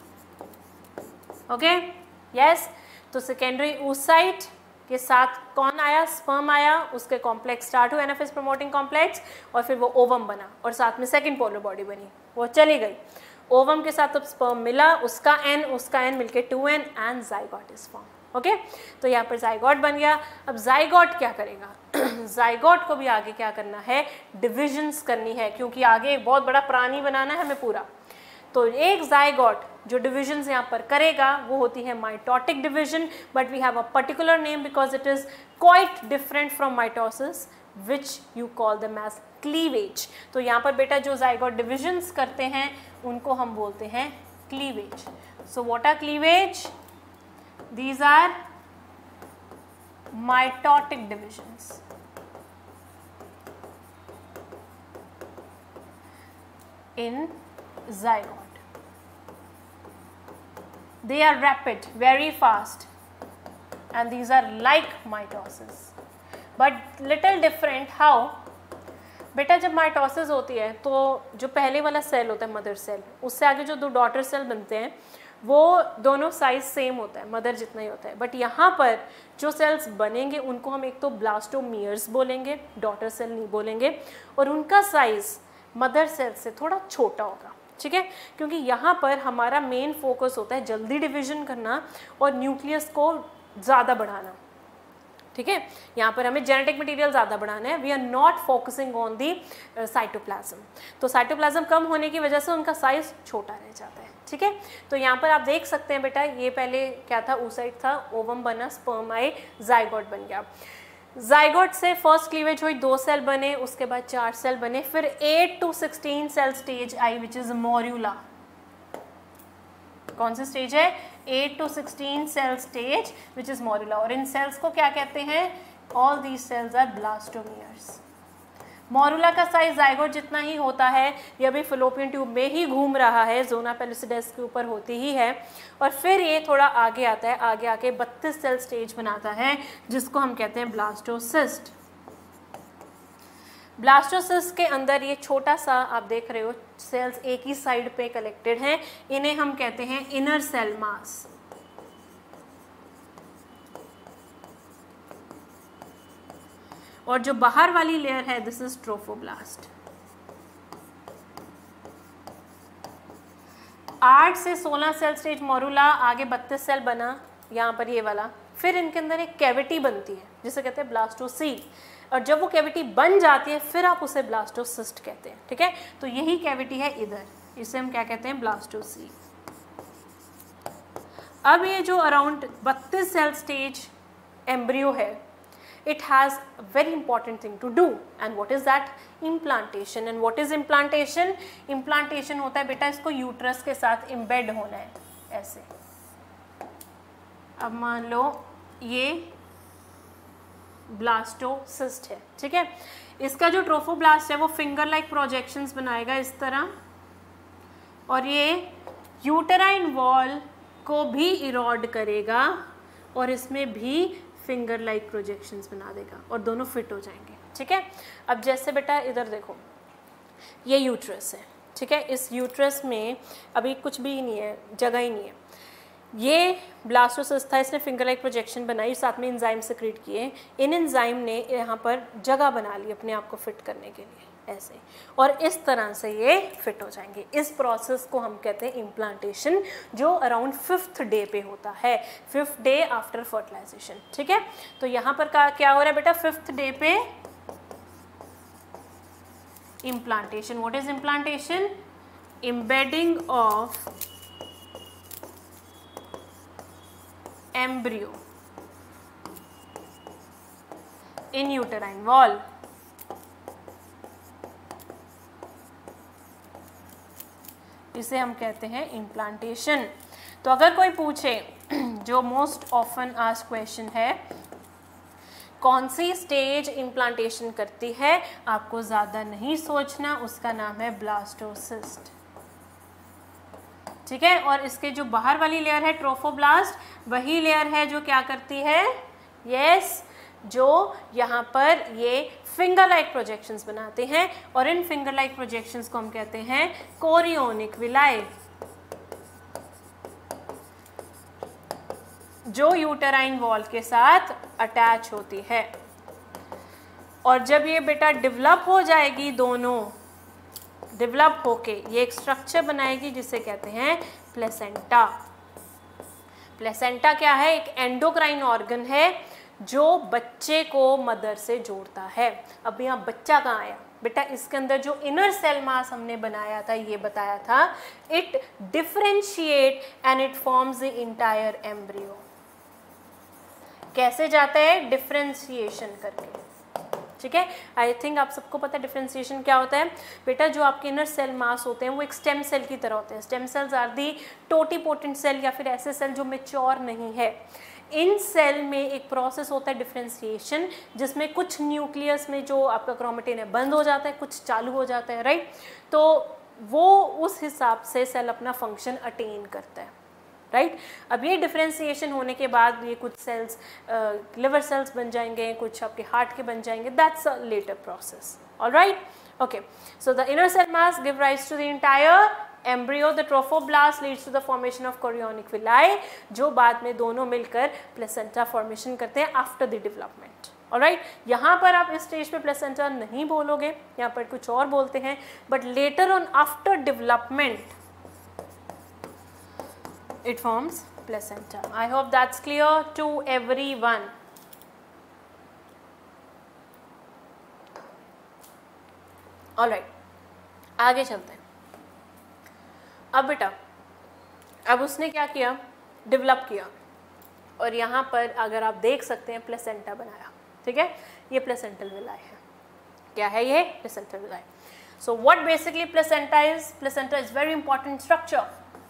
okay, yes. तो सेकेंडरी oocyte के साथ कौन आया, स्पर्म आया, उसके कॉम्प्लेक्स स्टार्ट हुआ एनाफेज प्रमोटिंग कॉम्प्लेक्स और फिर वो ओवम बना और साथ में सेकंड पोलर बॉडी बनी, वो चली गई। ओवम के साथ अब स्पर्म मिला, उसका एन उसका एन मिलके two N and zygote is form, okay. तो यहाँ पर जाइगोट बन गया। अब जाइगोट क्या करेगा जाइगोट को भी आगे क्या करना है, डिविजन्स करनी है, क्योंकि आगे एक बहुत बड़ा प्राणी बनाना है हमें पूरा। तो एक जाइगोट जो डिविजन्स यहाँ पर करेगा वो होती है mitotic division, but we have a particular name because it is quite different from mitosis which you call them as cleavage. तो यहाँ पर बेटा जो जाइगोट डिविजन्स करते हैं उनको हम बोलते हैं cleavage. So what are cleavage, these are mitotic divisions. in zygote. They are rapid, very fast, and these are like mitosis, but little different. How? बेटा जब माइटोसिस होती है तो जो पहले वाला सेल होता है मदर सेल, उससे आगे जो दो डॉटर सेल बनते हैं वो दोनों साइज सेम होता है, मदर जितना ही होता है, बट यहाँ पर जो सेल्स बनेंगे उनको हम एक तो ब्लास्टोमियर्स बोलेंगे, डॉटर सेल नहीं बोलेंगे, और उनका साइज मदर सेल से थोड़ा छोटा होगा, ठीक है, क्योंकि यहाँ पर हमारा मेन फोकस होता है जल्दी डिवीजन करना और न्यूक्लियस को ज़्यादा बढ़ाना। ठीक है, यहाँ पर हमें जेनेटिक मटेरियल ज़्यादा बढ़ाना है, we are not focusing on the cytoplasm. तो साइटोप्लाज्म कम होने की वजह से उनका साइज छोटा रह जाता है। ठीक है, तो यहाँ पर आप देख सकते हैं बेटा, ये पहले क्या था, oocyte था, ओवम बना, स्पर्म आए, जाइगोट बन गया। जाइगोट से फर्स्ट क्लीवेज हुई, दो सेल बने, उसके बाद चार सेल बने, फिर eight to sixteen cell stage आई विच इज मोर्यूला। कौन सी स्टेज है? Eight to sixteen cell stage which is morula. और इन सेल्स को क्या कहते हैं? All these cells are blastomeres. Morula का साइज जाइगोट जितना ही होता है, ये अभी फिलोपियन ट्यूब में ही घूम रहा है, जोना पेलुसिडेस के ऊपर होती ही है, और फिर ये थोड़ा आगे आता है, आगे आके बत्तीस सेल स्टेज बनाता है जिसको हम कहते हैं ब्लास्टोसिस्ट। ब्लास्टोसिस्ट के अंदर ये छोटा सा आप देख रहे हो सेल्स एक ही साइड पे कलेक्टेड हैं, इन्हें हम कहते हैं इनर सेल मास। और जो बाहर वाली लेयर है दिस इज ट्रोफोब्लास्ट। आठ से सोलह सेल स्टेज मोरूला, आगे बत्तीस सेल बना, यहाँ पर ये वाला, फिर इनके अंदर एक कैविटी बनती है जिसे कहते हैं ब्लास्टोसील, और जब वो कैविटी बन जाती है फिर आप उसे ब्लास्टोसिस्ट कहते हैं। ठीक है, तो यही कैविटी है इधर, इसे हम क्या कहते हैं? ब्लास्टोसील। अब ये जो अराउंड बत्तीस सेल स्टेज एम्ब्रियो है, it has a very important thing to do, and what is that? Implantation. And what is implantation? Implantation होता है बेटा, इसको यूट्रस के साथ इम्बेड होना है ऐसे। अब मान लो ये ब्लास्टोसिस्ट है, ठीक है, इसका जो ट्रोफोब्लास्ट है वो फिंगर लाइक प्रोजेक्शंस बनाएगा इस तरह, और ये यूटेराइन वॉल को भी इरोड करेगा और इसमें भी फिंगर लाइक प्रोजेक्शंस बना देगा और दोनों फिट हो जाएंगे। ठीक है, अब जैसे बेटा इधर देखो, ये यूट्रस है, ठीक है, इस यूट्रस में अभी कुछ भी नहीं है, जगह ही नहीं है। ये ब्लास्टोसिस्ट था, इसने फिंगर लाइक प्रोजेक्शन बनाई, साथ में एंजाइम सिक्रीट किए, इन एंजाइम ने यहाँ पर जगह बना ली अपने आप को फिट करने के लिए ऐसे, और इस तरह से ये फिट हो जाएंगे। इस प्रोसेस को हम कहते हैं इम्प्लांटेशन, जो अराउंड फिफ्थ डे पे होता है, फिफ्थ डे आफ्टर फर्टिलाइजेशन। ठीक है, तो यहाँ पर का क्या हो रहा है बेटा? फिफ्थ डे पे implantation. What is implantation? Embedding of embryo in uterine wall. इसे हम कहते हैं इम्प्लांटेशन। तो अगर कोई पूछे, जो मोस्ट ऑफन आस्क्ड क्वेश्चन है, कौन सी स्टेज इम्प्लांटेशन करती है, आपको ज़्यादा नहीं सोचना, उसका नाम है ब्लास्टोसिस्ट। ठीक है, और इसके जो बाहर वाली लेयर है ट्रोफोब्लास्ट, वही लेयर है जो क्या करती है? यस, जो यहाँ पर ये फिंगर लाइक प्रोजेक्शंस बनाते हैं, और इन फिंगर लाइक प्रोजेक्शंस को हम कहते हैं कोरियोनिक विलाई, जो यूटेराइन वॉल के साथ अटैच होती है। और जब ये बेटा डेवलप हो जाएगी, दोनों डेवलप होके ये एक स्ट्रक्चर बनाएगी जिसे कहते हैं प्लेसेंटा। प्लेसेंटा क्या है? एक एंडोक्राइन ऑर्गन है जो बच्चे को मदर से जोड़ता है। अब यहाँ बच्चा कहाँ आया बेटा? इसके अंदर जो इनर सेल मास हमने बनाया था, ये बताया था, it differentiate and it forms the entire embryo. कैसे जाता है? डिफरेंशिएशन करके। ठीक है, आई थिंक आप सबको पता है डिफरेंशिएशन क्या होता है बेटा। जो आपके इनर सेल मास होते हैं वो एक स्टेम सेल की तरह होते हैं। Stem cells are the totipotent cell, या फिर ऐसे सेल जो मैच्योर नहीं है। इन सेल में एक प्रोसेस होता है डिफरेंशिएशन, जिसमें कुछ न्यूक्लियस में जो आपका क्रोमेटिन है बंद हो जाता है, कुछ चालू हो जाता है, राइट। तो वो उस हिसाब से सेल अपना फंक्शन अटेन करता है, राइट। अब ये डिफरेंशिएशन होने के बाद ये कुछ सेल्स लिवर सेल्स बन जाएंगे, कुछ आपके हार्ट के बन जाएंगे, that's a later process, alright. Okay, so the inner cell mass give rise to the entire embryo, the trophoblast leads to the formation of chorionic villi, जो बाद में दोनों मिलकर प्लेसेंटा फॉर्मेशन करते हैं आफ्टर द डेवलपमेंट। ऑलराइट, यहाँ पर आप इस स्टेज पे प्लेसेंटा नहीं बोलोगे, यहाँ पर कुछ और बोलते हैं, but later on after development it forms placenta. I hope that's clear to everyone. Alright, आगे चलते हैं। अब बेटा, अब उसने क्या किया, डेवलप किया, और यहाँ पर अगर आप देख सकते हैं प्लेसेंटा बनाया, ठीक है, ये प्लेसेंटल विलाई है। क्या है ये? Placental villi. So what basically placenta is? Placenta is very important structure.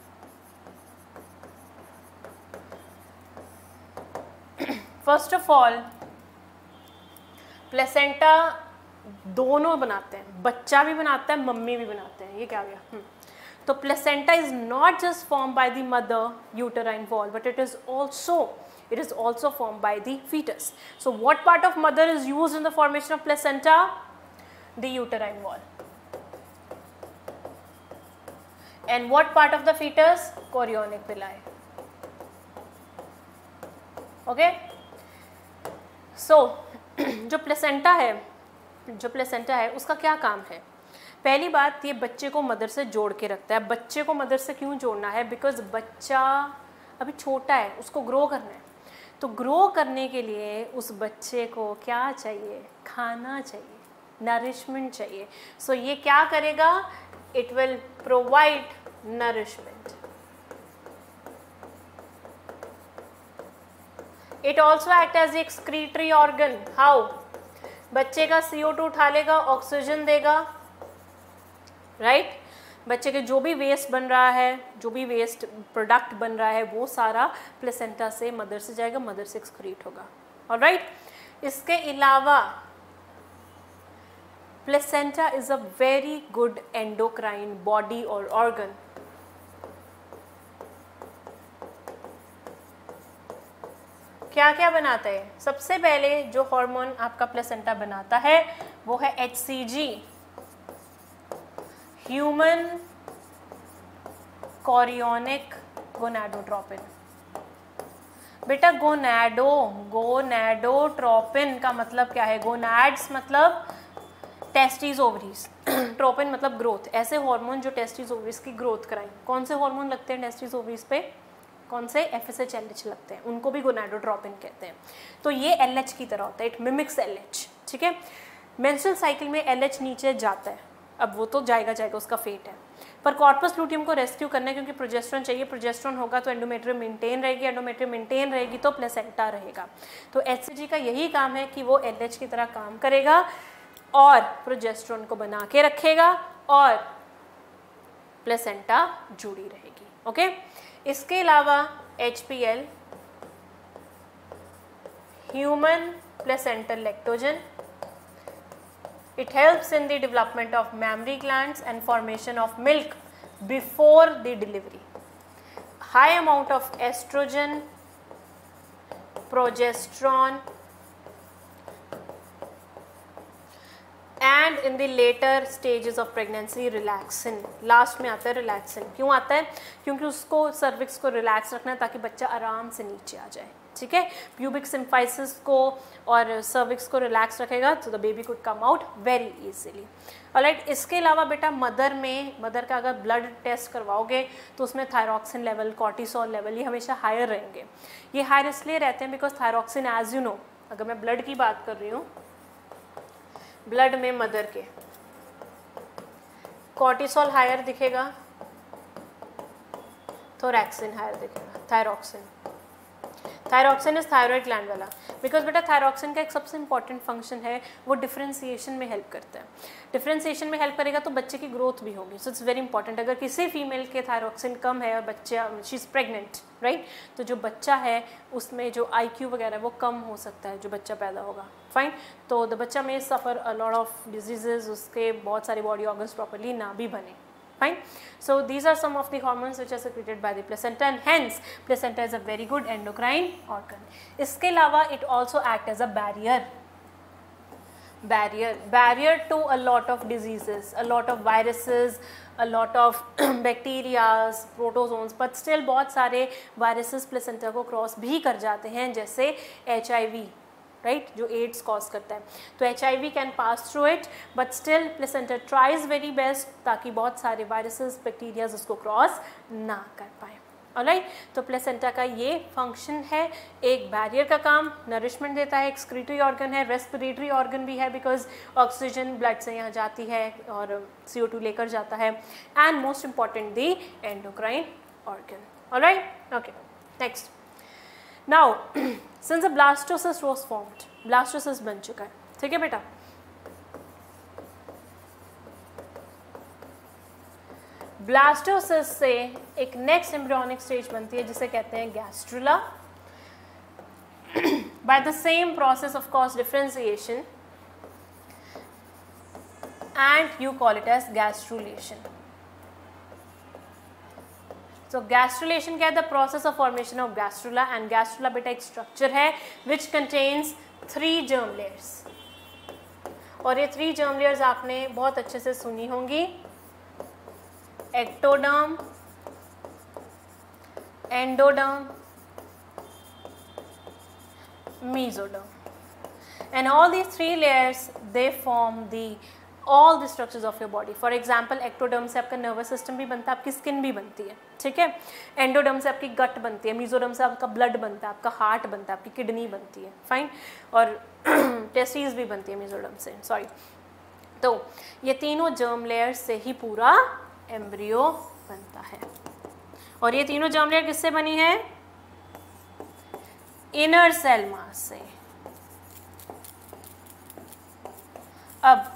First of all, placenta दोनों बनाते हैं, बच्चा भी बनाता है, मम्मी भी बनाते हैं। ये क्या गया? hmm. तो placenta is not just form by the mother uterine wall, but it is also it is also formed by the fetus. So what part of mother is used in the formation of placenta? The uterine wall. And what part of the fetus? Chorionic villi. Okay, so जो placenta है जो placenta है उसका क्या काम है? पहली बात, ये बच्चे को मदर से जोड़ के रखता है। बच्चे को मदर से क्यों जोड़ना है? बिकॉज बच्चा अभी छोटा है, उसको ग्रो करना है। तो ग्रो करने के लिए उस बच्चे को क्या चाहिए? खाना चाहिए, नरिशमेंट चाहिए। सो so, ये क्या करेगा? It will provide nourishment. It also act as excretory organ. How? बच्चे का सी ओ टू उठा लेगा, ऑक्सीजन देगा, राइट right? बच्चे के जो भी वेस्ट बन रहा है, जो भी वेस्ट प्रोडक्ट बन रहा है, वो सारा प्लेसेंटा से मदर से जाएगा, मदर से एक्सक्रीट होगा। Alright right? इसके अलावा placenta is a very good endocrine body और ऑर्गन। क्या क्या बनाता है? सबसे पहले जो हार्मोन आपका प्लेसेंटा बनाता है वो है H C G, human chorionic gonadotropin. बेटा गोनाडो गोनाडोट्रोपिन का मतलब क्या है? गोनाड्स मतलब टेस्टिस ओवरीज, ट्रोपिन मतलब ग्रोथ। ऐसे हार्मोन जो टेस्टिस ओवरीज की ग्रोथ कराएं। कौन से हार्मोन लगते हैं टेस्टिस ओवरीज पे? कौन से? F S H L H लगते हैं, उनको भी गोनाडोट्रोपिन कहते हैं। तो ये एल एच की तरह होता है, इट मिमिक्स एल एच, ठीक है। मेंस्ट्रुअल साइकिल में एल एच नीचे जाता है, अब वो तो जाएगा जाएगा उसका फेट है, पर कॉर्पस लूटियम को रेस्क्यू करना है क्योंकि प्रोजेस्टेरोन चाहिए। प्रोजेस्टेरोन होगा तो एंडोमेट्रियम मेंटेन रहेगी, एंडोमेट्रियम मेंटेन रहेगी तो प्लेसेंटा रहेगा। तो एच सी जी का यही काम है कि वो एल एच की तरह काम करेगा और प्रोजेस्टेरोन को बना के रखेगा और प्लेसेंटा जुड़ी रहेगी। ओके, इसके अलावा H P L, human placental lactogen, it helps in the development of mammary glands and formation of milk before the delivery. High amount of estrogen, progesterone and in the later stages of pregnancy relaxin. Last में आता है relaxin। क्यों आता है? क्योंकि उसको cervix को relax रखना है ताकि बच्चा आराम से नीचे आ जाए, ठीक है। प्यूबिक सिम्फाइसिस को और सर्विक्स को रिलैक्स रखेगा तो the baby could come out very easily. Alright, इसके अलावा बेटा मदर में मदर का अगर ब्लड टेस्ट करवाओगे तो उसमें थायरॉक्सिन लेवल, कॉर्टिसोल लेवल ये हमेशा हायर रहेंगे। ये हायर इसलिए रहते हैं because thyroxine, as you know, अगर मैं ब्लड की बात कर रही हूँ, ब्लड में मदर के कॉर्टिसोल हायर दिखेगा, थोरैक्सिन हायर दिखेगा, thyroxine thyroxine is thyroid gland वाला। बिकॉज बेटा थायरॉक्सिन का एक सबसे इंपॉर्टेंट फंक्शन है, वो डिफरेंशिएशन में हेल्प करता है। डिफरेंशिएशन में हेल्प करेगा तो बच्चे की ग्रोथ भी होगी, सो इट्स वेरी इंपॉर्टेंट। अगर किसी फीमेल के थायरॉक्सिन कम है और बच्चा, शी इज़ प्रेग्नेंट, राइट, तो जो बच्चा है उसमें जो आई क्यू वगैरह वो कम हो सकता है जो बच्चा पैदा होगा, फाइन। तो द बच्चा में suffer a lot of diseases, उसके बहुत सारे बॉडी ऑर्गन्स प्रॉपरली ना भी बने, fine. So these are some of the hormones which are secreted by the placenta and hence placenta is a very good endocrine organ. इसके अलावा it also act as a barrier barrier barrier to a lot of diseases, a lot of viruses, a lot of bacteria, protozoans, but still बहुत सारे viruses placenta को cross भी कर जाते हैं, जैसे एच आई वी, राइट, जो AIDS cause करता है। तो H I V can pass through it, but still placenta tries very best ताकि बहुत सारे वायरसेस, बैक्टीरियाज उसको क्रॉस ना कर पाए। ऑलराइट। तो प्लेसेंटा का ये फंक्शन है, एक बैरियर का काम, नरिशमेंट देता है, एक्सक्रीटरी ऑर्गन है, रेस्पिरेटरी ऑर्गन भी है बिकॉज ऑक्सीजन ब्लड से यहाँ जाती है और सी ओ टू लेकर जाता है, and most important the endocrine organ, alright. Okay, next. Now since the blastocyst was formed, blastocyst बन चुका है, ठीक है बेटा। ब्लास्टोसिस से एक नेक्स्ट एम्ब्रियोनिक स्टेज बनती है जिसे कहते हैं gastrula. By the same process of course differentiation and you call it as gastrulation. So gastrulation क्या है? The process of formation of gastrula, and gastrula बेटा एक स्ट्रक्चर है which contains three germ layers, और ये थ्री जर्म लेयर्स आपने बहुत अच्छे से सुनी होंगी, ectoderm, endoderm, mesoderm, and all these three layers they form the all the structures of your body. For example, ectoderm से आपका nervous system भी बनता है, आपकी skin भी बनती है, ठीक है। endoderm से आपकी gut बनती है, mesoderm से आपका blood बनता है, आपका heart बनता है, आपकी kidney बनती है, fine, और testes भी बनती है mesoderm से, sorry। तो ये तीनों germ layers से ही पूरा एम्ब्रियो बनता है, और ये तीनों जर्म लेयर किससे बनी है? इनर सेल मास से। अब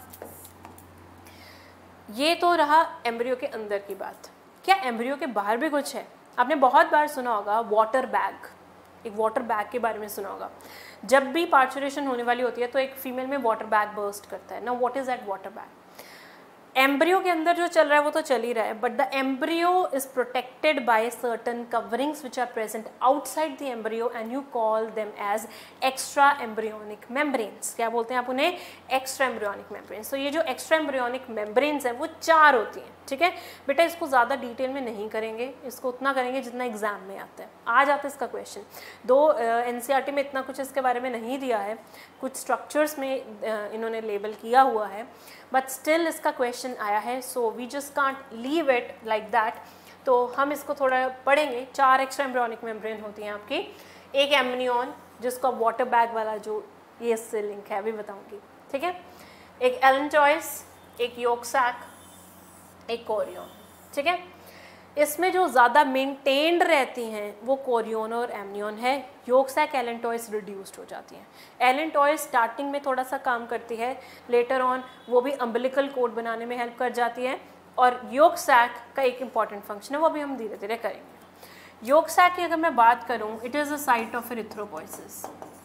ये तो रहा एम्ब्रियो के अंदर की बात। क्या एम्ब्रियो के बाहर भी कुछ है? आपने बहुत बार सुना होगा वाटर बैग, एक वाटर बैग के बारे में सुना होगा। जब भी पार्चुरेशन होने वाली होती है तो एक फीमेल में वाटर बैग बर्स्ट करता है। Now what is that water bag? Embryo के अंदर जो चल रहा है वो तो चल ही रहा है, but the embryo is protected by certain coverings which are present outside the embryo, and you call them as extra embryonic membranes. क्या बोलते हैं आप उन्हें? Extra embryonic membranes. तो ये जो एक्स्ट्रा एम्ब्रियोनिक मेम्ब्रेन्स हैं वो चार होती हैं, ठीक है बेटा। इसको ज़्यादा डिटेल में नहीं करेंगे, इसको उतना करेंगे जितना एग्जाम में आता है। आ जाता है इसका क्वेश्चन, दो एन सी आर टी में इतना कुछ इसके बारे में नहीं दिया है, कुछ स्ट्रक्चर्स में uh, इन्होंने लेबल किया हुआ है, बट स्टिल इसका क्वेश्चन आया है, so we just can't leave it like that. तो हम इसको थोड़ा पढ़ेंगे। चार एक्स्ट्रा एम्ब्रियोनिक मेम्ब्रेन होती हैं आपकी, एक एमनियन जिसको आप वाटर बैग वाला जो ये इससे लिंक है अभी बताऊंगी, ठीक है, एक एलेंटॉयस, एक योक सैक, एक कोरियन, ठीक है। इसमें जो ज़्यादा मेंटेन्ड रहती हैं वो कोरियन और एमनियन है। योक सैक एलेंटॉयस रिड्यूस्ड हो जाती हैं। एलेंटॉयस स्टार्टिंग में थोड़ा सा काम करती है, लेटर ऑन वो भी अम्बिलिकल कोड बनाने में हेल्प कर जाती है, और योक सैक का एक इंपॉर्टेंट फंक्शन है वो भी हम धीरे धीरे करेंगे। योक सैक की अगर मैं बात करूँ, it is a site of erythropoiesis.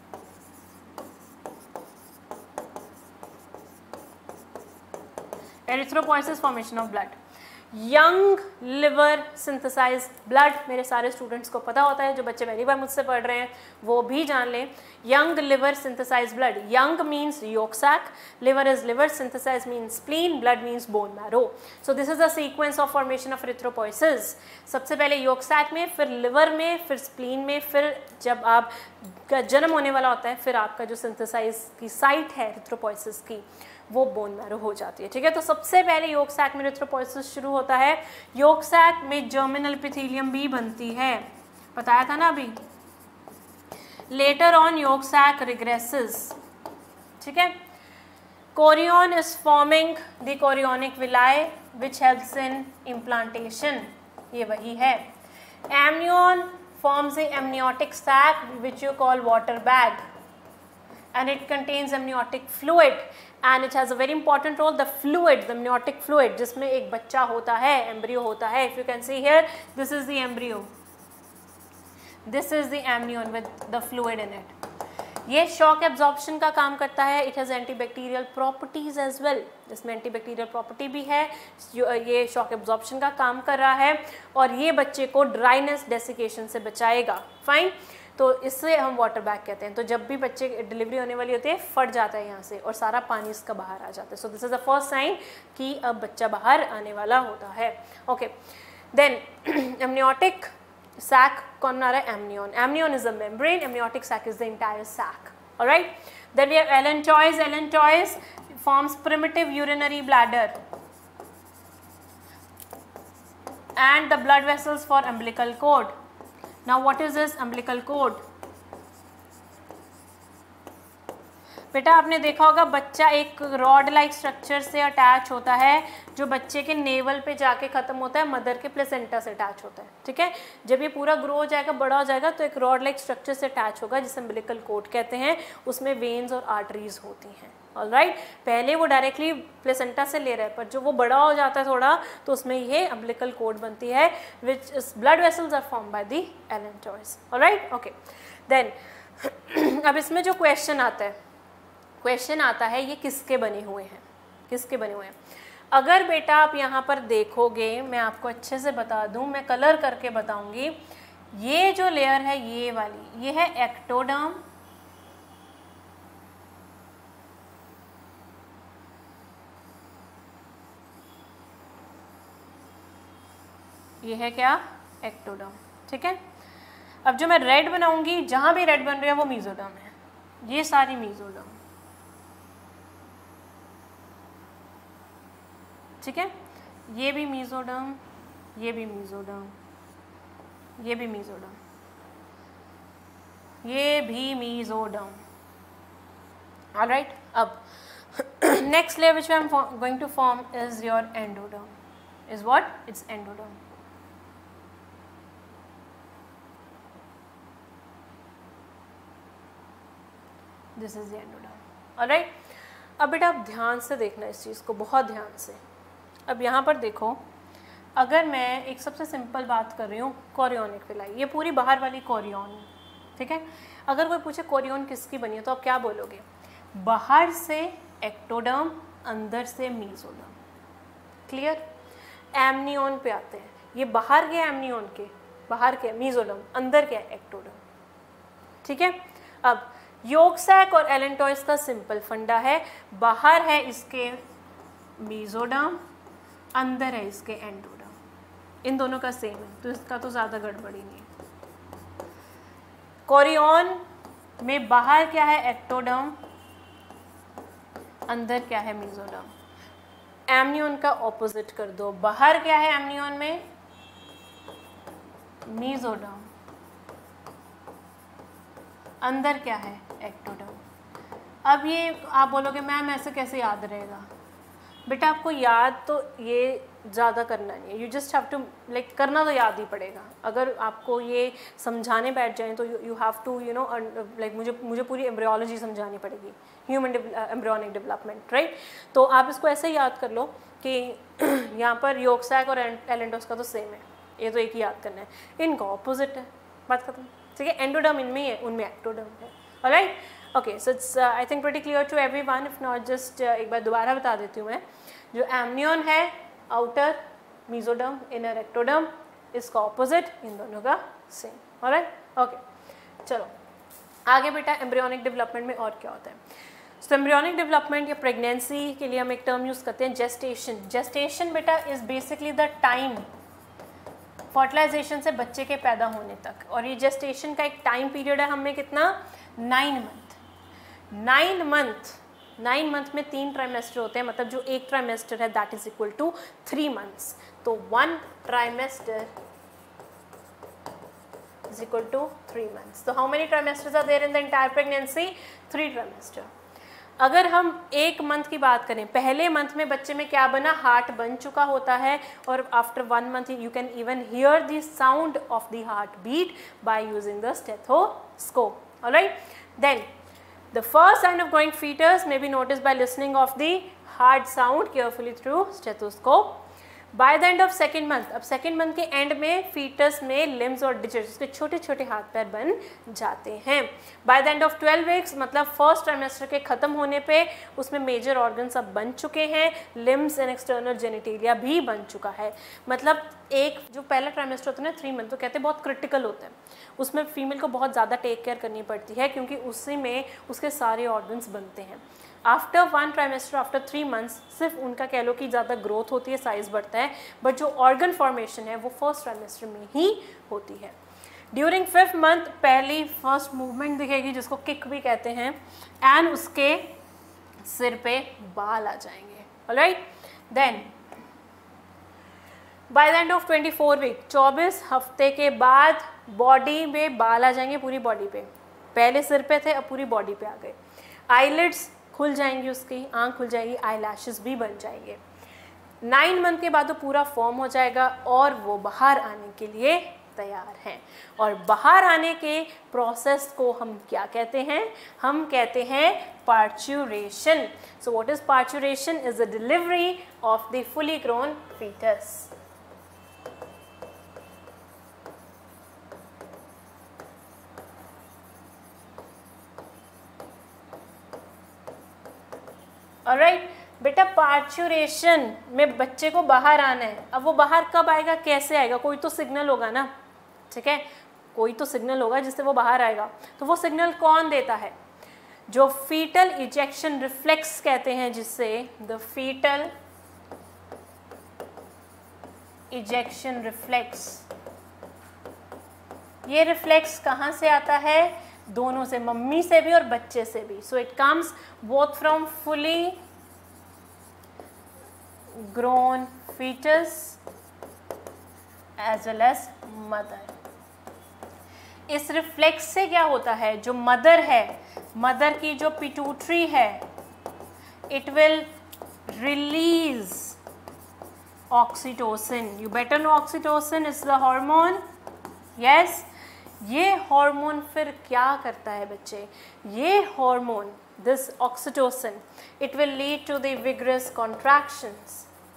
Erythropoiesis formation of blood. Young liver synthesize blood, मेरे सारे स्टूडेंट्स को पता होता है, जो बच्चे पहली बार मुझसे पढ़ रहे हैं वो भी जान लें। Young liver synthesize blood, young means yolk sac, liver is liver, synthesize means spleen, blood means bone marrow. So this is a sequence of formation of erythropoiesis. सबसे पहले योक सैक में, फिर लिवर में, फिर स्प्लीन में, फिर जब आप का जन्म होने वाला होता है फिर आपका जो सिंथेसाइज की साइट है एरिथ्रोपोइसिस की वो बोन मैरो हो जाती है, ठीक है। तो सबसे पहले योक सैक में एरिथ्रोपोइसिस शुरू होता है। योक सैक में जर्मिनल एपिथेलियम भी बनती है, बताया था ना अभी। Later on yolk sac regresses, ठीक है। Chorion is forming the chorionic villi which helps in implantation, ये वही है। Amnion forms the amniotic sac which you call water bag, and it contains amniotic fluid, and it has a very important role, the fluid, the amniotic fluid, जिसमें एक बच्चा होता है, embryo होता है। If you can see here, this is the embryo, this is the amnion with the fluid in it. ये shock absorption का काम करता है। It has antibacterial properties as well, जिसमें एंटीबैक्टीरियल प्रॉपर्टी भी है। ये शॉक एब्जॉर्प्शन का काम कर रहा है, और ये बच्चे को ड्राइनेस डेसिकेशन से बचाएगा, फाइन। तो इससे हम वाटर बैग कहते हैं। तो जब भी बच्चे डिलीवरी होने वाली होती है फट जाता है यहाँ से और सारा पानी इसका बाहर आ जाता है। So this is the first sign कि अब बच्चा बाहर आने वाला होता है। ओके, देन एमनियोटिक sac कौन आ रहा है? amnion. Amnion is a membrane, amniotic sac is the entire sac. All right. Then we have allantois. Allantois forms primitive urinary bladder and the blood vessels for umbilical cord. Now what is this umbilical cord? बेटा आपने देखा होगा बच्चा एक rod like structure से attach होता है जो बच्चे के नेवल पे जाके ख़त्म होता है, मदर के प्लेसेंटा से अटैच होता है, ठीक है। जब ये पूरा ग्रो हो जाएगा, बड़ा हो जाएगा, तो एक रॉड लाइक स्ट्रक्चर से अटैच होगा जिसे अम्बिलिकल कोड कहते हैं। उसमें वेन्स और आर्टरीज होती हैं, ऑलराइट। पहले वो डायरेक्टली प्लेसेंटा से ले रहा है, पर जो वो बड़ा हो जाता है थोड़ा तो उसमें ये अम्बिलिकल कोड बनती है, which is blood vessels are form by the allantoids, alright, okay. Then अब इसमें जो क्वेश्चन आता है क्वेश्चन आता है ये किसके बने हुए हैं, किसके बने हुए हैं। अगर बेटा आप यहाँ पर देखोगे, मैं आपको अच्छे से बता दूँ, मैं कलर करके बताऊँगी। ये जो लेयर है ये वाली, ये है एक्टोडर्म, ये है क्या, एक्टोडर्म, ठीक है। अब जो मैं रेड बनाऊंगी, जहाँ भी रेड बन रही है वो मीजोडर्म है, ये सारी मीजोडर्म, ठीक है। ये भी मीजोडर्म, ये भी मीजोडर्म, ये भी मीजोडर्म, ये भी मीजोडर्म, ऑलराइट। अब next layer which I am going to form is your endoderm. Is what? It's endoderm. This is the endoderm. Alright. अब बेटा आप ध्यान से देखना इस चीज़ को, बहुत ध्यान से। अब यहाँ पर देखो, अगर मैं एक सबसे सिंपल बात कर रही हूँ, कोरियोनिक विलाई, ये पूरी बाहर वाली कोरियोन, ठीक है। अगर कोई पूछे कोरियोन किसकी बनी है तो आप क्या बोलोगे? बाहर से एक्टोडर्म, अंदर से मीजोडर्म, क्लियर। एमनियोन पे आते हैं, ये बाहर के एमनियोन के, बाहर के मीजोडर्म, अंदर के एक्टोडर्म, ठीक है। अब योक सैक और एलेंटॉइड्स का सिंपल फंडा है, बाहर है इसके मीजोडर्म, अंदर है इसके एंडोडर्म, इन दोनों का सेम है, तो इसका तो ज़्यादा गड़बड़ी नहीं है। कोरियोन में बाहर क्या है, एक्टोडर्म, अंदर क्या है, मीजोडर्म। एमनियोन का ऑपोजिट कर दो, बाहर क्या है एमनियोन में, मीजोडर्म, अंदर क्या है, एक्टोडर्म। अब ये आप बोलोगे मैम ऐसे कैसे याद रहेगा? बेटा आपको याद तो ये ज़्यादा करना नहीं है, you just have to like, करना तो याद ही पड़ेगा। अगर आपको ये समझाने बैठ जाएं तो you have to you know like मुझे मुझे पूरी एम्ब्रियोलॉजी समझानी पड़ेगी, ह्यूमन एम्ब्रियोनिक डेवलपमेंट, राइट। तो आप इसको ऐसे ही याद कर लो कि यहाँ पर योक सैक और एलेंटोस का तो सेम है, ये तो एक ही याद करना है, इनका ऑपोजिट है, बात खत्म, ठीक है। एंडोडर्म इनमें ही है, उनमें एक्टोडर्म है, alright, okay. So it's I think pretty clear to everyone, if not just एक बार दोबारा बता देती हूँ मैं। जो एमनियोन है आउटर मीजोडर्म, इनर एक्टोडर्म, इसका ऑपोजिट, इन दोनों का सेम, ऑलराइट, ओके। चलो आगे बेटा, एम्ब्रियोनिक डेवलपमेंट में और क्या होता है? सो एम्ब्रियोनिक डेवलपमेंट या प्रेगनेंसी के लिए हम एक टर्म यूज़ करते हैं, जेस्टेशन। जेस्टेशन बेटा is basically the time fertilization से बच्चे के पैदा होने तक, और ये जेस्टेशन का एक टाइम पीरियड है हमें कितना, nine month. Nine month nine month में तीन ट्राइमेस्टर होते हैं, मतलब जो एक ट्राइमेस्टर है that is equal to three months. तो one trimester is equal to three months. तो how many trimesters are there in the entire pregnancy? Three trimester. अगर हम एक मंथ की बात करें, पहले मंथ में बच्चे में क्या बना, हार्ट बन चुका होता है, और after one month you can even hear the sound of the heart beat by using the stethoscope, alright. Then the first sign of growing fetus may be noticed by listening of the heart sound carefully through stethoscope. By the end of second month, अब second month के end में fetus में limbs और digits, उसके छोटे छोटे हाथ पैर बन जाते हैं। By the end of twelve weeks, मतलब first trimester के ख़त्म होने पे उसमें major organs अब बन चुके हैं, limbs and external genitalia भी बन चुका है। मतलब एक जो पहला ट्राइमेस्टर होता है ना, थ्री मंथ, तो कहते हैं बहुत क्रिटिकल होता है, उसमें फीमेल को बहुत ज़्यादा टेक केयर करनी पड़ती है, क्योंकि उसी में उसके सारे ऑर्गन्स बनते हैं। After one trimester, after three months, सिर्फ उनका कह लो कि ज़्यादा ग्रोथ होती है, साइज़ बढ़ता है, बट जो ऑर्गन फॉर्मेशन है वो फर्स्ट ट्राइमेस्टर में ही होती है। ड्यूरिंग फिफ्थ मंथ पहली फर्स्ट मूवमेंट दिखेगी, जिसको किक भी कहते हैं, एंड उसके सिर पे बाल आ जाएंगे, alright. Then by the end of twenty four week, चौबीस हफ्ते के बाद बॉडी में बाल आ जाएंगे पूरी बॉडी पे। पहले सिर पे थे, अब पूरी बॉडी पे आ गए। आईलिड्स खुल जाएंगी, उसकी आंख खुल जाएगी, आई लैशेस भी बन जाएंगे। नाइन मंथ के बाद वो पूरा फॉर्म हो जाएगा और वो बाहर आने के लिए तैयार हैं। और बाहर आने के प्रोसेस को हम क्या कहते हैं? हम कहते हैं parturition. So what is parturition? Is the delivery of the fully grown fetus. Alright बेटा, पार्चुरेशन में बच्चे को बाहर आना है। अब वो बाहर कब आएगा, कैसे आएगा? कोई तो सिग्नल होगा ना, ठीक है, कोई तो सिग्नल होगा जिससे वो बाहर आएगा। तो वो सिग्नल कौन देता है? जो फीटल इजेक्शन रिफ्लेक्स कहते हैं, जिससे द फीटल इजेक्शन रिफ्लेक्स। ये रिफ्लेक्स कहाँ से आता है? दोनों से, मम्मी से भी और बच्चे से भी। So it comes both from fully grown fetus as well as mother. इस रिफ्लेक्स से क्या होता है? जो मदर है, मदर की जो पिट्यूटरी है, it will release oxytocin. You better know oxytocin is the hormone. Yes, ये हार्मोन फिर क्या करता है बच्चे? ये hormone, this oxytocin, it will lead to the vigorous contractions.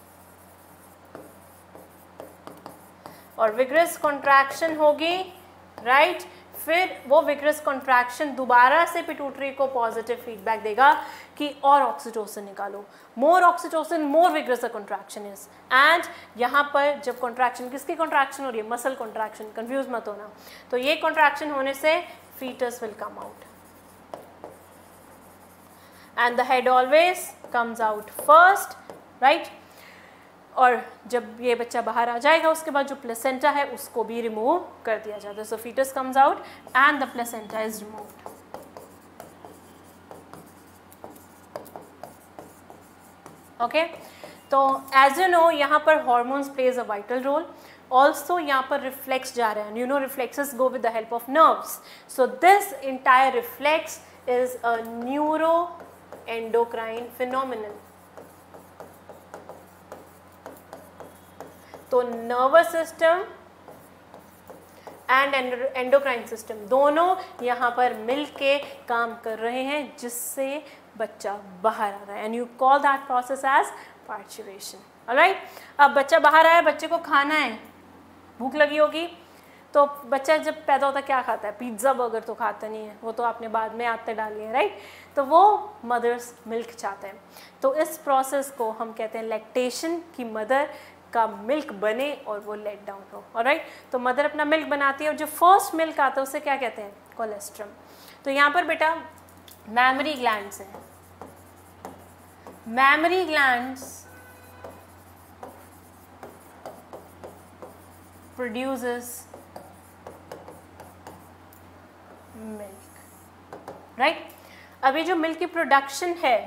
और विगरस कॉन्ट्रैक्शन होगी, राइट right? फिर वो विगरस कॉन्ट्रैक्शन दोबारा से पिट्यूटरी को पॉजिटिव फीडबैक देगा कि और ऑक्सीटोसिन निकालो। More oxytocin, more vigorous the contraction is. And यहाँ पर जब कॉन्ट्रैक्शन, किसकी कॉन्ट्रैक्शन हो रही है? मसल कॉन्ट्रैक्शन, कंफ्यूज मत होना। तो ये कॉन्ट्रैक्शन होने से fetus will come out and the head always comes out first, right. और जब ये बच्चा बाहर आ जाएगा, उसके बाद जो प्लेसेंटा है उसको भी रिमूव कर दिया जाता है। So fetus comes out and the placenta is removed. Okay, तो एज यू नो, यहाँ पर hormones plays a vital role. Also यहाँ पर रिफ्लेक्स जा रहे हैं। You know reflexes go with the help of nerves. So this entire reflex is a neuro endocrine phenomenon. तो nervous system and endocrine system दोनों यहाँ पर मिलके काम कर रहे हैं, जिससे बच्चा बाहर आ रहा है। And you call that process as parturition. Alright, अब बच्चा बाहर आया, बच्चे को खाना है, भूख लगी होगी। तो बच्चा जब पैदा होता है क्या खाता है? पिज्ज़ा बर्गर तो खाता नहीं है, वो तो आपने बाद में आते डाली है, राइट। तो वो मदर्स मिल्क चाहते हैं। तो इस प्रोसेस को हम कहते हैं लैक्टेशन, की मदर का मिल्क बने और वो लेट डाउन हो। ऑलराइट, तो मदर अपना मिल्क बनाती है और जो फर्स्ट मिल्क आता है उसे क्या कहते हैं? कोलेस्ट्रम। तो यहाँ पर बेटा मैमरी ग्लैंड्स हैं। Mammary glands produces milk, right. अभी जो मिल्क की प्रोडक्शन है,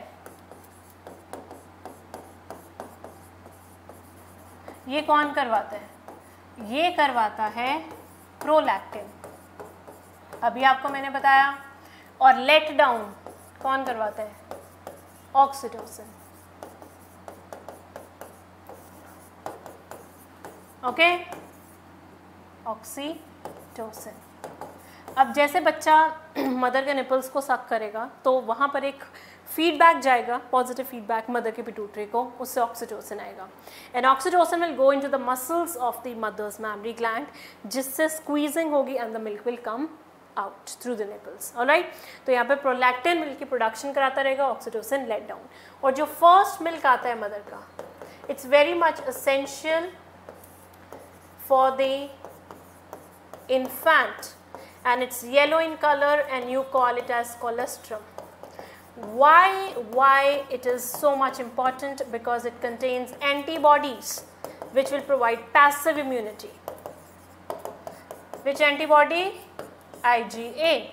ये कौन करवाता है? ये करवाता है प्रोलैक्टिन, अभी आपको मैंने बताया। और लेट डाउन कौन करवाता है? ऑक्सीटोसिन। Okay, oxytocin. अब जैसे बच्चा मदर के निपल्स को सक करेगा, तो वहाँ पर एक फीडबैक जाएगा, पॉजिटिव फीडबैक मदर की पिट्यूटरी को, उससे ऑक्सीटोसिन आएगा। And oxytocin will go into the muscles of the mother's mammary gland, जिससे स्क्वीजिंग होगी and the milk will come out through the nipples. Alright, तो यहाँ पे प्रोलैक्टिन मिल्क की प्रोडक्शन कराता रहेगा, ऑक्सीटोसिन लेट डाउन। और जो फर्स्ट मिल्क आता है मदर का, it's very much essential for the infant and it's yellow in color and you call it as colostrum. Why why it is so much important? Because it contains antibodies which will provide passive immunity. Which antibody? I G A.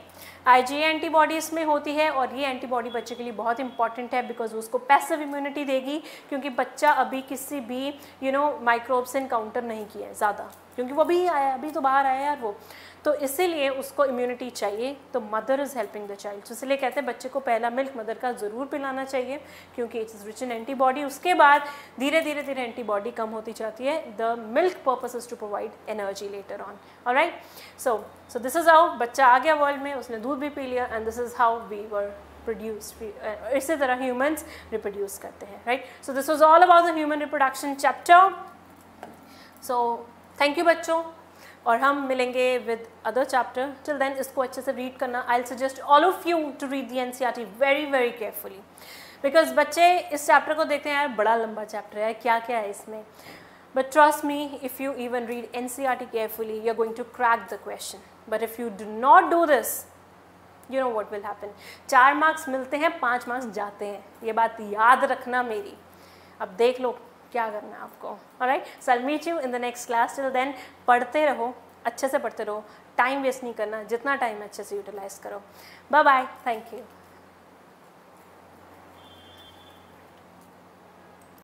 IgA antibody इसमें होती है और ये antibody बच्चे के लिए बहुत important है बिकॉज उसको पैसिव इम्यूनिटी देगी, क्योंकि बच्चा अभी किसी भी यू नो माइक्रोब से इनकाउंटर नहीं किया है ज़्यादा, क्योंकि वो अभी आया, अभी तो बाहर आया यार वो, तो इसीलिए उसको इम्यूनिटी चाहिए। तो mother is helping the child, तो इसलिए कहते हैं बच्चे को पहला मिल्क मदर का ज़रूर पिलाना चाहिए क्योंकि it is rich in antibody. उसके बाद धीरे धीरे धीरे एंटीबॉडी कम होती जाती है। The milk purpose is to provide energy later on. Alright, so so this is how बच्चा आ गया वर्ल्ड में, उसने दूध भी पी लिया, and this is how we were produce. इसी तरह ह्यूमन्स रिप्रोड्यूस करते हैं, right. So this was all about the human reproduction chapter. So thank you बच्चों, और हम मिलेंगे with other chapter. Till then इसको अच्छे से रीड करना। I will suggest all of you to read the NCERT very very carefully, because बच्चे इस चैप्टर को देखते हैं यार बड़ा लंबा चैप्टर है, क्या क्या है इसमें, but trust me, if you even read NCERT carefully you are going to crack the question. But if you do not do this, you know what will happen, चार मार्क्स मिलते हैं, पाँच मार्क्स जाते हैं, ये बात याद रखना मेरी। अब देख लो क्या करना है आपको। Alright, so I will meet you in the next class. Till then पढ़ते रहो, अच्छे से पढ़ते रहो, टाइम वेस्ट नहीं करना, जितना टाइम अच्छे से यूटिलाइज करो। Bye bye, thank you.